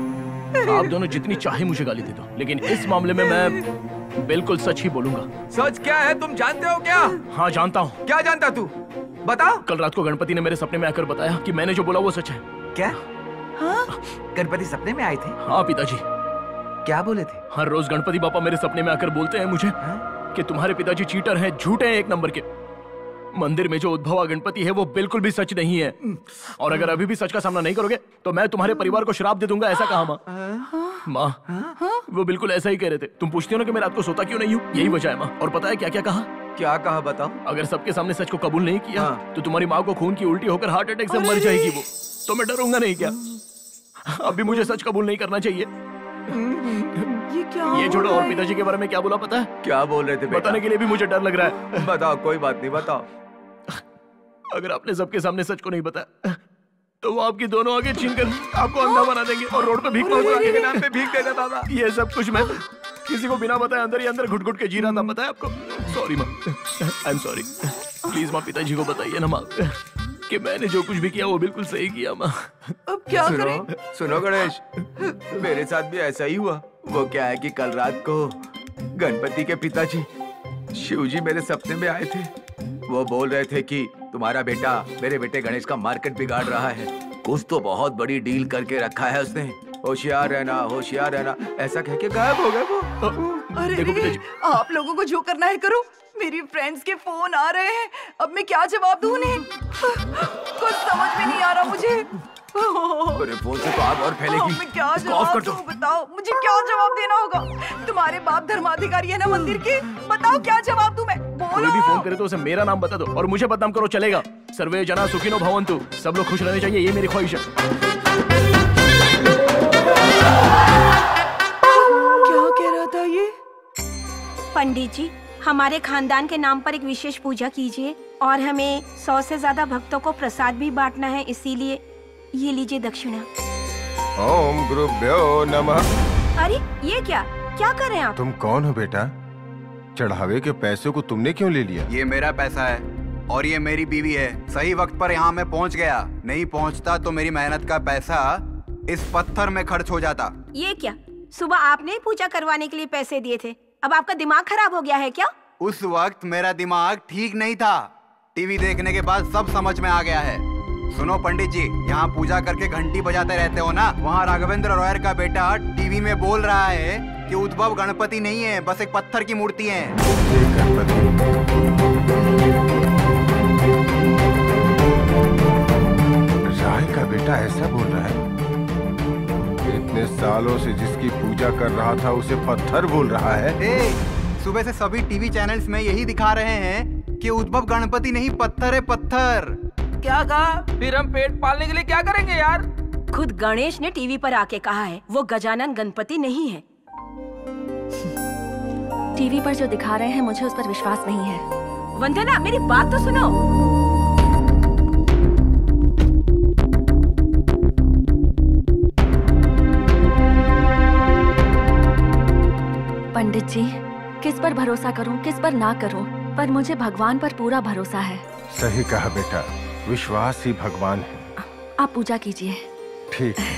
आप दोनों जितनी चाहे मुझे गाली दे दो, लेकिन इस मामले में मैं बिल्कुल सच ही बोलूंगा। सच क्या है तुम जानते हो क्या? हाँ जानता हूँ। क्या जानता तू? बता। कल रात को गणपति ने मेरे सपने में आकर बताया कि मैंने जो बोला वो सच है। क्या? हाँ? गणपति सपने में आए थे? हाँ पिताजी। क्या बोले थे? हर रोज गणपति पापा मेरे सपने में आकर बोलते हैं मुझे हा? कि तुम्हारे पिताजी चीटर हैं, झूठे हैं एक नंबर के। मंदिर में जो उद्भवा गणपति है वो बिल्कुल भी सच नहीं है, और अगर अभी भी सच का सामना नहीं करोगे तो मैं तुम्हारे परिवार को श्राप दे दूंगा, ऐसा कहा माँ। माँ वो बिल्कुल ऐसा ही कह रहे थे। तुम पूछती हो ना कि मैं रात को सोता क्यों नहीं हूँ, यही वजह है माँ। और पता है क्या क्या कहा? क्या कहा बताओ? अगर सबके सामने सच को कबूल नहीं किया हाँ। तो तुम्हारी माँ को खून की उल्टी होकर हार्ट अटैक से मर जाएगी वो। तो मैं डरूंगा नहीं क्या? अभी मुझे सच कबूल नहीं करना चाहिए। ये क्या? ये छोड़ो, और पिताजी के बारे में क्या बोला पता है? क्या बोल रहे थे? बताने के लिए भी मुझे डर लग रहा है। बताओ, कोई बात नहीं, बताओ। अगर आपने सबके सामने सच को नहीं बताया तो वो आपकी दोनों आंखें छीनकर आपको अंधा बना देंगे और रोड पे भीख मांगने के नाम पे भीख देना दादा। ये सब कुछ मैं किसी को बिना बताए अंदर ही अंदर घुट घुट के जी रहा था, पता है आपको? सॉरी माँ, आई एम सॉरी। प्लीज माँ पिताजी को बताइए ना माँ कि मैंने जो कुछ भी किया वो बिल्कुल सही किया माँ। अब क्या सुनो, करें? सुनो गणेश, मेरे साथ भी ऐसा ही हुआ। वो क्या है कि कल रात को गणपति के पिताजी शिवजी मेरे सपने में आए थे। वो बोल रहे थे कि तुम्हारा बेटा मेरे बेटे गणेश का मार्केट बिगाड़ रहा है, कुछ तो बहुत बड़ी डील करके रखा है उसने, होशियार रहना, होशियार रहना, ऐसा कह के गायब हो गए वो। अरे रे, आप लोगों को जो करना है करो। मेरी फ्रेंड्स के फोन आ रहे हैं, अब मैं क्या जवाब दूं उन्हें? कुछ समझ में नहीं आ रहा मुझे। अरे फोन से तो आग और फैलेगी। मैं क्या जवाब दूं बताओ? मुझे क्या जवाब देना होगा? तुम्हारे बाप धर्माधिकारी है ना मंदिर के, बताओ क्या जवाब दूं मैं? कोई भी फोन करे तो उसे मेरा नाम बता दो और मुझे बदनाम करो, चलेगा? सर्वे जना सुखिनो भवन्तु, सब लोग खुश रहने चाहिए, ये मेरी ख्वाहिश है। क्या कह रहा था ये? पंडित जी, हमारे खानदान के नाम पर एक विशेष पूजा कीजिए और हमें सौ से ज्यादा भक्तों को प्रसाद भी बांटना है, इसीलिए ये लीजिए दक्षिणा। ओम गुरुभ्यो नमः। अरे ये क्या क्या कर रहे हैं आप? तुम कौन हो बेटा? चढ़ावे के पैसे को तुमने क्यों ले लिया? ये मेरा पैसा है और ये मेरी बीवी है। सही वक्त पर यहाँ मैं पहुँच गया, नहीं पहुँचता तो मेरी मेहनत का पैसा इस पत्थर में खर्च हो जाता। ये क्या, सुबह आपने पूजा करवाने के लिए पैसे दिए थे, अब आपका दिमाग खराब हो गया है क्या? उस वक्त मेरा दिमाग ठीक नहीं था, टीवी देखने के बाद सब समझ में आ गया है। सुनो पंडित जी, यहाँ पूजा करके घंटी बजाते रहते हो ना, वहाँ राघवेंद्र रॉयर का बेटा टीवी में बोल रहा है कि उद्भव गणपति नहीं है, बस एक पत्थर की मूर्ति है। राय का बेटा ऐसा बोल रहा है? इतने सालों से जिसकी पूजा कर रहा था उसे पत्थर बोल रहा है? ए, सुबह से सभी टीवी चैनल्स में यही दिखा रहे हैं कि उद्भव गणपति नहीं, पत्थर है पत्थर। क्या कहा? फिर हम पेट पालने के लिए क्या करेंगे यार? खुद गणेश ने टीवी पर आके कहा है वो गजानन गणपति नहीं है। टीवी पर जो दिखा रहे हैं मुझे उस पर विश्वास नहीं है। वंदना, मेरी बात तो सुनो। पंडित जी, किस पर भरोसा करूं, किस पर ना करूं, पर मुझे भगवान पर पूरा भरोसा है। सही कहा बेटा, विश्वास ही भगवान है। आप पूजा कीजिए। ठीक है।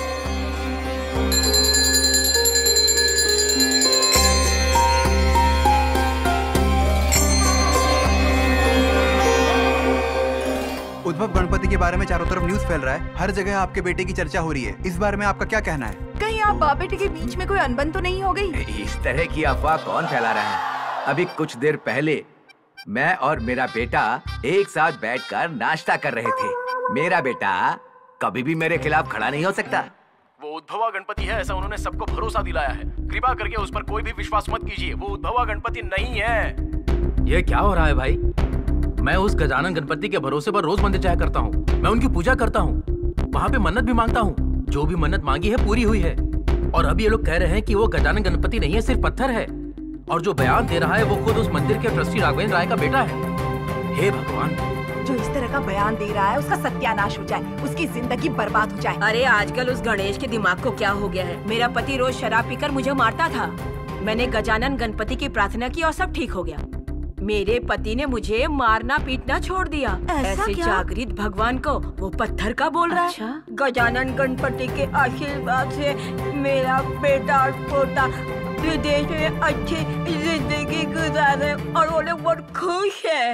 उद्भव गणपति के बारे में चारों तरफ न्यूज फैल रहा है, हर जगह आपके बेटे की चर्चा हो रही है, इस बारे में आपका क्या कहना है? कहीं आप बाप बेटे के बीच में कोई अनबन तो नहीं हो गई? इस तरह की अफवाह कौन फैला रहा है? अभी कुछ देर पहले मैं और मेरा बेटा एक साथ बैठकर नाश्ता कर रहे थे। मेरा बेटा कभी भी मेरे खिलाफ खड़ा नहीं हो सकता। वो उद्भवा गणपति है, ऐसा उन्होंने सबको भरोसा दिलाया है। कृपा करके उस पर कोई भी विश्वास मत कीजिए, वो उद्भवा गणपति नहीं है। ये क्या हो रहा है भाई? मैं उस गजानन गणपति के भरोसे पर रोज मंदिर जाया करता हूँ, मैं उनकी पूजा करता हूँ, वहाँ पे मन्नत भी मांगता हूँ, जो भी मन्नत मांगी है पूरी हुई है। और अभी ये लोग कह रहे हैं कि वो गजानन गणपति नहीं है, सिर्फ पत्थर है। और जो बयान दे रहा है वो खुद उस मंदिर के ट्रस्टी राघवेंद्र राय का बेटा है। हे भगवान, जो इस तरह का बयान दे रहा है उसका सत्यानाश हो जाए, उसकी जिंदगी बर्बाद हो जाए। अरे आजकल उस गणेश के दिमाग को क्या हो गया है? मेरा पति रोज शराब पीकर मुझे मारता था, मैंने गजानन गणपति की प्रार्थना की और सब ठीक हो गया। मेरे पति ने मुझे मारना पीटना छोड़ दिया। ऐसा ऐसे क्या? जागृत भगवान को वो पत्थर का बोल रहा अच्छा? है। गजानन गणपति के आशीर्वाद से मेरा बेटा और पोता विदेश में अच्छी जिंदगी गुजारे और वो लोग बहुत खुश है।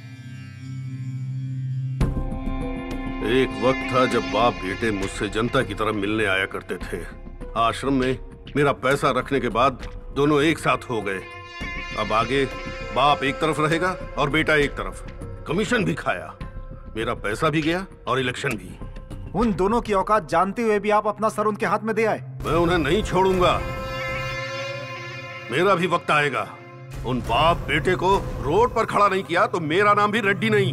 एक वक्त था जब बाप बेटे मुझसे जनता की तरह मिलने आया करते थे। आश्रम में मेरा पैसा रखने के बाद दोनों एक साथ हो गए। अब आगे बाप एक तरफ रहेगा और बेटा एक तरफ। कमीशन भी खाया, मेरा पैसा भी गया और इलेक्शन भी। उन दोनों की औकात जानते हुए भी आप अपना सर उनके हाथ में दे आए। मैं उन्हें नहीं छोड़ूंगा। मेरा भी वक्त आएगा। उन बाप बेटे को रोड पर खड़ा नहीं किया तो मेरा नाम भी रेड्डी नहीं।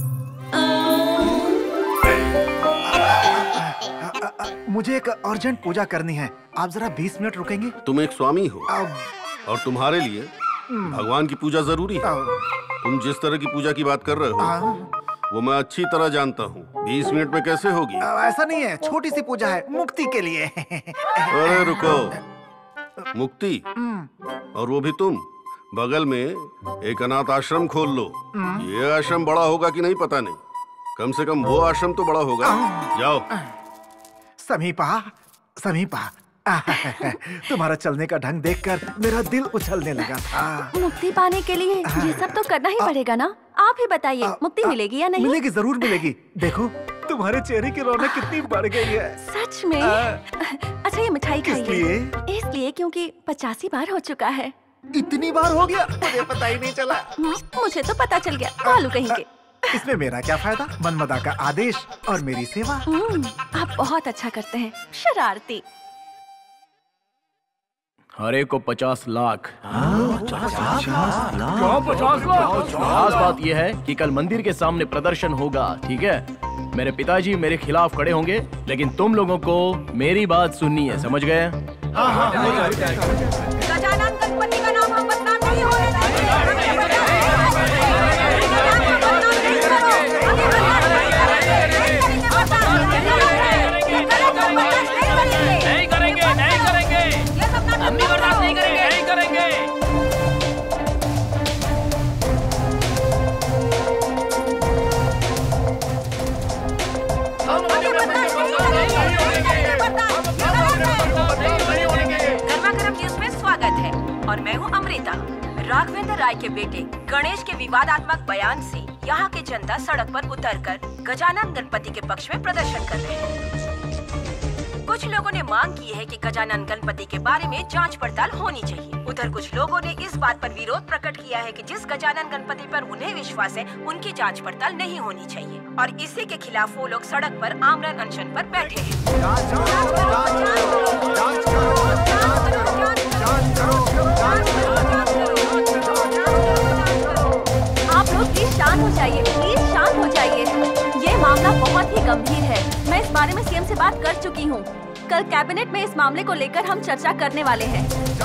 मुझे एक अर्जेंट पूजा करनी है, आप जरा बीस मिनट रुकेंगे? तुम एक स्वामी हो और तुम्हारे लिए भगवान की पूजा जरूरी है। तुम जिस तरह की पूजा की बात कर रहे हो वो मैं अच्छी तरह जानता हूँ। बीस मिनट में कैसे होगी? ऐसा नहीं है, छोटी सी पूजा है मुक्ति के लिए। अरे रुको, मुक्ति? और वो भी तुम? बगल में एक अनाथ आश्रम खोल लो। ये आश्रम बड़ा होगा कि नहीं पता नहीं, कम से कम वो आश्रम तो बड़ा होगा। जाओ। समीपा, समीपा, तुम्हारा चलने का ढंग देखकर मेरा दिल उछलने लगा था। मुक्ति पाने के लिए ये सब तो करना ही पड़ेगा ना? आप ही बताइए, मुक्ति मिलेगी या नहीं? मिलेगी, जरूर मिलेगी। देखो तुम्हारे चेहरे की रौनक कितनी बढ़ गई है। सच में? अच्छा ये मिठाई खाइए। इसलिए? इसलिए क्योंकि पचासी बार हो चुका है। इतनी बार हो गया? मुझे पता ही नहीं चला। मुझे तो पता चल गया, भालू कहीं के। इसमें मेरा क्या फायदा? मनमदा का आदेश और मेरी सेवा। आप बहुत अच्छा करते हैं, शरारती। हर एक को पचास लाख। पचास लाख? क्या पचास लाख? खास बात यह है कि कल मंदिर के सामने प्रदर्शन होगा, ठीक है? मेरे पिताजी मेरे खिलाफ खड़े होंगे, लेकिन तुम लोगों को मेरी बात सुननी है, समझ गए? गजानन गणपति का नाम हम बदनाम नहीं होने नहीं करेंगे, नहीं करेंगे, हम भी बर्दाश्त नहीं करेंगे, नहीं करेंगे। गर्मा गर्म न्यूज में स्वागत है और मैं हूँ अमृता। राघवेंद्र राय के बेटे गणेश के विवादात्मक बयान से यहाँ की जनता सड़क पर उतरकर गजानन गणपति के पक्ष में प्रदर्शन कर रहे हैं। कुछ लोगों ने मांग की है कि गजानन गणपति के बारे में जांच पड़ताल होनी चाहिए। उधर कुछ लोगों ने इस बात पर विरोध प्रकट किया है कि जिस गजानन गणपति पर उन्हें विश्वास है उनकी जांच पड़ताल नहीं होनी चाहिए और इसी के खिलाफ वो लोग सड़क पर आमरण अनशन पर बैठे हैं। आप लोग प्लीज शांत हो जाइए, प्लीज शांत हो जाइए। ये मामला बहुत ही गंभीर है। मैं इस बारे में सीएम से बात कर चुकी हूँ। कल कैबिनेट में इस मामले को लेकर हम चर्चा करने वाले हैं।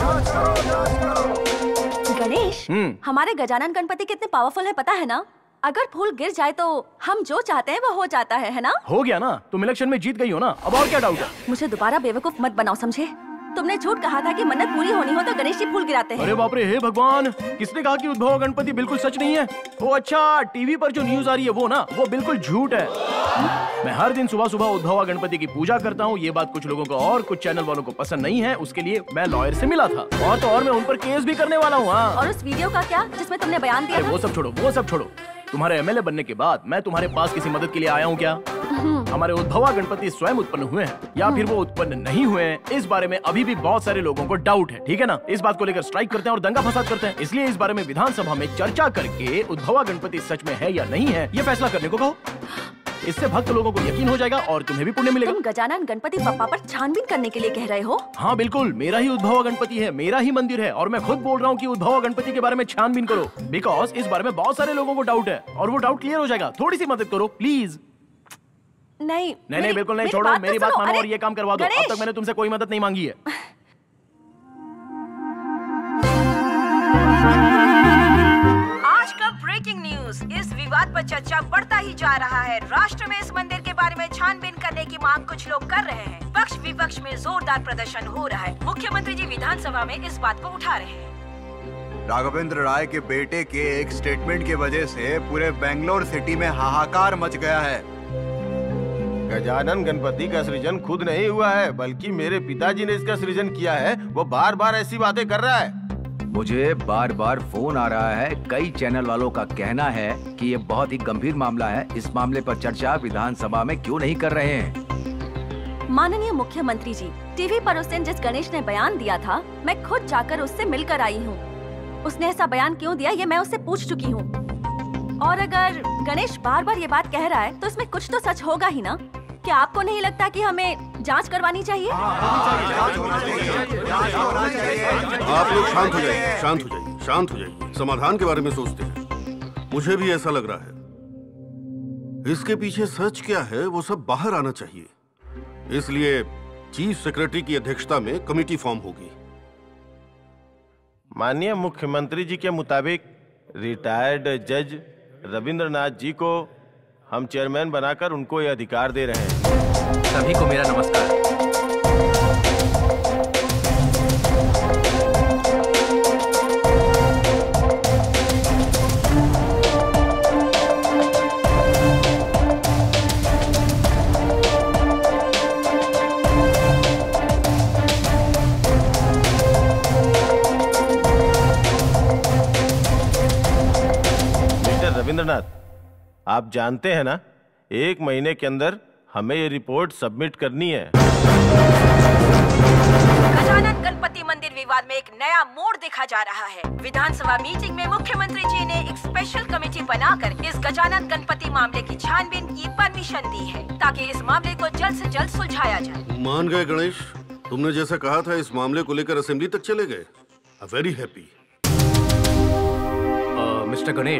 गणेश, हमारे गजानन गणपति कितने पावरफुल है पता है ना? अगर फूल गिर जाए तो हम जो चाहते हैं वो हो जाता है, है ना? हो गया ना, तुम इलेक्शन में जीत गई हो ना, अब और क्या डाउट है? मुझे दोबारा बेवकूफ मत बनाओ, समझे? तुमने झूठ कहा था कि मन्नत पूरी होनी हो तो गणेश जी फूल गिराते हैं। अरे बाप रे, हे भगवान, किसने कहा कि उद्भव गणपति बिल्कुल सच नहीं है? ओ अच्छा, टीवी पर जो न्यूज आ रही है वो ना, वो बिल्कुल झूठ है। मैं हर दिन सुबह सुबह उद्भव गणपति की पूजा करता हूँ। ये बात कुछ लोगों को और कुछ चैनल वालों को पसंद नहीं है, उसके लिए मैं लॉयर से मिला था और तो और मैं उन पर केस भी करने वाला हूँ। और उस वीडियो का क्या जिसमें तुमने बयान दिया था? वो सब छोड़ो, वो सब छोड़ो। तुम्हारे एमएलए बनने के बाद मैं तुम्हारे पास किसी मदद के लिए आया हूँ क्या? हमारे उद्भवा गणपति स्वयं उत्पन्न हुए हैं या फिर वो उत्पन्न नहीं हुए हैं, इस बारे में अभी भी बहुत सारे लोगों को डाउट है, ठीक है ना? इस बात को लेकर स्ट्राइक करते हैं और दंगा फसाद करते हैं। इसलिए इस बारे में विधानसभा में चर्चा करके उद्भवा गणपति सच में है या नहीं है ये फैसला करने को कहो। इससे भक्त लोगों को यकीन हो जाएगा और तुम्हें भी पुण्य मिलेगा। तुम गजानन गणपति बप्पा पर छानबीन करने के लिए कह रहे हो? हाँ बिल्कुल, मेरा ही उद्भव गणपति है, मेरा ही मंदिर है और मैं खुद बोल रहा हूँ कि उद्भव गणपति के बारे में छानबीन करो, बिकॉज इस बारे में बहुत सारे लोगों को डाउट है और वो डाउट क्लियर हो जाएगा। थोड़ी सी मदद करो प्लीज। नहीं नहीं नहीं बिल्कुल नहीं, छोड़ो, मेरी बात मानो और ये काम करवा दो। अब तक मैंने तुमसे कोई मदद नहीं मांगी है। आज का ब्रेकिंग न्यूज, इस विवाद पर चर्चा बढ़ता ही जा रहा है। राष्ट्र में इस मंदिर के बारे में छानबीन करने की मांग कुछ लोग कर रहे हैं। पक्ष विपक्ष में जोरदार प्रदर्शन हो रहा है। मुख्यमंत्री जी विधानसभा में इस बात को उठा रहे हैं। राघवेंद्र राय के बेटे के एक स्टेटमेंट की वजह से पूरे बेंगलोर सिटी में हाहाकार मच गया है। गजानन गणपति का सृजन खुद नहीं हुआ है, बल्कि मेरे पिताजी ने इसका सृजन किया है। वो बार बार ऐसी बातें कर रहा है। मुझे बार बार फोन आ रहा है, कई चैनल वालों का कहना है कि ये बहुत ही गंभीर मामला है। इस मामले पर चर्चा विधानसभा में क्यों नहीं कर रहे हैं? माननीय मुख्यमंत्री जी, टीवी पर उस दिन जिस गणेश ने बयान दिया था, मैं खुद जाकर उससे मिलकर आई हूँ। उसने ऐसा बयान क्यों दिया ये मैं उससे पूछ चुकी हूँ। और अगर गणेश बार बार ये बात कह रहा है तो इसमें कुछ तो सच होगा ही ना। क्या आपको नहीं लगता कि हमें जांच करवानी चाहिए? आप लोग शांत हो जाइए, शांत हो जाइए, शांत हो जाइए। समाधान के बारे में सोचते हैं। मुझे भी ऐसा लग रहा है। इसके पीछे सच क्या है वो सब बाहर आना चाहिए। इसलिए चीफ सेक्रेटरी की अध्यक्षता में कमेटी फॉर्म होगी। माननीय मुख्यमंत्री जी के मुताबिक रिटायर्ड जज रविंद्रनाथ जी को हम चेयरमैन बनाकर उनको ये अधिकार दे रहे हैं। सभी को मेरा नमस्कार। मिस्टर रविंद्रनाथ, आप जानते हैं ना, एक महीने के अंदर हमें ये रिपोर्ट सबमिट करनी है। गजानन गणपति मंदिर विवाद में एक नया मोड़ देखा जा रहा है। विधानसभा मीटिंग में मुख्यमंत्री जी ने एक स्पेशल कमेटी बनाकर इस गजानन गणपति मामले की छानबीन की परमिशन दी है, ताकि इस मामले को जल्द से जल्द सुलझाया जाए। मान गए गणेश, तुमने जैसा कहा था इस मामले को लेकर असेंबली तक चले गए। Very happy. मिस्टर गणेश,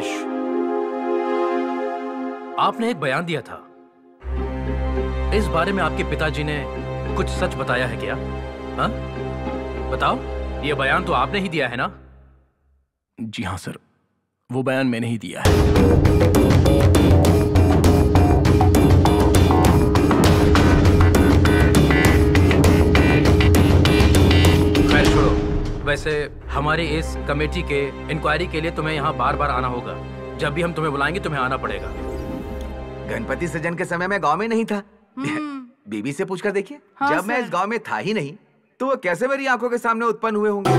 आपने एक बयान दिया था। इस बारे में आपके पिताजी ने कुछ सच बताया है क्या? हाँ? बताओ, ये बयान तो आपने ही दिया है ना? जी हाँ सर, वो बयान मैंने ही दिया है। खैर छोड़ो। वैसे हमारे इस कमेटी के इंक्वायरी के लिए तुम्हें यहाँ बार बार आना होगा। जब भी हम तुम्हें बुलाएंगे तुम्हें आना पड़ेगा। गणपति सृजन के समय में गांव में नहीं था। बीबी से पूछकर देखिए। हाँ, जब मैं इस गांव में था ही नहीं तो वो कैसे मेरी आंखों के सामने उत्पन्न हुए होंगे?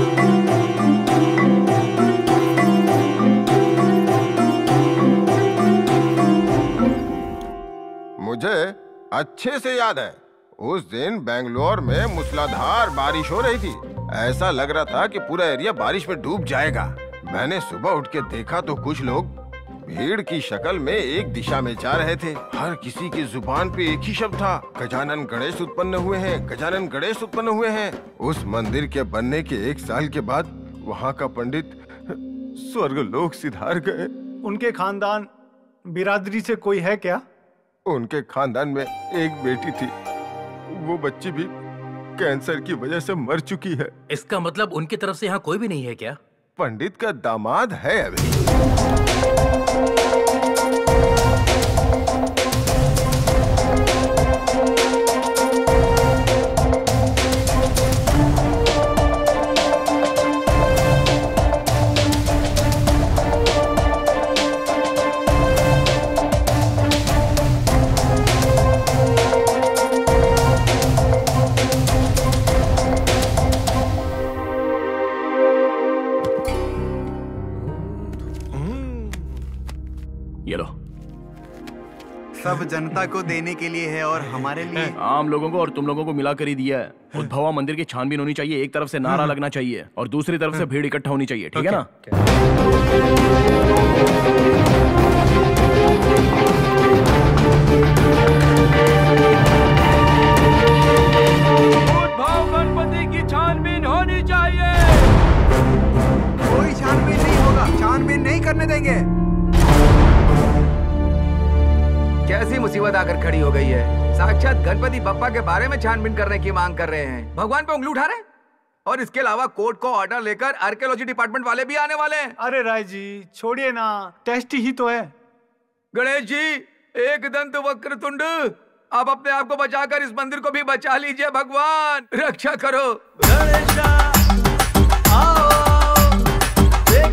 मुझे अच्छे से याद है, उस दिन बेंगलोर में मूसलाधार बारिश हो रही थी। ऐसा लग रहा था कि पूरा एरिया बारिश में डूब जाएगा। मैंने सुबह उठ के देखा तो कुछ लोग भीड़ की शक्ल में एक दिशा में जा रहे थे। हर किसी की जुबान पे एक ही शब्द था, गजानन गणेश उत्पन्न हुए हैं, गजानन गणेश उत्पन्न हुए हैं। उस मंदिर के बनने के एक साल के बाद वहाँ का पंडित स्वर्गलोक सिधार गए। उनके खानदान बिरादरी से कोई है क्या? उनके खानदान में एक बेटी थी, वो बच्ची भी कैंसर की वजह से मर चुकी है। इसका मतलब उनकी तरफ से यहाँ कोई भी नहीं है क्या? पंडित का दामाद है अभी। ये लो। सब जनता को देने के लिए है और हमारे लिए। आम लोगों को और तुम लोगों को मिलाकर ही दिया है। उद्भवा मंदिर की छानबीन होनी चाहिए, एक तरफ से नारा लगना चाहिए और दूसरी तरफ से भीड़ इकट्ठा होनी चाहिए, ठीक है ना? उद्भव गणपति की छानबीन होनी चाहिए। कोई छानबीन नहीं होगा, छानबीन नहीं करने देंगे। कैसी मुसीबत आकर खड़ी हो गई है। साक्षात गणपति बप्पा के बारे में छानबीन करने की मांग कर रहे हैं। भगवान पे उंगली उठा रहे हैं। और इसके अलावा कोर्ट को ऑर्डर लेकर आर्कियोलॉजी डिपार्टमेंट वाले भी आने वाले हैं। अरे राय जी छोड़िए ना, टेस्ट ही तो है। गणेश जी, एक दंत वक्र तुंड, आप अपने आप को बचाकर इस मंदिर को भी बचा लीजिए। भगवान रक्षा करो। गणेशा आओ,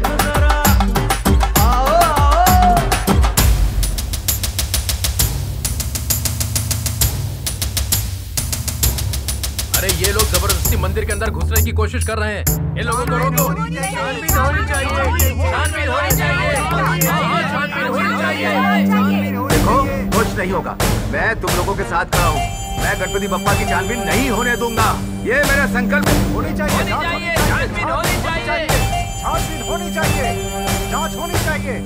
अरे ये लोग जबरदस्ती मंदिर के अंदर घुसने की कोशिश कर रहे हैं। इन लोगों को रोको। छानबीन होनी चाहिए, छानबीन होनी चाहिए, छानबीन होनी चाहिए। देखो कुछ नहीं होगा, मैं तुम लोगों के साथ खड़ा हूँ। मैं गणपति बप्पा की छानबीन नहीं होने दूंगा, ये मेरा संकल्प होनी चाहिए। छानबीन होनी चाहिए, छानबीन होनी चाहिए, जांच होनी चाहिए।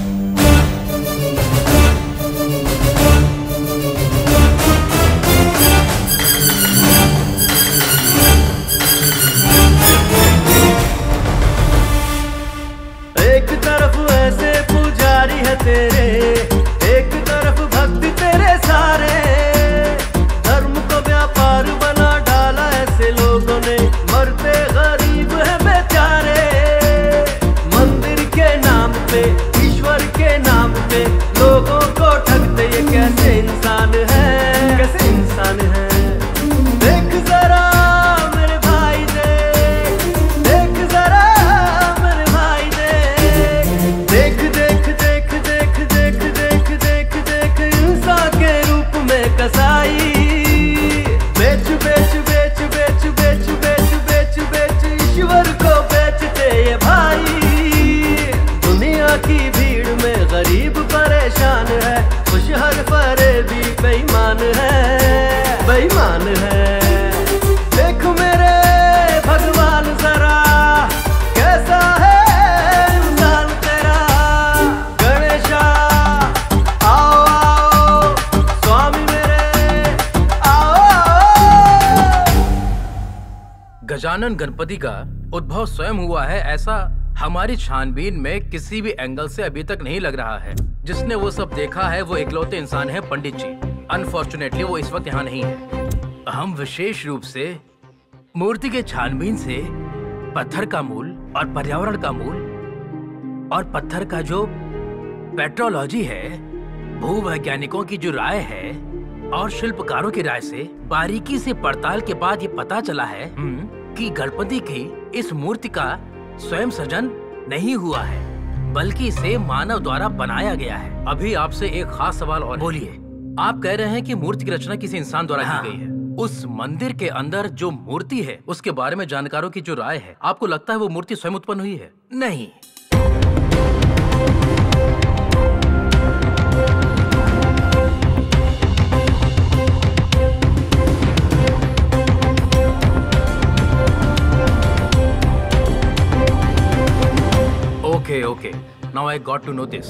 एक तरफ ऐसे पुजारी है तेरे, एक तरफ भक्ति तेरे सारे। धर्म को व्यापार बना डाला ऐसे लोगों ने, मरते गरीब है बेचारे। मंदिर के नाम पे, ईश्वर के नाम पे लोगों को ठगते, ये कैसे इंसान है, कैसे इंसान है। देख जरा मेरे भाई दे, देख जरा मेरे भाई दे। देख देख देख देख देख देख देख देख इंसान के रूप में कसाई। बेच बेच बेच बेच बेच बेच बेच बेच ईश्वर को बेचते ये भाई। दुनिया की भीड़ में गरीब परेशान है, खुश हर फरेबी बेईमान है, बेईमान है। देख मेरे भगवान जरा कैसा है इंसान तेरा। गणेशा आओ आओ, स्वामी मेरे आओ आओ। गजानन गणपति का उद्भव स्वयं हुआ है, ऐसा हमारी छानबीन में किसी भी एंगल से अभी तक नहीं लग रहा है। जिसने वो सब देखा है वो इकलौते इंसान है पंडित जी। अनफॉर्चुनेटली वो इस वक्त यहाँ नहीं है। हम विशेष रूप से मूर्ति के छानबीन से पत्थर का मूल और पर्यावरण का मूल और पत्थर का जो पेट्रोलॉजी है, भूवैज्ञानिकों की जो राय है और शिल्पकारों की राय से बारीकी से पड़ताल के बाद ये पता चला है कि गणपति की इस मूर्ति का स्वयं सृजन नहीं हुआ है, बल्कि इसे मानव द्वारा बनाया गया है। अभी आपसे एक खास सवाल और बोलिए, आप कह रहे हैं कि मूर्ति की रचना किसी इंसान द्वारा की गई है। उस मंदिर के अंदर जो मूर्ति है उसके बारे में जानकारों की जो राय है, आपको लगता है वो मूर्ति स्वयं उत्पन्न हुई है? नहीं। Okay okay, now I got to know this.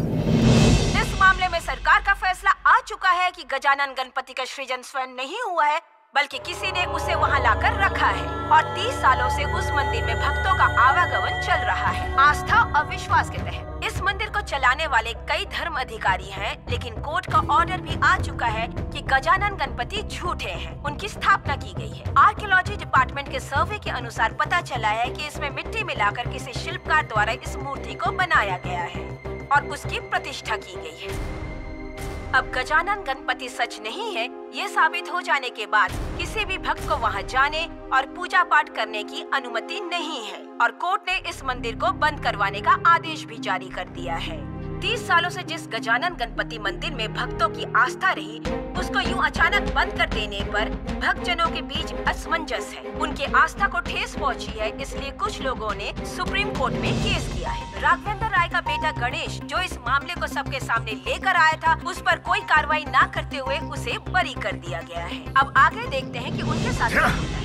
इस मामले में सरकार का फैसला आ चुका है कि गजानन गणपति का सृजन स्वयं नहीं हुआ है, बल्कि किसी ने उसे वहां लाकर रखा है। और तीस सालों से उस मंदिर में भक्तों का आवागमन चल रहा है, आस्था और विश्वास के तहत। इस मंदिर को चलाने वाले कई धर्म अधिकारी हैं, लेकिन कोर्ट का ऑर्डर भी आ चुका है कि गजानन गणपति झूठे हैं, उनकी स्थापना की गई है। आर्कियोलॉजी डिपार्टमेंट के सर्वे के अनुसार पता चला है कि इसमें मिट्टी मिलाकर किसी शिल्पकार द्वारा इस मूर्ति को बनाया गया है और उसकी प्रतिष्ठा की गई है। अब गजानन गणपति सच नहीं है, ये साबित हो जाने के बाद किसी भी भक्त को वहां जाने और पूजा पाठ करने की अनुमति नहीं है और कोर्ट ने इस मंदिर को बंद करवाने का आदेश भी जारी कर दिया है। तीस सालों से जिस गजानन गणपति मंदिर में भक्तों की आस्था रही, उसको यूं अचानक बंद कर देने पर भक्तजनों के बीच असमंजस है। उनके आस्था को ठेस पहुंची है, इसलिए कुछ लोगों ने सुप्रीम कोर्ट में केस किया है। राघवेंद्र राय का बेटा गणेश, जो इस मामले को सबके सामने लेकर आया था, उस पर कोई कार्रवाई न करते हुए उसे बरी कर दिया गया है। अब आगे देखते हैं कि उनके साथ क्या होता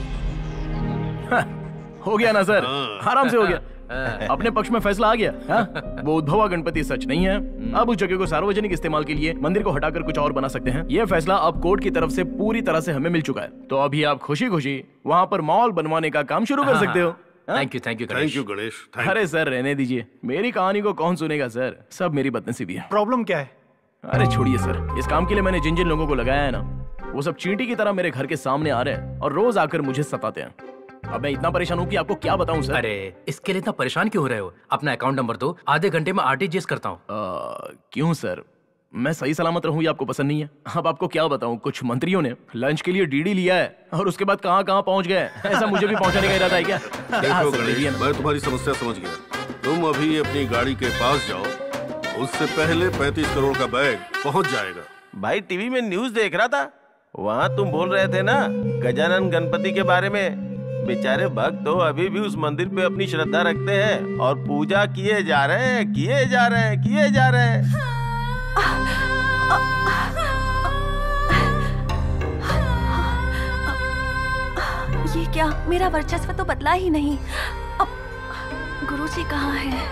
है। हो गया ना सर, आराम से हो गया। अपने पक्ष में फैसला आ गया। हा? वो उद्भवा गणपति सच नहीं है। अब उस जगह को सार्वजनिक इस्तेमाल के लिए मंदिर को हटाकर कुछ और बना सकते हैं। ये फैसला अब कोर्ट की तरफ से पूरी तरह से हमें मिल चुका है, तो अभी आप खुशी खुशी वहाँ पर मॉल बनवाने का काम शुरू कर सकते हो। Thank you thank you thank you Ganesh. अरे सर रहने दीजिए, मेरी कहानी को कौन सुनेगा सर, सब मेरी बदनसीबी है। प्रॉब्लम क्या है? अरे छोड़िए सर, इस काम के लिए मैंने जिन जिन लोगों को लगाया है ना, वो सब चींटी की तरह मेरे घर के सामने आ रहे हैं और रोज आकर मुझे सताते हैं। अब मैं इतना परेशान हूँ कि आपको क्या बताऊं सर। अरे इसके लिए इतना परेशान क्यों हो रहे हो? अपना अकाउंट नंबर दो, आधे घंटे में आरटीजीएस करता हूँ। क्यों सर, मैं सही सलामत रहूं ये आपको पसंद नहीं है? अब आपको क्या बताऊं, कुछ मंत्रियों ने लंच के लिए डीडी लिया है और उसके बाद कहां कहां पहुंच गए। ऐसा मुझे भी पहुंचाने का इरादा है क्या? देखो गणेश, मैं तुम्हारी समस्या समझ गया। तुम अभी अपनी गाड़ी के पास जाओ, उससे पहले पैंतीस करोड़ का बैग पहुंच जाएगा। भाई टीवी में न्यूज देख रहा था, वहाँ तुम बोल रहे थे ना गजानन गणपति के बारे में। बेचारे भक्त तो अभी भी उस मंदिर पे अपनी श्रद्धा रखते हैं और पूजा किए जा रहे हैं, किए जा रहे हैं, किए जा रहे हैं। ये क्या, मेरा वर्चस्व तो बदला ही नहीं। अब गुरुजी कहाँ हैं?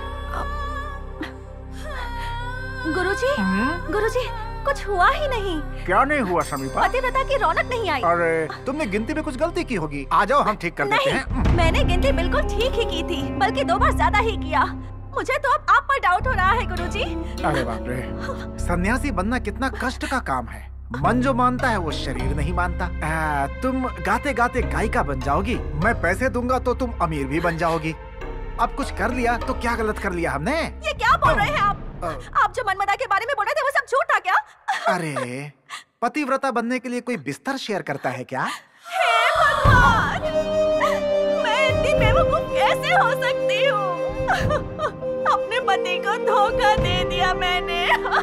गुरुजी, गुरुजी, कुछ हुआ ही नहीं। क्या नहीं हुआ समीपा? पतिव्रता की रौनक नहीं आई। अरे तुमने गिनती में कुछ गलती की होगी। आ जाओ हम ठीक कर देते हैं। मैंने गिनती बिल्कुल ठीक ही की थी, बल्कि दो बार ज्यादा ही किया। मुझे तो अब आप पर डाउट हो रहा है गुरुजी। अरे बाप रे, सन्यासी बनना कितना कष्ट का काम है। मन जो मानता है वो शरीर नहीं मानता। आ, तुम गाते गाते गायिका बन जाओगी, मैं पैसे दूंगा तो तुम अमीर भी बन जाओगी। अब कुछ कर लिया तो क्या गलत कर लिया हमने? ये क्या बोल रहे हैं आप? आप जो मनमदा के बारे में बोल रहे थे वो सब झूठ था क्या? अरे पतिव्रता बनने के लिए कोई बिस्तर शेयर करता है क्या? हे भगवान, मैं इतनी बेवकूफ कैसे हो सकती हूँ? अपने पति को धोखा दे दिया मैंने।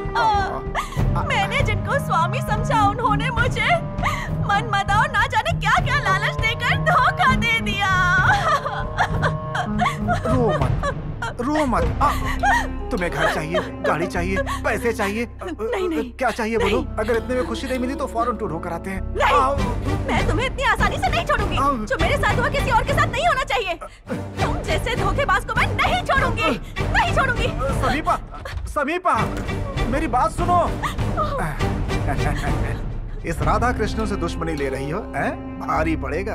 मैंने जिनको स्वामी समझा उन्होंने मुझे मनमदा और ना जाने क्या क्या लालच देकर धोखा दे दिया। रो मत, रो मत। आ, तुम्हें घर चाहिए, गाड़ी चाहिए, पैसे चाहिए? नहीं नहीं। क्या चाहिए बोलो? अगर इतने में खुशी नहीं मिली तो फौरन टूर होकर आते हैं। नहीं, मैं तुम्हें इतनी आसानी से नहीं छोड़ूंगी। जो मेरे साथ हुआ किसी और के साथ नहीं होना चाहिए। तुम जैसे धोखेबाज को मैं नहीं छोड़ूंगी, नहीं छोड़ूंगी। समीपा, समीपा, मेरी बात सुनो। इस राधा कृष्ण से दुश्मनी ले रही हो, हैं? भारी पड़ेगा।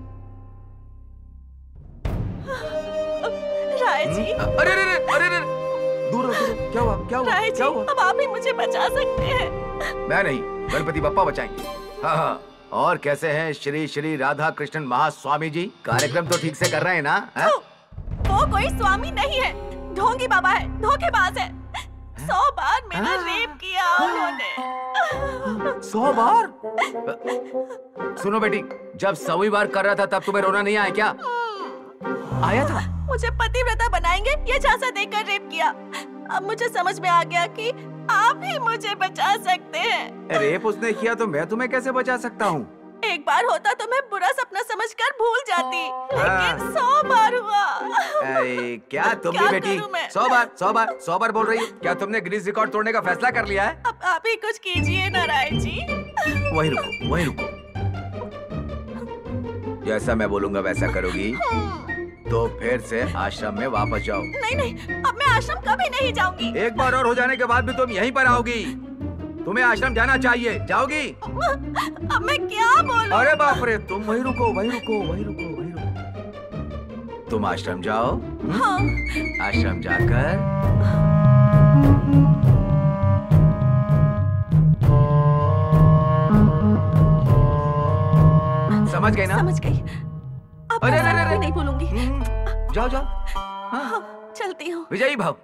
राय जी, अरे अरे अरे अरे दूर हो, दूर। क्या हुआ? क्या हुआ? राय जी, क्या हुआ? अब आप ही मुझे बचा सकते हैं। मैं नहीं, गणपति बप्पा बचाएंगे। हाँ हाँ। और कैसे हैं श्री श्री राधा कृष्ण महास्वामी जी? कार्यक्रम तो ठीक से कर रहे हैं ना? है? वो कोई स्वामी नहीं है, ढोंगी बाबा है, धोखेबाज है। सौ बार मेरा रेप किया उन्होंने। सौ बार? सुनो बेटी, जब सौवीं बार कर रहा था तब तुम्हें रोना नहीं आया क्या? आया था? मुझे पतिव्रता बनाएंगे ये झांसा देकर रेप किया। अब मुझे समझ में आ गया कि आप ही मुझे बचा सकते हैं। रेप उसने किया तो मैं तुम्हें कैसे बचा सकता हूँ? एक बार होता तो मैं बुरा सपना समझकर भूल जाती, लेकिन सौ बार हुआ। अरे क्या तुम भी बेटी सौ बार सौ बार सौ बार बोल रही हो? क्या तुमने गिनीज रिकॉर्ड तोड़ने का फैसला कर लिया है? अब आप ही कुछ कीजिए नारायण जी। वहीं रुको, वहीं रुको। जैसा मैं बोलूंगा वैसा करोगी तो फिर से आश्रम में वापस जाओ। नहीं नहीं, अब मैं आश्रम कभी नहीं जाऊंगी। एक बार और हो जाने के बाद भी तुम यहीं पर आओगी। तुम्हें आश्रम जाना चाहिए, जाओगी? अब मैं क्या बोलूं? अरे बाप रे, तुम वहीं रुको, वहीं रुको, वहीं रुको, वहीं रुको। तुम आश्रम जाओ। हाँ। आश्रम जाकर समझ गई ना? समझ गई। अब अरे मैं अरे अरे नहीं भूलूंगी। जाओ जाओ। हाँ, चलती हूँ। विजयी भाव।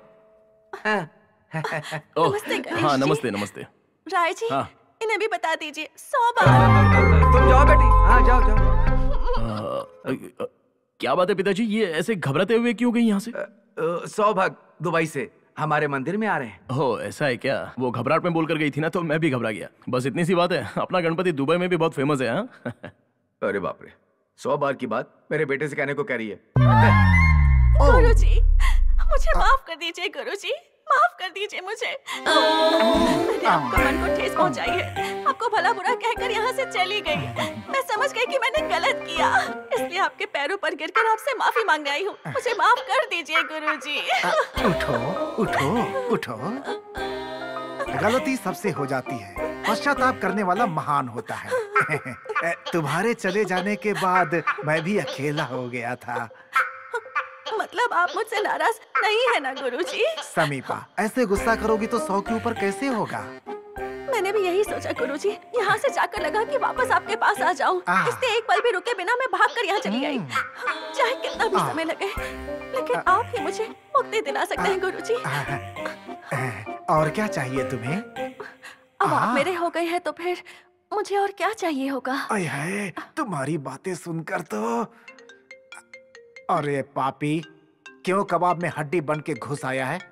नमस्ते गणेश हाँ जी। नमस्ते नमस्ते। राय जी, हाँ। इन्हें भी बता दीजिए सौ बार। तुम जाओ बेटी। हाँ जाओ जाओ। आ, आ, क्या बात है पिताजी, ये ऐसे घबराते हुए क्यों गई यहाँ से? सौभाग्य दुबई से हमारे मंदिर में आ रहे हैं। हो ऐसा है क्या? वो घबराहट में बोलकर गई थी ना तो मैं भी घबरा गया। बस इतनी सी बात है, अपना गणपति दुबई में भी बहुत फेमस है। हाँ? अरे बाप रे, सौ बार की बात मेरे बेटे से कहने को कह रही है। गुरुजी, मुझे माफ कर दीजिए गुरुजी, माफ कर दीजिए मुझे। मैंने आपको मन को ठेस पहुंचाई है, आपको भला बुरा कहकर यहाँ से चली गई। मैं समझ गई कि मैंने गलत किया, इसलिए आपके पैरों पर गिरकर आपसे माफी मांगने आई हूँ। मुझे माफ कर दीजिए गुरुजी। उठो, उठो, उठो। गलती सबसे हो जाती है, पश्चाताप करने वाला महान होता है। तुम्हारे चले जाने के बाद मैं भी अकेला हो गया था। मतलब आप मुझसे नाराज नहीं है ना गुरुजी? समीपा, ऐसे गुस्सा करोगी तो सौ के ऊपर कैसे होगा? मैंने भी यही सोचा गुरुजी, यहाँ से जाकर लगा कि वापस आपके पास आ जाऊँ। इसलिए एक पल भी रुके बिना मैं भागकर यहाँ चली आई। चाहे कितना भी समय लगे, लेकिन आप ही मुझे मुक्ति दिला सकते हैं गुरुजी। और क्या चाहिए तुम्हें? अब आप मेरे हो गए हैं तो फिर मुझे और क्या चाहिए होगा? आय हाय, तुम्हारी बातें सुनकर तो। अरे पापी, क्यों कबाब में हड्डी बन के घुस आया है?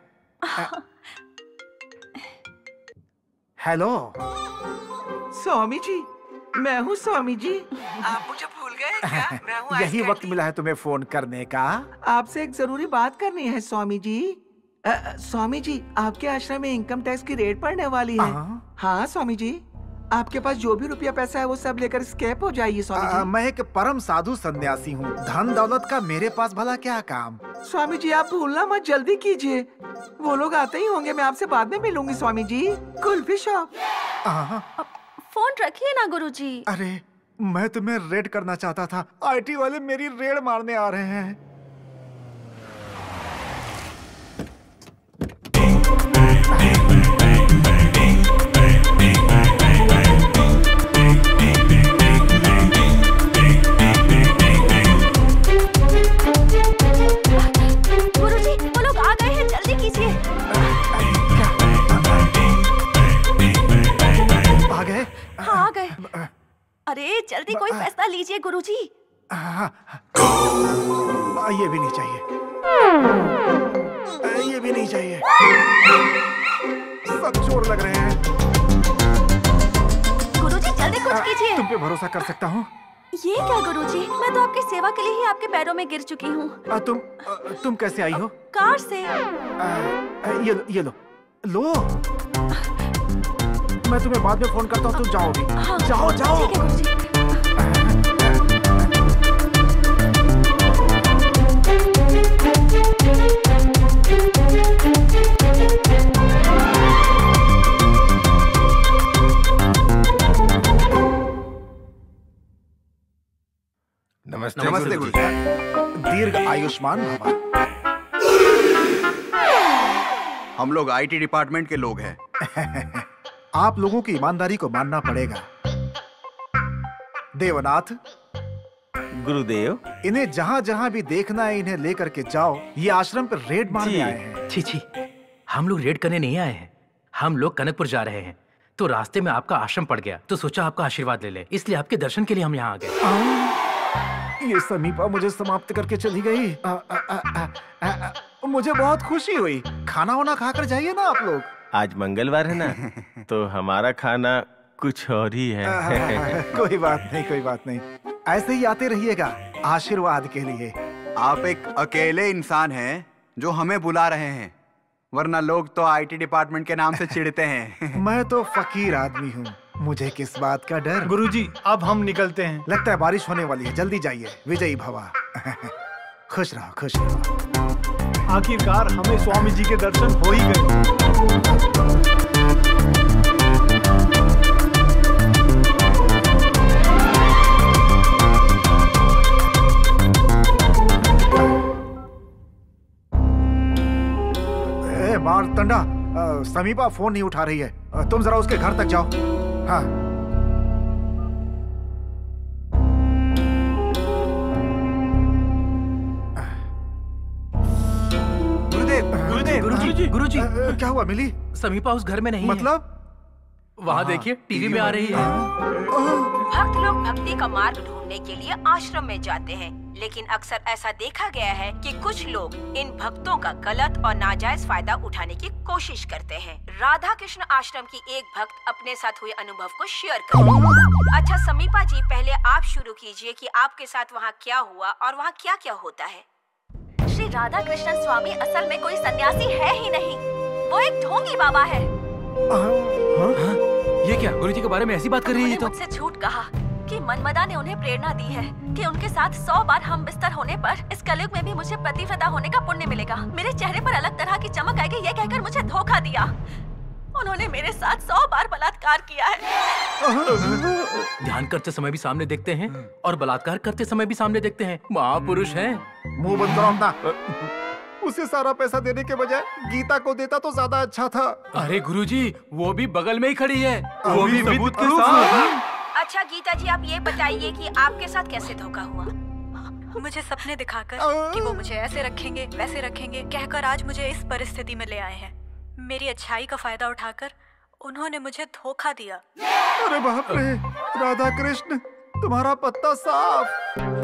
हेलो स्वामी जी, मैं हूँ स्वामी जी। आप मुझे भूल गए क्या? मैं हूँ यही वक्त मिला है तुम्हें फोन करने का। आपसे एक जरूरी बात करनी है स्वामी जी। अ, अ, स्वामी जी, आपके आश्रम में इनकम टैक्स की रेड पड़ने वाली है। हाँ स्वामी जी, आपके पास जो भी रुपया पैसा है वो सब लेकर स्केप हो जाइए स्वामी जी। आ, मैं एक परम साधु सन्यासी हूँ, धन दौलत का मेरे पास भला क्या काम। स्वामी जी आप भूलना मत, जल्दी कीजिए। वो लोग आते ही होंगे, मैं आपसे बाद में मिलूंगी स्वामी जी। कुल्फी शॉप। फोन रखिए ना गुरुजी। अरे मैं तुम्हें रेड करना चाहता था, आईटी वाले मेरी रेड मारने आ रहे हैं। गुरुजी वो लोग आ गए हैं, जल्दी कीजिए। आ गए? हाँ आ गए। अरे जल्दी कोई फैसला लीजिए गुरुजी। ये भी नहीं चाहिए, ये भी नहीं चाहिए, सब चोर लग रहे हैं। गुरुजी जल्दी कुछ कीजिए। तुम पे भरोसा कर सकता हूँ? ये क्या गुरुजी, मैं तो आपकी सेवा के लिए ही आपके पैरों में गिर चुकी हूँ। तुम तुम कैसे आई हो? कार से। आ, ये लो, ये लो लो। मैं तुम्हें बाद में फोन करता हूँ, तुम जाओ भी। हाँ, जाओ जाओ। ठीक है गुरुजी। नमस्ते नमस्ते गुरु जी। दीर्घ आयुष्मान भवा। हम लोग आईटी डिपार्टमेंट के लोग हैं। आप लोगों की ईमानदारी को मानना पड़ेगा। देवनाथ, गुरुदेव, इन्हें जहाँ जहाँ भी देखना है इन्हें लेकर के जाओ। ये आश्रम पर रेड मारने आए हैं। छी छी, हम लोग रेड करने नहीं आए हैं, हम लोग कनकपुर जा रहे हैं। तो रास्ते में आपका आश्रम पड़ गया, तो सोचा आपका आशीर्वाद ले ले, इसलिए आपके दर्शन के लिए हम यहाँ आ गए। ये समीपा मुझे समाप्त करके चली गई। आ, आ, आ, आ, आ, आ, मुझे बहुत खुशी हुई। खाना वाना खाकर जाइए ना आप लोग। आज मंगलवार है ना, तो हमारा खाना कुछ और ही है। आ, कोई बात नहीं, कोई बात नहीं, ऐसे ही आते रहिएगा आशीर्वाद के लिए। आप एक अकेले इंसान हैं जो हमें बुला रहे हैं, वरना लोग तो आईटी डिपार्टमेंट के नाम से चिढ़ते हैं। मैं तो फकीर आदमी हूँ, मुझे किस बात का डर। गुरुजी अब हम निकलते हैं। लगता है बारिश होने वाली है, जल्दी जाइए। विजयी भवा। खुश रहो, खुश रहो। आखिरकार हमें स्वामी जी के दर्शन हो ही गए। ए मारतंडा, समीपा फोन नहीं उठा रही है, तुम जरा उसके घर तक जाओ। हाँ। गुरुदेव, गुरुजी, गुरुजी, क्या हुआ मिली? समीपा उस घर में नहीं मतलब? है। वहाँ देखिए टीवी में आ रही है। भक्त लोग भक्ति का मार्ग ढूंढने के लिए आश्रम में जाते हैं, लेकिन अक्सर ऐसा देखा गया है कि कुछ लोग इन भक्तों का गलत और नाजायज फायदा उठाने की कोशिश करते हैं। राधा कृष्ण आश्रम की एक भक्त अपने साथ हुए अनुभव को शेयर करें। अच्छा समीपा जी, पहले आप शुरू कीजिए कि आपके साथ वहाँ क्या हुआ और वहाँ क्या क्या होता है। श्री राधा कृष्ण स्वामी असल में कोई सन्यासी है ही नहीं, वो एक ढोंगी बाबा है। ये क्या गुरुजी के बारे में ऐसी बात कर रही है? तो मुझसे झूठ कहा कि मनमदा ने उन्हें प्रेरणा दी है कि उनके साथ सौ बार हम बिस्तर होने पर इस कलयुग में भी मुझे पतिव्रता होने का पुण्य मिलेगा। मेरे चेहरे पर अलग तरह की चमक आएगी, ये कहकर मुझे धोखा दिया। उन्होंने मेरे साथ सौ बार बलात्कार किया है। ध्यान करते समय भी सामने देखते हैं और बलात्कार करते समय भी सामने देखते हैं। महापुरुष हैं। मुंह बंद करो अपना। उसे सारा पैसा देने के बजाय गीता को देता तो ज्यादा अच्छा था। अरे गुरुजी, वो भी बगल में ही खड़ी है, वो भी सबूत के साथ। अच्छा गीता जी, आप ये बताइए कि आपके साथ कैसे धोखा हुआ? मुझे सपने दिखाकर कि वो मुझे ऐसे रखेंगे वैसे रखेंगे कहकर आज मुझे इस परिस्थिति में ले आए हैं। मेरी अच्छाई का फायदा उठाकर उन्होंने मुझे धोखा दिया। अरे बाप रे, राधा कृष्ण तुम्हारा पत्ता साफ।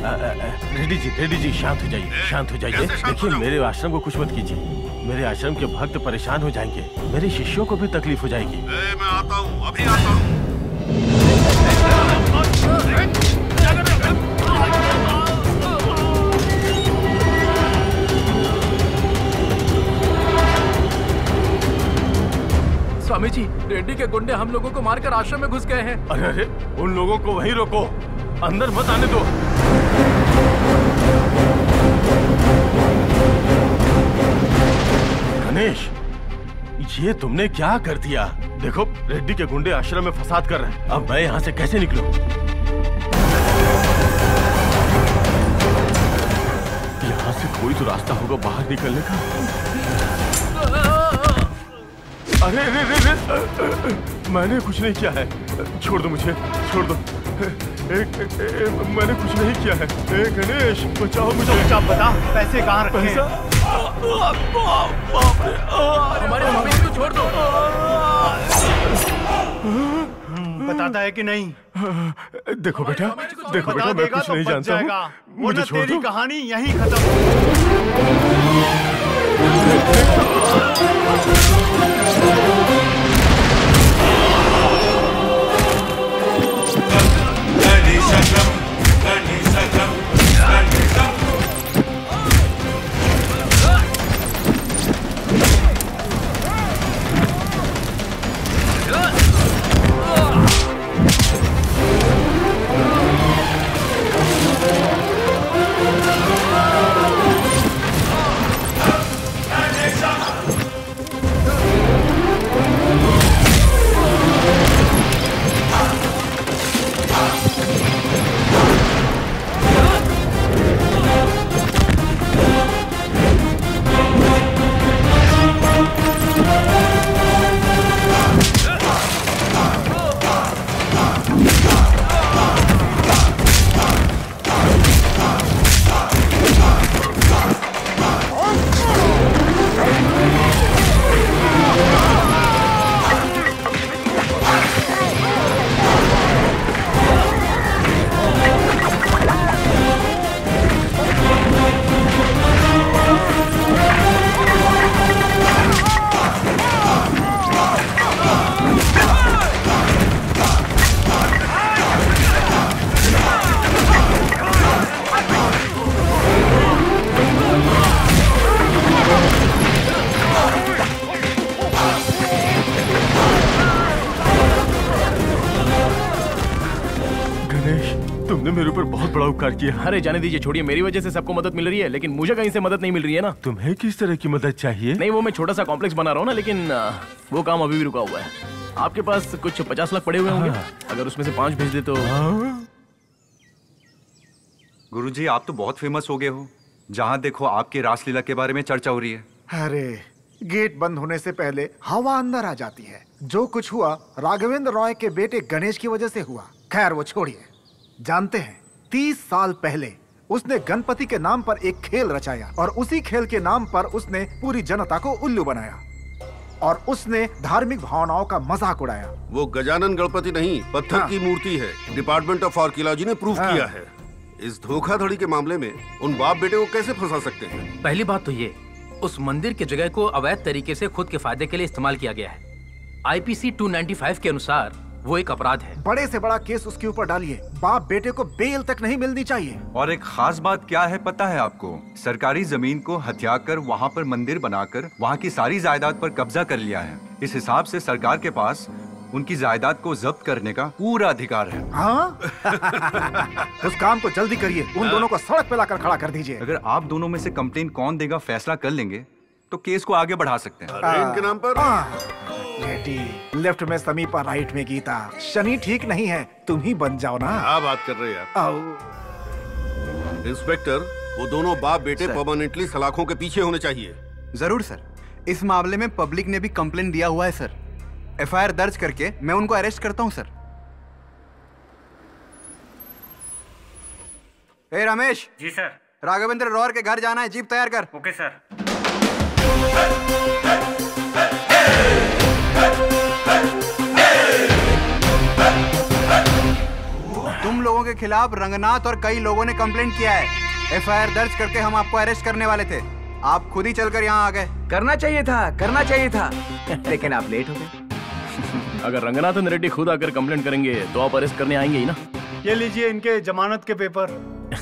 रेड्डी जी, रेड्डी जी, शांत हो जाइए, शांत हो जाइए। देखिए, मेरे आश्रम को कुछ मत कीजिए। मेरे आश्रम के भक्त परेशान हो जाएंगे, मेरे शिष्यों को भी तकलीफ हो जाएगी। ए, मैं आता हूँ, अभी आता हूँ। स्वामी जी, रेड्डी के गुंडे हम लोगों को मारकर आश्रम में घुस गए हैं। अरे अरे, उन लोगों को वहीं रोको, अंदर मत आने दो। गणेश, ये तुमने क्या कर दिया? देखो, रेड्डी के गुंडे आश्रम में फसाद कर रहे हैं। अब मैं यहाँ से कैसे निकलूं? यहाँ से कोई तो रास्ता होगा बाहर निकलने का। अरे अरे अरे, अरे मैंने कुछ नहीं किया है, छोड़ दो मुझे, छोड़ दो। ए, ए, ए, मैंने कुछ नहीं किया है। ए, गणेश, बचाओ मुझे। चुपचाप बता, पैसे कहाँ रखे हैं? हमारे स्वामी जी को छोड़ दो। बताता है कि नहीं? देखो बेटा, देखो बेटा, मैं कुछ नहीं जानता हूँ, मुझे छोड़ दो। तेरी कहानी यहीं खत्म। तुमने मेरे ऊपर बहुत बड़ा उपकार किया। अरे जाने दीजिए, छोड़िए, मेरी वजह से सबको मदद मिल रही है, लेकिन मुझे कहीं से मदद नहीं मिल रही है ना। तुम्हें किस तरह की मदद चाहिए? नहीं, वो मैं छोटा सा कॉम्प्लेक्स बना रहा हूँ ना, लेकिन वो काम अभी भी रुका हुआ है। आपके पास कुछ पचास लाख पड़े हुए होंगे, अगर उसमें से पांच भेज दे तो। गुरुजी, आप तो बहुत फेमस हो गए हो, जहाँ देखो आपकी रासलीला के बारे में चर्चा हो रही है। अरे गेट बंद होने से पहले हवा अंदर आ जाती है। जो कुछ हुआ राघवेंद्र रॉय के बेटे गणेश की वजह से हुआ। खैर वो छोड़िए। जानते हैं, तीस साल पहले उसने गणपति के नाम पर एक खेल रचाया और उसी खेल के नाम पर उसने पूरी जनता को उल्लू बनाया और उसने धार्मिक भावनाओं का मजाक उड़ाया। वो गजानन गणपति नहीं, पत्थर हाँ। की मूर्ति है। डिपार्टमेंट ऑफ आर्कियोलॉजी ने प्रूफ हाँ। किया है। इस धोखाधड़ी के मामले में उन बाप बेटे को कैसे फंसा सकते हैं? पहली बात तो ये, उस मंदिर की जगह को अवैध तरीके से खुद के फायदे के लिए इस्तेमाल किया गया है। आईपीसी दो सौ पचानवे के अनुसार वो एक अपराध है। बड़े से बड़ा केस उसके ऊपर डालिए, बाप बेटे को बेल तक नहीं मिलनी चाहिए। और एक खास बात क्या है पता है आपको? सरकारी जमीन को हथिया कर वहाँ पर मंदिर बनाकर वहाँ की सारी जायदाद पर कब्जा कर लिया है। इस हिसाब से सरकार के पास उनकी जायदाद को जब्त करने का पूरा अधिकार है। हाँ? उस काम को जल्दी करिए, उन दोनों को सड़क पे लाकर खड़ा कर दीजिए। अगर आप दोनों में से कंप्लेन कौन देगा फैसला कर लेंगे तो केस को आगे बढ़ा सकते हैं। अरे इनके नाम पर बेटी, लेफ्ट में समीपा, राइट में गीता। शनि ठीक नहीं है, तुम ही बन जाओ ना। क्या बात कर रहे हैं यार? इंस्पेक्टर, वो दोनों बाप बेटे परमानेंटली सलाखों के पीछे होने चाहिए। जरूर सर। इस मामले में पब्लिक ने भी कंप्लेन दिया हुआ है सर। एफ आई आर दर्ज करके मैं उनको अरेस्ट करता हूँ सर। ए रमेश। जी सर। राघवेंद्र रॉय के घर जाना है, जीप तैयार कर। Okay sir. तुम हम लोगों के खिलाफ रंगनाथ और कई लोगों ने कंप्लेंट किया है। एफ आई आर दर्ज करके हम आपको अरेस्ट करने वाले थे, आप खुद ही चलकर यहाँ आ गए। करना चाहिए था, करना चाहिए था, लेकिन आप लेट हो गए। अगर रंगनाथन रेड्डी खुद आकर कंप्लेंट करेंगे तो आप अरेस्ट करने आएंगे ही ना। ये लीजिए इनके जमानत के पेपर।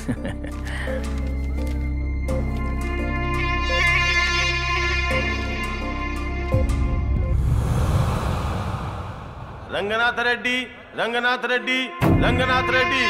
रंगनाथ रेड्डी, रंगनाथ रेड्डी, रंगनाथ रेड्डी।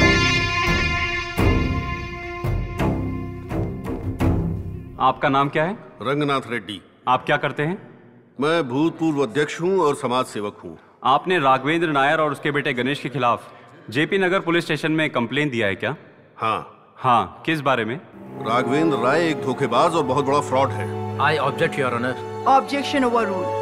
आपका नाम क्या है? रंगनाथ रेड्डी। आप क्या करते हैं? मैं भूतपूर्व अध्यक्ष हूँ और समाज सेवक हूँ। आपने राघवेंद्र नायर और उसके बेटे गणेश के खिलाफ जेपी नगर पुलिस स्टेशन में कंप्लेंट दिया है क्या? हाँ। हाँ, किस बारे में? राघवेंद्र राय एक धोखेबाज और बहुत बड़ा फ्रॉड है। I object your honour. Objection overruled.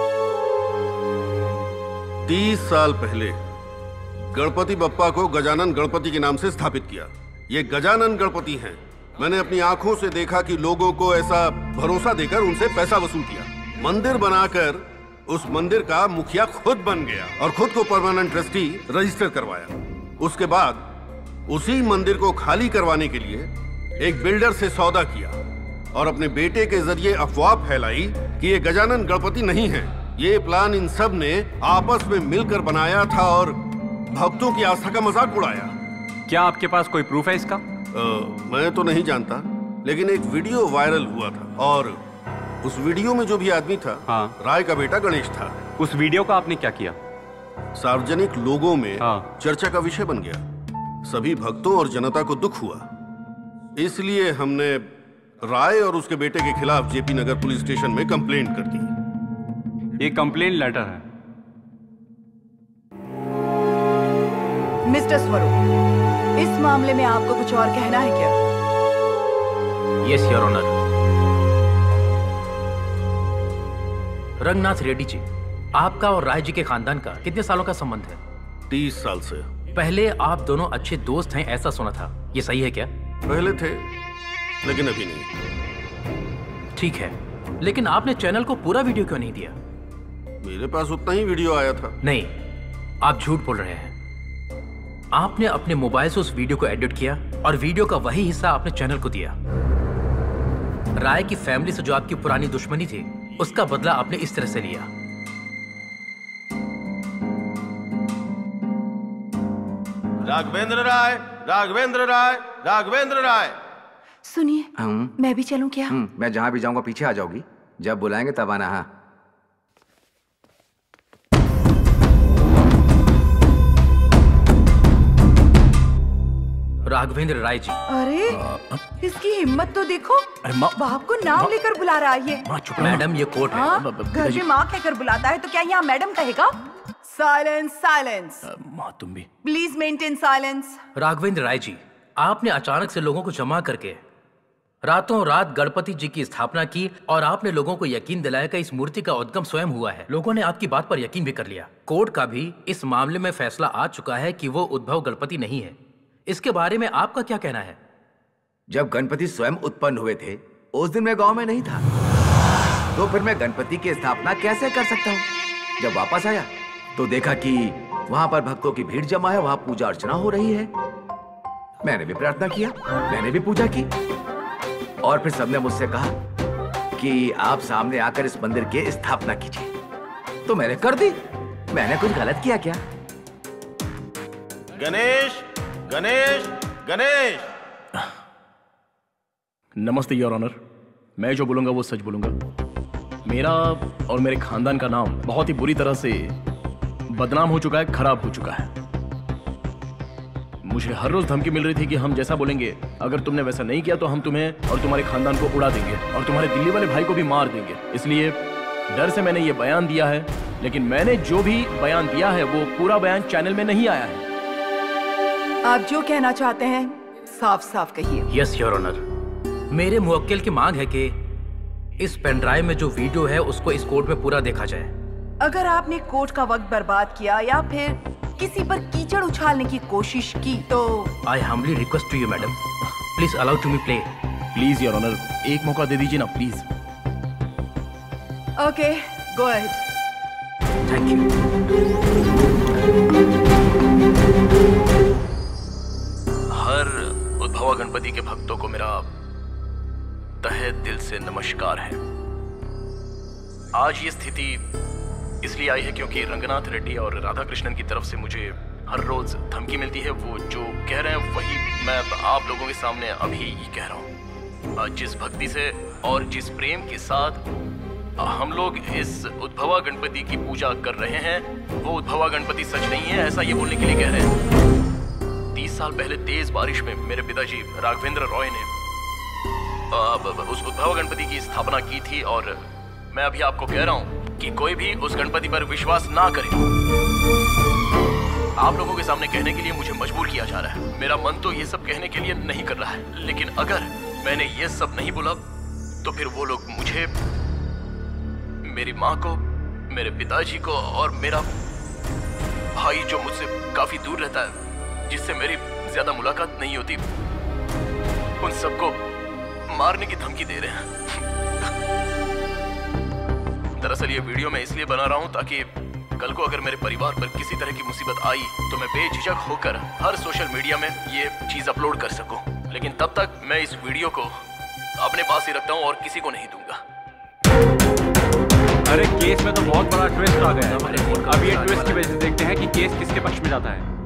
तीस साल पहले गणपति बप्पा को गजानन गणपति के नाम से स्थापित किया। ये गजानन गणपति हैं। मैंने अपनी आंखों से देखा कि लोगों को ऐसा भरोसा देकर उनसे पैसा वसूल किया। मंदिर बनाकर उस मंदिर का मुखिया खुद बन गया और खुद को परमानेंट ट्रस्टी रजिस्टर करवाया। उसके बाद उसी मंदिर को खाली करवाने के लिए एक बिल्डर से सौदा किया और अपने बेटे के जरिए अफवाह फैलाई कि ये गजानन गणपति नहीं है। ये प्लान इन सब ने आपस में मिलकर बनाया था और भक्तों की आस्था का मजाक उड़ाया। क्या आपके पास कोई प्रूफ है इसका? आ, मैं तो नहीं जानता, लेकिन एक वीडियो वायरल हुआ था और उस वीडियो में जो भी आदमी था, हाँ। राय का बेटा गणेश था। उस वीडियो का आपने क्या किया? सार्वजनिक लोगों में हाँ। चर्चा का विषय बन गया। सभी भक्तों और जनता को दुख हुआ, इसलिए हमने राय और उसके बेटे के खिलाफ जेपी नगर पुलिस स्टेशन में कंप्लेंट कर दी। ये कंप्लेंट लेटर है। मिस्टर स्वरूप, इस मामले में आपको कुछ और कहना है क्या? Yes your honour. Ranganath Reddy ji, आपका और राय जी के खानदान का कितने सालों का संबंध है? तीस साल से। पहले आप दोनों अच्छे दोस्त हैं ऐसा सुना था, ये सही है क्या? पहले थे, लेकिन अभी नहीं। ठीक है, लेकिन आपने चैनल को पूरा वीडियो क्यों नहीं दिया? मेरे पास उतना ही वीडियो आया था। नहीं, आप झूठ बोल रहे हैं। आपने अपने मोबाइल से उस वीडियो को एडिट किया और वीडियो का वही हिस्सा आपने चैनल को दिया। राय की फैमिली से जो आपकी पुरानी दुश्मनी थी, उसका बदला आपने इस तरह से लिया। राघवेंद्र राय, राघवेंद्र राय, राघवेंद्र राय। सुनिए, मैं भी चलूं क्या? मैं जहां भी जाऊंगा पीछे आ जाओगी। जब बुलाएंगे तब आना। हाँ। राघवेंद्र राय जी। अरे इसकी हिम्मत तो देखो, बाप को नाम लेकर बुला रहा है ये। मैडम ये कोर्ट है। हाँ, घर में माँ कहकर बुलाता है तो क्या यहाँ मैडम कहेगा? Silence, silence. माँ तुम भी please maintain silence. Raghavendra Rai ji, आपने अचानक से लोगों को जमा करके रातों रात गणपति जी की स्थापना की और आपने लोगों को यकीन दिलाया कि इस मूर्ति का उद्गम स्वयं हुआ है। लोगों ने आपकी बात पर यकीन भी कर लिया। कोर्ट का भी इस मामले में फैसला आ चुका है कि वो उद्भव गणपति नहीं है। इसके बारे में आपका क्या कहना है? जब गणपति स्वयं उत्पन्न हुए थे उस दिन मैं गांव में नहीं था, तो फिर मैं गणपति की स्थापना कैसे कर सकता हूँ? जब वापस आया तो देखा कि वहां पर भक्तों की भीड़ जमा है, वहां पूजा अर्चना हो रही है। मैंने भी प्रार्थना किया, मैंने भी पूजा की और फिर सबने मुझसे कहा कि आप सामने आकर इस मंदिर की स्थापना कीजिए, तो मैंने कर दी। मैंने कुछ गलत किया क्या? गणेश, गणेश, गणेश। नमस्ते योर ऑनर। मैं जो बोलूंगा वो सच बोलूंगा। मेरा और मेरे खानदान का नाम बहुत ही बुरी तरह से बदनाम हो चुका है, खराब हो चुका है। मुझे हर रोज धमकी मिल रही थी कि हम जैसा बोलेंगे, अगर तुमने वैसा नहीं किया तो हम तुम्हें और तुम्हारे खानदान को उड़ा देंगे और तुम्हारे दिल्ली वाले भाई को भी मार देंगे। इसलिए डर से मैंने ये बयान दिया है, लेकिन मैंने जो भी बयान दिया है वो पूरा बयान चैनल में नहीं आया है। आप जो कहना चाहते हैं साफ साफ कहिए। Yes your honour. मेरे मुवक्किल की मांग है कि इस पेनड्राइव में जो वीडियो है उसको इस कोर्ट में पूरा देखा जाए। अगर आपने कोर्ट का वक्त बर्बाद किया या फिर किसी पर कीचड़ उछालने की कोशिश की तो I humbly request to you madam, please allow to me play. Please your honour, एक मौका दे दीजिए ना please. Okay, go ahead. Thank you. Udbhava Ganapati के भक्तों को मेरा तहे दिल से नमस्कार है। आज ये स्थिति इसलिए आई है क्योंकि रंगनाथ रेड्डी और राधा कृष्णन की तरफ से मुझे हर रोज धमकी मिलती है। वो जो कह रहे हैं वही मैं आप लोगों के सामने अभी कह रहा हूँ। जिस भक्ति से और जिस प्रेम के साथ हम लोग इस उद्भवा गणपति की पूजा कर रहे हैं वो उद्भवा गणपति सच नहीं है, ऐसा ये बोलने के लिए कह रहे हैं। तीस साल पहले तेज बारिश में मेरे पिताजी राघवेंद्र रॉय ने उस उद्भवा गणपति की स्थापना की थी और मैं अभी आपको कह रहा हूँ कि कोई भी उस गणपति पर विश्वास ना करे। आप लोगों के सामने कहने के लिए मुझे मजबूर किया जा रहा है। मेरा मन तो ये सब कहने के लिए नहीं कर रहा है, लेकिन अगर मैंने ये सब नहीं बोला तो फिर वो लोग मुझे, मेरी माँ को, मेरे पिताजी को और मेरा भाई जो मुझसे काफी दूर रहता है, जिससे मेरी ज्यादा मुलाकात नहीं होती, उन सबको मारने की धमकी दे रहे हैं। दरअसल ये वीडियो मैं इसलिए बना रहा हूँ ताकि कल को अगर मेरे परिवार पर किसी तरह की मुसीबत आई तो मैं बेझिझक होकर हर सोशल मीडिया में ये चीज अपलोड कर सकूं। लेकिन तब तक मैं इस वीडियो को अपने पास ही रखता हूं और किसी को नहीं दूंगा। अरे केस में तो बहुत बड़ा ट्विस्ट आ गया है। अब ये ट्विस्ट की वजह से देखते हैं कि केस किसके पक्ष में जाता है।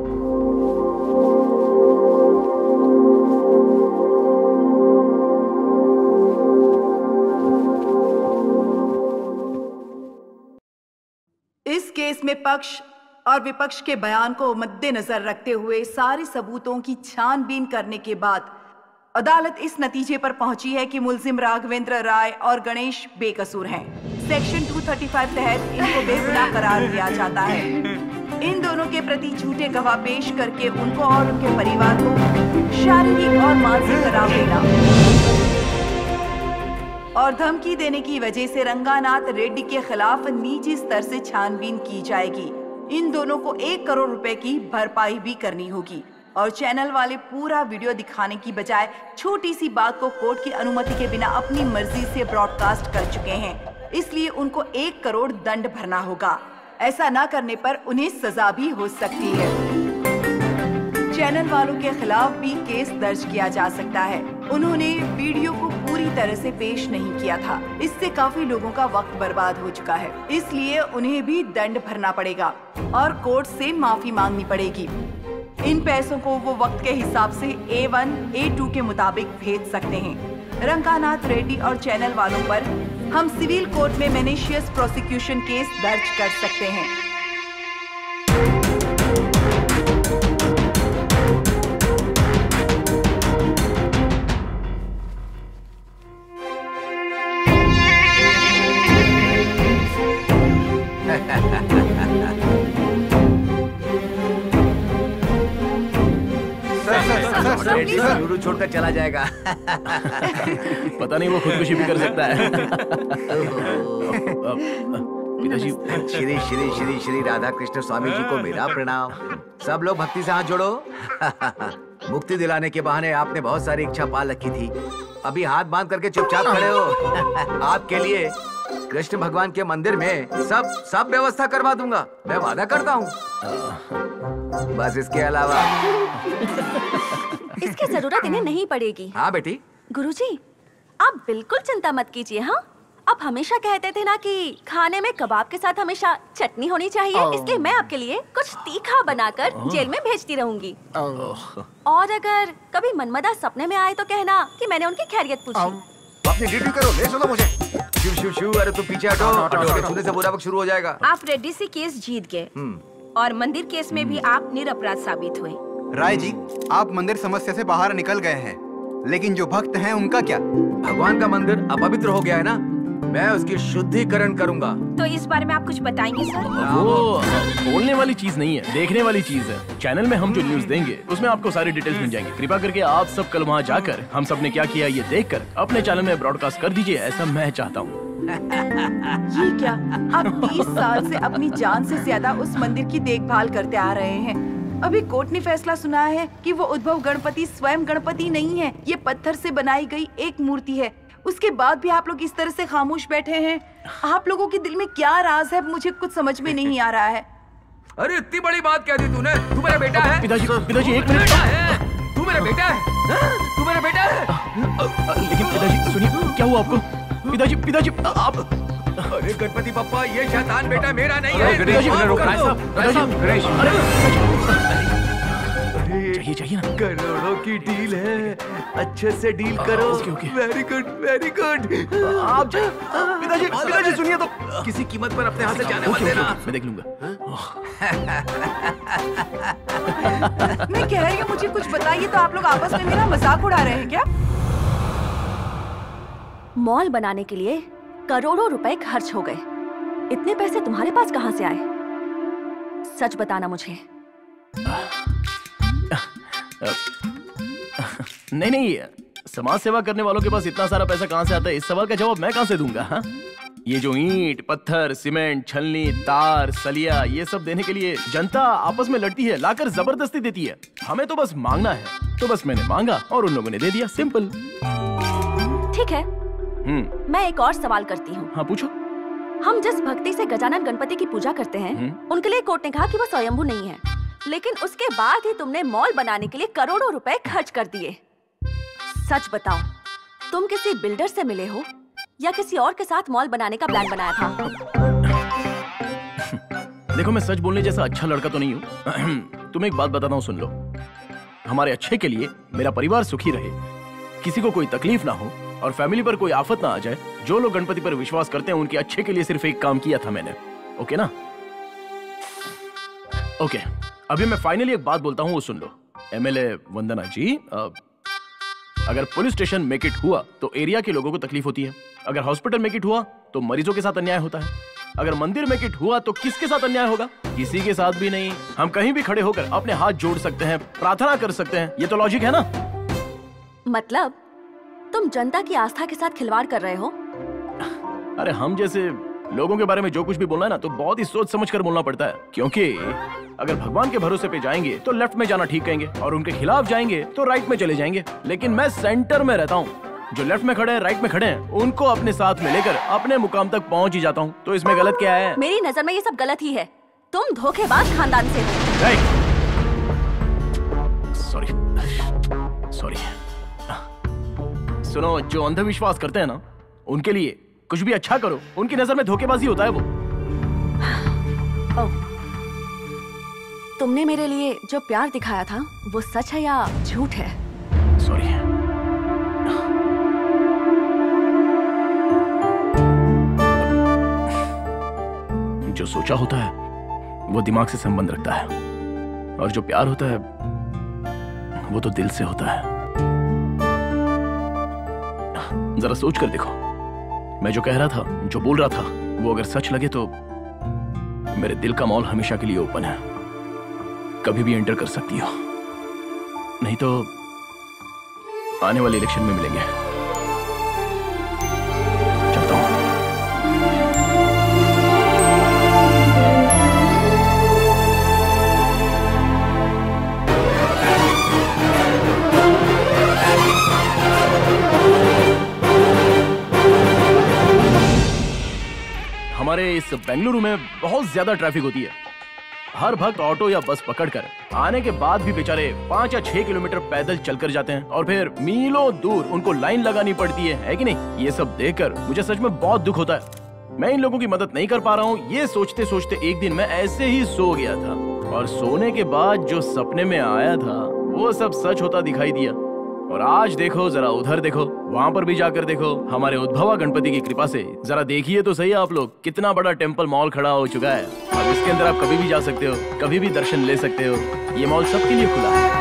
इस केस में पक्ष और विपक्ष के बयान को मद्देनजर रखते हुए सारे सबूतों की छानबीन करने के बाद अदालत इस नतीजे पर पहुंची है कि मुलजिम राघवेंद्र राय और गणेश बेकसूर हैं। सेक्शन दो सौ पैंतीस तहत इनको बेगुनाह करार दिया जाता है। इन दोनों के प्रति झूठे गवाह पेश करके उनको और उनके परिवार को शारीरिक और मानसिक तनाव देना और धमकी देने की वजह से रंगानाथ रेड्डी के खिलाफ निजी स्तर से छानबीन की जाएगी। इन दोनों को एक करोड़ रुपए की भरपाई भी करनी होगी और चैनल वाले पूरा वीडियो दिखाने की बजाय छोटी सी बात को कोर्ट की अनुमति के बिना अपनी मर्जी से ब्रॉडकास्ट कर चुके हैं, इसलिए उनको एक करोड़ दंड भरना होगा। ऐसा न करने पर उन्हें सजा भी हो सकती है। चैनल वालों के खिलाफ भी केस दर्ज किया जा सकता है। उन्होंने वीडियो को पूरी तरह से पेश नहीं किया था, इससे काफी लोगों का वक्त बर्बाद हो चुका है, इसलिए उन्हें भी दंड भरना पड़ेगा और कोर्ट से माफी मांगनी पड़ेगी। इन पैसों को वो वक्त के हिसाब से ए वन, ए टू के मुताबिक भेज सकते हैं। रंगानाथ रेड्डी और चैनल वालों पर हम सिविल कोर्ट में मैलिशियस प्रोसिक्यूशन केस दर्ज कर सकते हैं। लूडू छोड़कर चला जाएगा। पता नहीं वो खुदकुशी भी कर सकता है। पिताजी, श्री श्री श्री श्री राधा कृष्ण स्वामी जी को मेरा प्रणाम। सब लोग भक्ति से हाथ जोड़ो। मुक्ति दिलाने के बहाने आपने बहुत सारी इच्छा पाल रखी थी, अभी हाथ बांध करके चुपचाप खड़े हो। आपके लिए कृष्ण भगवान के मंदिर में सब सब व्यवस्था करवा दूंगा, मैं वादा करता हूँ। बस इसके अलावा इसकी जरूरत इन्हें नहीं पड़ेगी। हाँ बेटी। गुरुजी, आप बिल्कुल चिंता मत कीजिए। हाँ, आप हमेशा कहते थे ना कि खाने में कबाब के साथ हमेशा चटनी होनी चाहिए, इसलिए मैं आपके लिए कुछ तीखा बनाकर जेल में भेजती रहूंगी। और अगर कभी मनमदा सपने में आए तो कहना कि मैंने उनकी खैरियत पूछी। अपनी ड्यूटी करो, ले चलो मुझे। शिव शिव शिव, अरे तुम पीछे हटो, छूने से बुरा वक्त शुरू हो जाएगा। आप रेड्डी से केस जीत गए और मंदिर केस में भी आप निरपराध साबित हुए। राय जी, आप मंदिर समस्या से बाहर निकल गए हैं, लेकिन जो भक्त हैं उनका क्या? भगवान का मंदिर अपवित्र हो गया है ना, मैं उसकी शुद्धिकरण करूंगा। तो इस बारे में आप कुछ बताएंगे सर? वो बोलने वाली चीज नहीं है, देखने वाली चीज है। चैनल में हम जो न्यूज देंगे उसमें आपको सारी डिटेल्स मिल जाएंगी। कृपा करके आप सब कल वहाँ जाकर हम सब ने क्या किया ये देखकर अपने चैनल में ब्रॉडकास्ट कर दीजिए, ऐसा मैं चाहता हूँ। ये क्या, आप तीस साल से अपनी जान से ज्यादा उस मंदिर की देखभाल करते आ रहे हैं। अभी कोर्ट ने फैसला सुना है कि वो उद्भव गणपति स्वयं गणपति नहीं है, ये पत्थर से बनाई गई एक मूर्ति है। उसके बाद भी आप लोग इस तरह से खामोश बैठे हैं। आप लोगों के दिल में क्या राज है, मुझे कुछ समझ में नहीं आ रहा है। अरे इतनी बड़ी बात कह दी तूने। तू मेरा बेटा है। पिताजी, पिताजी एक मिनट। तू मेरा बेटा है। तू मेरा बेटा है। लेकिन पिताजी सुनिए, क्या हुआ आपको? पिताजी पिताजी आप। अरे गणपति बप्पा, ये शैतान बेटा मेरा नहीं है। गणेश, गणेश, चाहिए चाहिए ना। करोड़ों की डील है, अच्छे से डील करो। Very good very good. आप पिताजी पिताजी सुनिए तो, किसी कीमत पर अपने हाथ से जाने मत देना। मैं देख लूंगा। मैं कह रही हूँ मुझे कुछ बताइए, तो आप लोग आपस में मेरा मजाक उड़ा रहे हैं क्या? मॉल बनाने के लिए करोड़ों रुपए खर्च हो गए। इतने पैसे तुम्हारे पास कहाँ से आए? सच बताना मुझे। नहीं नहीं, समाज सेवा करने वालों के पास इतना सारा पैसा कहाँ से आता है, इस सवाल का जवाब मैं कहाँ से दूंगा? हा? ये जो ईंट, पत्थर, सीमेंट, छलनी, तार, सलिया, ये सब देने के लिए जनता आपस में लड़ती है, लाकर जबरदस्ती देती है। हमें तो बस मांगना है, तो बस मैंने मांगा और उन लोगों ने दे दिया, सिंपल। ठीक है, हम्म मैं एक और सवाल करती हूँ। हाँ पूछो। हम जिस भक्ति से गजानन गणपति की पूजा करते हैं, उनके लिए कोर्ट ने कहा कि वो स्वयंभू नहीं है, लेकिन उसके बाद ही तुमने मॉल बनाने के लिए करोड़ों रुपए खर्च कर दिए। सच बताओ, तुम किसी बिल्डर से मिले हो या किसी और के साथ मॉल बनाने का प्लान बनाया था? देखो, मैं सच बोलने जैसा अच्छा लड़का तो नहीं हूँ। तुम्हें एक बात बताता हूँ, सुन लो। हमारे अच्छे के लिए मेरा परिवार सुखी रहे, किसी को कोई तकलीफ ना हो और फैमिली पर कोई आफत ना आ जाए, जो लोग गणपति पर विश्वास करते हैं उनके अच्छे के लिए सिर्फ एक काम किया था मैंने। ओके ना? ओके, अभी मैं फाइनली एक बात बोलता हूँ, वो सुन लो। एमएलए वंदना जी, आ, अगर पुलिस स्टेशन मेक इट हुआ तो एरिया के लोगों को तकलीफ होती है, अगर हॉस्पिटल मेक इट हुआ तो मरीजों के साथ अन्याय होता है, अगर मंदिर मेक इट हुआ तो किसके साथ अन्याय होगा? किसी के साथ भी नहीं। हम कहीं भी खड़े होकर अपने हाथ जोड़ सकते हैं, प्रार्थना कर सकते हैं, ये तो लॉजिक है ना? मतलब तुम जनता की आस्था के साथ खिलवाड़ कर रहे हो? अरे हम जैसे लोगों के बारे में जो कुछ भी बोलना है ना, तो बहुत ही सोच समझ कर बोलना पड़ता है, क्योंकि अगर भगवान के भरोसे पे जाएंगे तो लेफ्ट में जाना ठीक कहेंगे और उनके खिलाफ जाएंगे तो राइट में चले जाएंगे। लेकिन मैं सेंटर में रहता हूँ, जो लेफ्ट में खड़े हैं, राइट में खड़े हैं, उनको अपने साथ में लेकर अपने मुकाम तक पहुँच ही जाता हूँ। तो इसमें गलत क्या है? मेरी नजर में ये सब गलत ही है। तुम धोखेबाज खानदान से हो। Sorry sorry. सुनो, जो अंधविश्वास करते हैं ना, उनके लिए कुछ भी अच्छा करो, उनकी नजर में धोखेबाजी होता है वो। ओ, तुमने मेरे लिए जो प्यार दिखाया था वो सच है या झूठ है? सॉरी। जो सोचा होता है वो दिमाग से संबंध रखता है, और जो प्यार होता है वो तो दिल से होता है। जरा सोच कर देखो, मैं जो कह रहा था, जो बोल रहा था, वो अगर सच लगे तो मेरे दिल का मॉल हमेशा के लिए ओपन है, कभी भी एंटर कर सकती हो। नहीं तो आने वाले इलेक्शन में मिलेंगे। चलता हूं। हमारे इस बेंगलुरु में बहुत ज्यादा ट्रैफिक होती है। हर भक्त ऑटो या बस पकड़कर आने के बाद भी बेचारे पाँच या छह किलोमीटर पैदल चलकर जाते हैं, और फिर मीलों दूर उनको लाइन लगानी पड़ती है, है कि नहीं? ये सब देखकर मुझे सच में बहुत दुख होता है। मैं इन लोगों की मदद नहीं कर पा रहा हूँ। ये सोचते सोचते एक दिन मैं ऐसे ही सो गया था, और सोने के बाद जो सपने में आया था वो सब सच होता दिखाई दिया। और आज देखो, जरा उधर देखो, वहाँ पर भी जाकर देखो, हमारे उद्भवा गणपति की कृपा से जरा देखिए तो सही आप लोग, कितना बड़ा टेम्पल मॉल खड़ा हो चुका है। अब इसके अंदर आप कभी भी जा सकते हो, कभी भी दर्शन ले सकते हो। ये मॉल सबके लिए खुला है।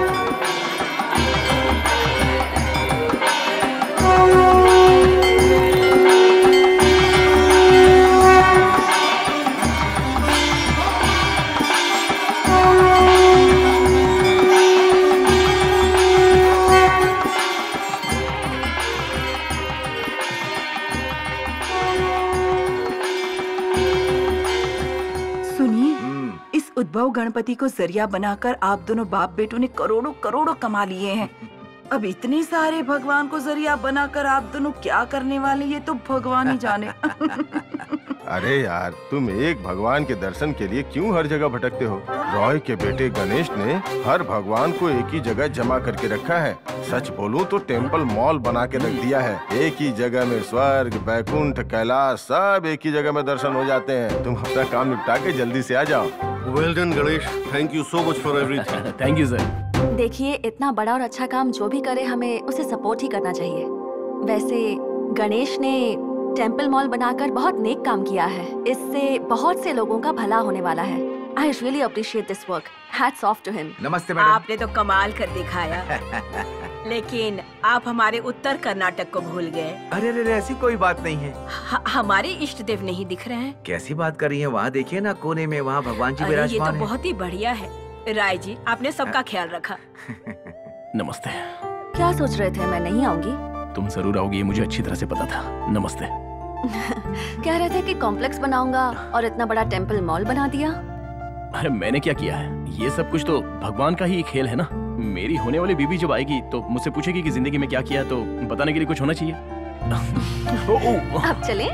उद्भव गणपति को जरिया बनाकर आप दोनों बाप बेटों ने करोड़ों करोड़ों कमा लिए हैं। अब इतने सारे भगवान को जरिया बनाकर आप दोनों क्या करने वाले, ये तो भगवान ही जाने। अरे यार, तुम एक भगवान के दर्शन के लिए क्यों हर जगह भटकते हो? रॉय के बेटे गणेश ने हर भगवान को एक ही जगह जमा करके रखा है। सच बोलूं तो टेम्पल मॉल बना के रख दिया है। एक ही जगह में स्वर्ग, बैकुंठ, कैलाश सब एक ही जगह में दर्शन हो जाते हैं। तुम अपना काम निपटा के जल्दी से आ जाओ। Well done Ganesh, thank you so much for everything. Thank you sir. देखिए, इतना बड़ा और अच्छा काम जो भी करे हमें उसे सपोर्ट ही करना चाहिए। वैसे गणेश ने टेम्पल मॉल बनाकर बहुत नेक काम किया है। इससे बहुत से लोगों का भला होने वाला है। I really appreciate this work. Hats off to him. नमस्ते मैडम। आपने तो कमाल कर दिखाया। लेकिन आप हमारे उत्तर कर्नाटक को भूल गए। अरे अरे ऐसी कोई बात नहीं है। ह- हमारे इष्ट देव नहीं दिख रहे हैं। कैसी बात कर रही हैं? वहाँ देखिए ना, कोने में वहाँ भगवान जी अरे ये विराजमान तो हैं। बहुत ही बढ़िया है। राय जी, आपने सबका ख्याल रखा। नमस्ते। क्या सोच रहे थे मैं नहीं आऊंगी? तुम जरूर आओगी, ये मुझे अच्छी तरह से पता था। नमस्ते। कह रहे थे कि कॉम्प्लेक्स बनाऊंगा और इतना बड़ा टेम्पल मॉल बना दिया। अरे मैंने क्या किया है? ये सब कुछ तो भगवान का ही खेल है ना। मेरी होने वाली बीवी जब आएगी तो मुझसे पूछेगी कि जिंदगी में क्या किया, तो बताने के लिए कुछ होना चाहिए। ओ, ओ, अब चलें?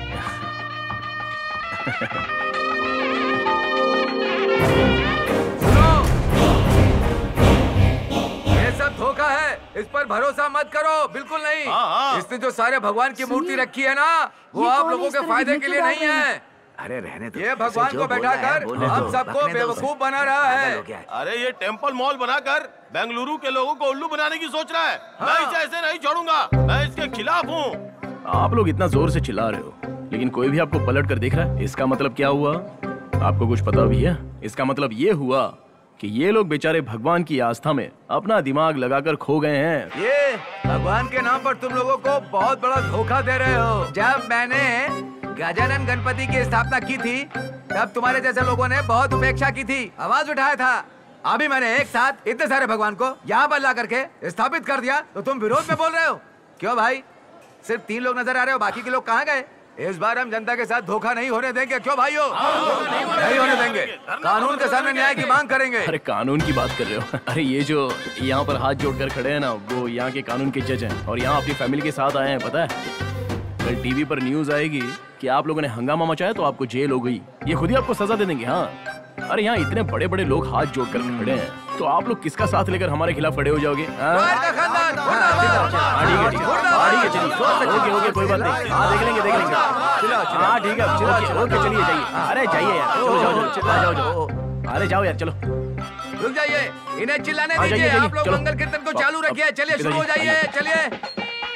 ये सब धोखा है, इस पर भरोसा मत करो, बिल्कुल नहीं। इसने जो सारे भगवान की मूर्ति रखी है ना, वो आप लोगों के फायदे के लिए नहीं है। अरे रहने दो। ये भगवान को बैठाकर हम सबको बेवकूफ बना रहा है। अरे ये टेम्पल मॉल बनाकर बेंगलुरु के लोगों को उल्लू बनाने की सोच रहा है। मैं इसे ऐसे नहीं छोड़ूंगा, मैं इसके खिलाफ हूँ। आप लोग इतना जोर से चिल्ला रहे हो, लेकिन कोई भी आपको पलट कर देख रहा है। इसका मतलब क्या हुआ? आपको कुछ पता भी है? इसका मतलब ये हुआ कि ये लोग बेचारे भगवान की आस्था में अपना दिमाग लगाकर खो गए हैं। ये भगवान के नाम पर तुम लोगों को बहुत बड़ा धोखा दे रहे हो। जब मैंने गजानन गणपति की स्थापना की थी, तब तुम्हारे जैसे लोगों ने बहुत उपेक्षा की थी, आवाज उठाया था। अभी मैंने एक साथ इतने सारे भगवान को यहाँ पर ला करके स्थापित कर दिया, तो तुम विरोध में बोल रहे हो? क्यों भाई, सिर्फ तीन लोग नजर आ रहे हो, बाकी के लोग कहाँ गए? इस बार हम जनता के साथ धोखा नहीं होने देंगे। क्यों भाइयों? नहीं होने देंगे। कानून के सामने न्याय की मांग करेंगे। अरे कानून की बात कर रहे हो? अरे ये जो यहाँ पर हाथ जोड़कर खड़े हैं ना, वो यहाँ के कानून के जज हैं और यहाँ अपनी फैमिली के साथ आए हैं। पता है, कल टीवी पर न्यूज आएगी कि आप लोगों ने हंगामा मचाया तो आपको जेल हो गई। ये खुद ही आपको सजा दे देंगे। हाँ, अरे यहाँ इतने बड़े बड़े लोग हाथ जोड़कर खड़े हैं, तो आप लोग किसका साथ लेकर हमारे खिलाफ खड़े हो जाओगे? हाँ? हाँ, ठीक है, ठीक है। हाँ, ठीक है, चलिए। ओके ओके, कोई बात नहीं। हाँ, देख लेंगे देख लेंगे। हाँ ठीक है, ओके ओके, चलिए जाइए। अरे जाइए यार, चलो जाओ जाओ जाओ जाओ। अरे जाओ यार, चलो। रुक जाइए, इन्हें चिल्लाने हाँ, दीजिए। जाइए, आप लोग चलो। मंगल कीर्तन को चालू रखिए। चलिए शुरू हो जाइए, चलिए।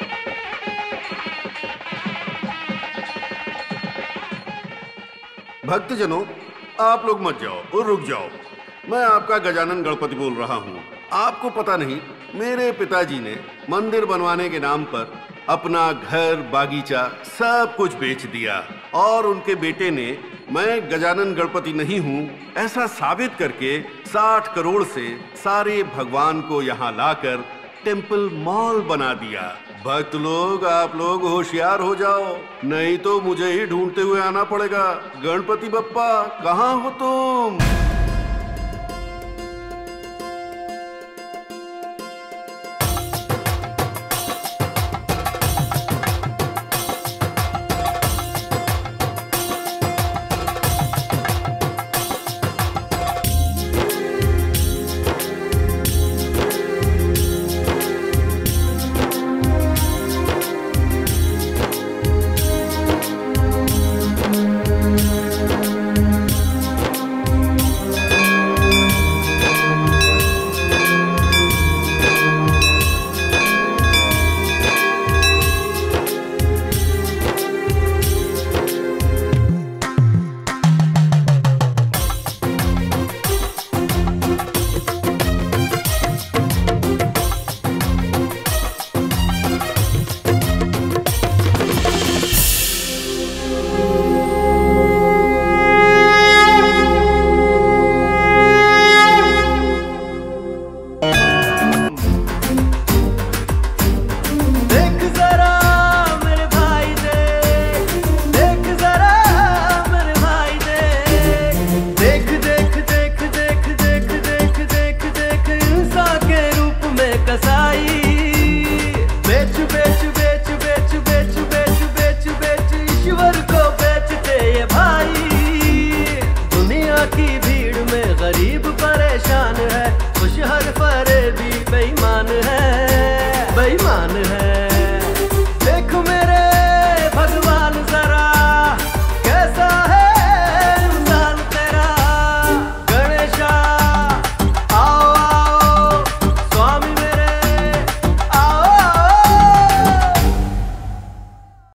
भक्तजनों, आप लोग मत जाओ और रुक जाओ। मैं आपका गजानन गणपति बोल रहा हूँ। आपको पता नहीं, मेरे पिताजी ने मंदिर बनवाने के नाम पर अपना घर, बागीचा सब कुछ बेच दिया और उनके बेटे ने मैं गजानन गणपति नहीं हूँ ऐसा साबित करके साठ करोड़ से सारे भगवान को यहाँ लाकर टेम्पल मॉल बना दिया। भक्त लोग, आप लोग होशियार हो जाओ, नहीं तो मुझे ही ढूंढते हुए आना पड़ेगा। गणपति बप्पा, कहाँ हो तुम? बेईमान है।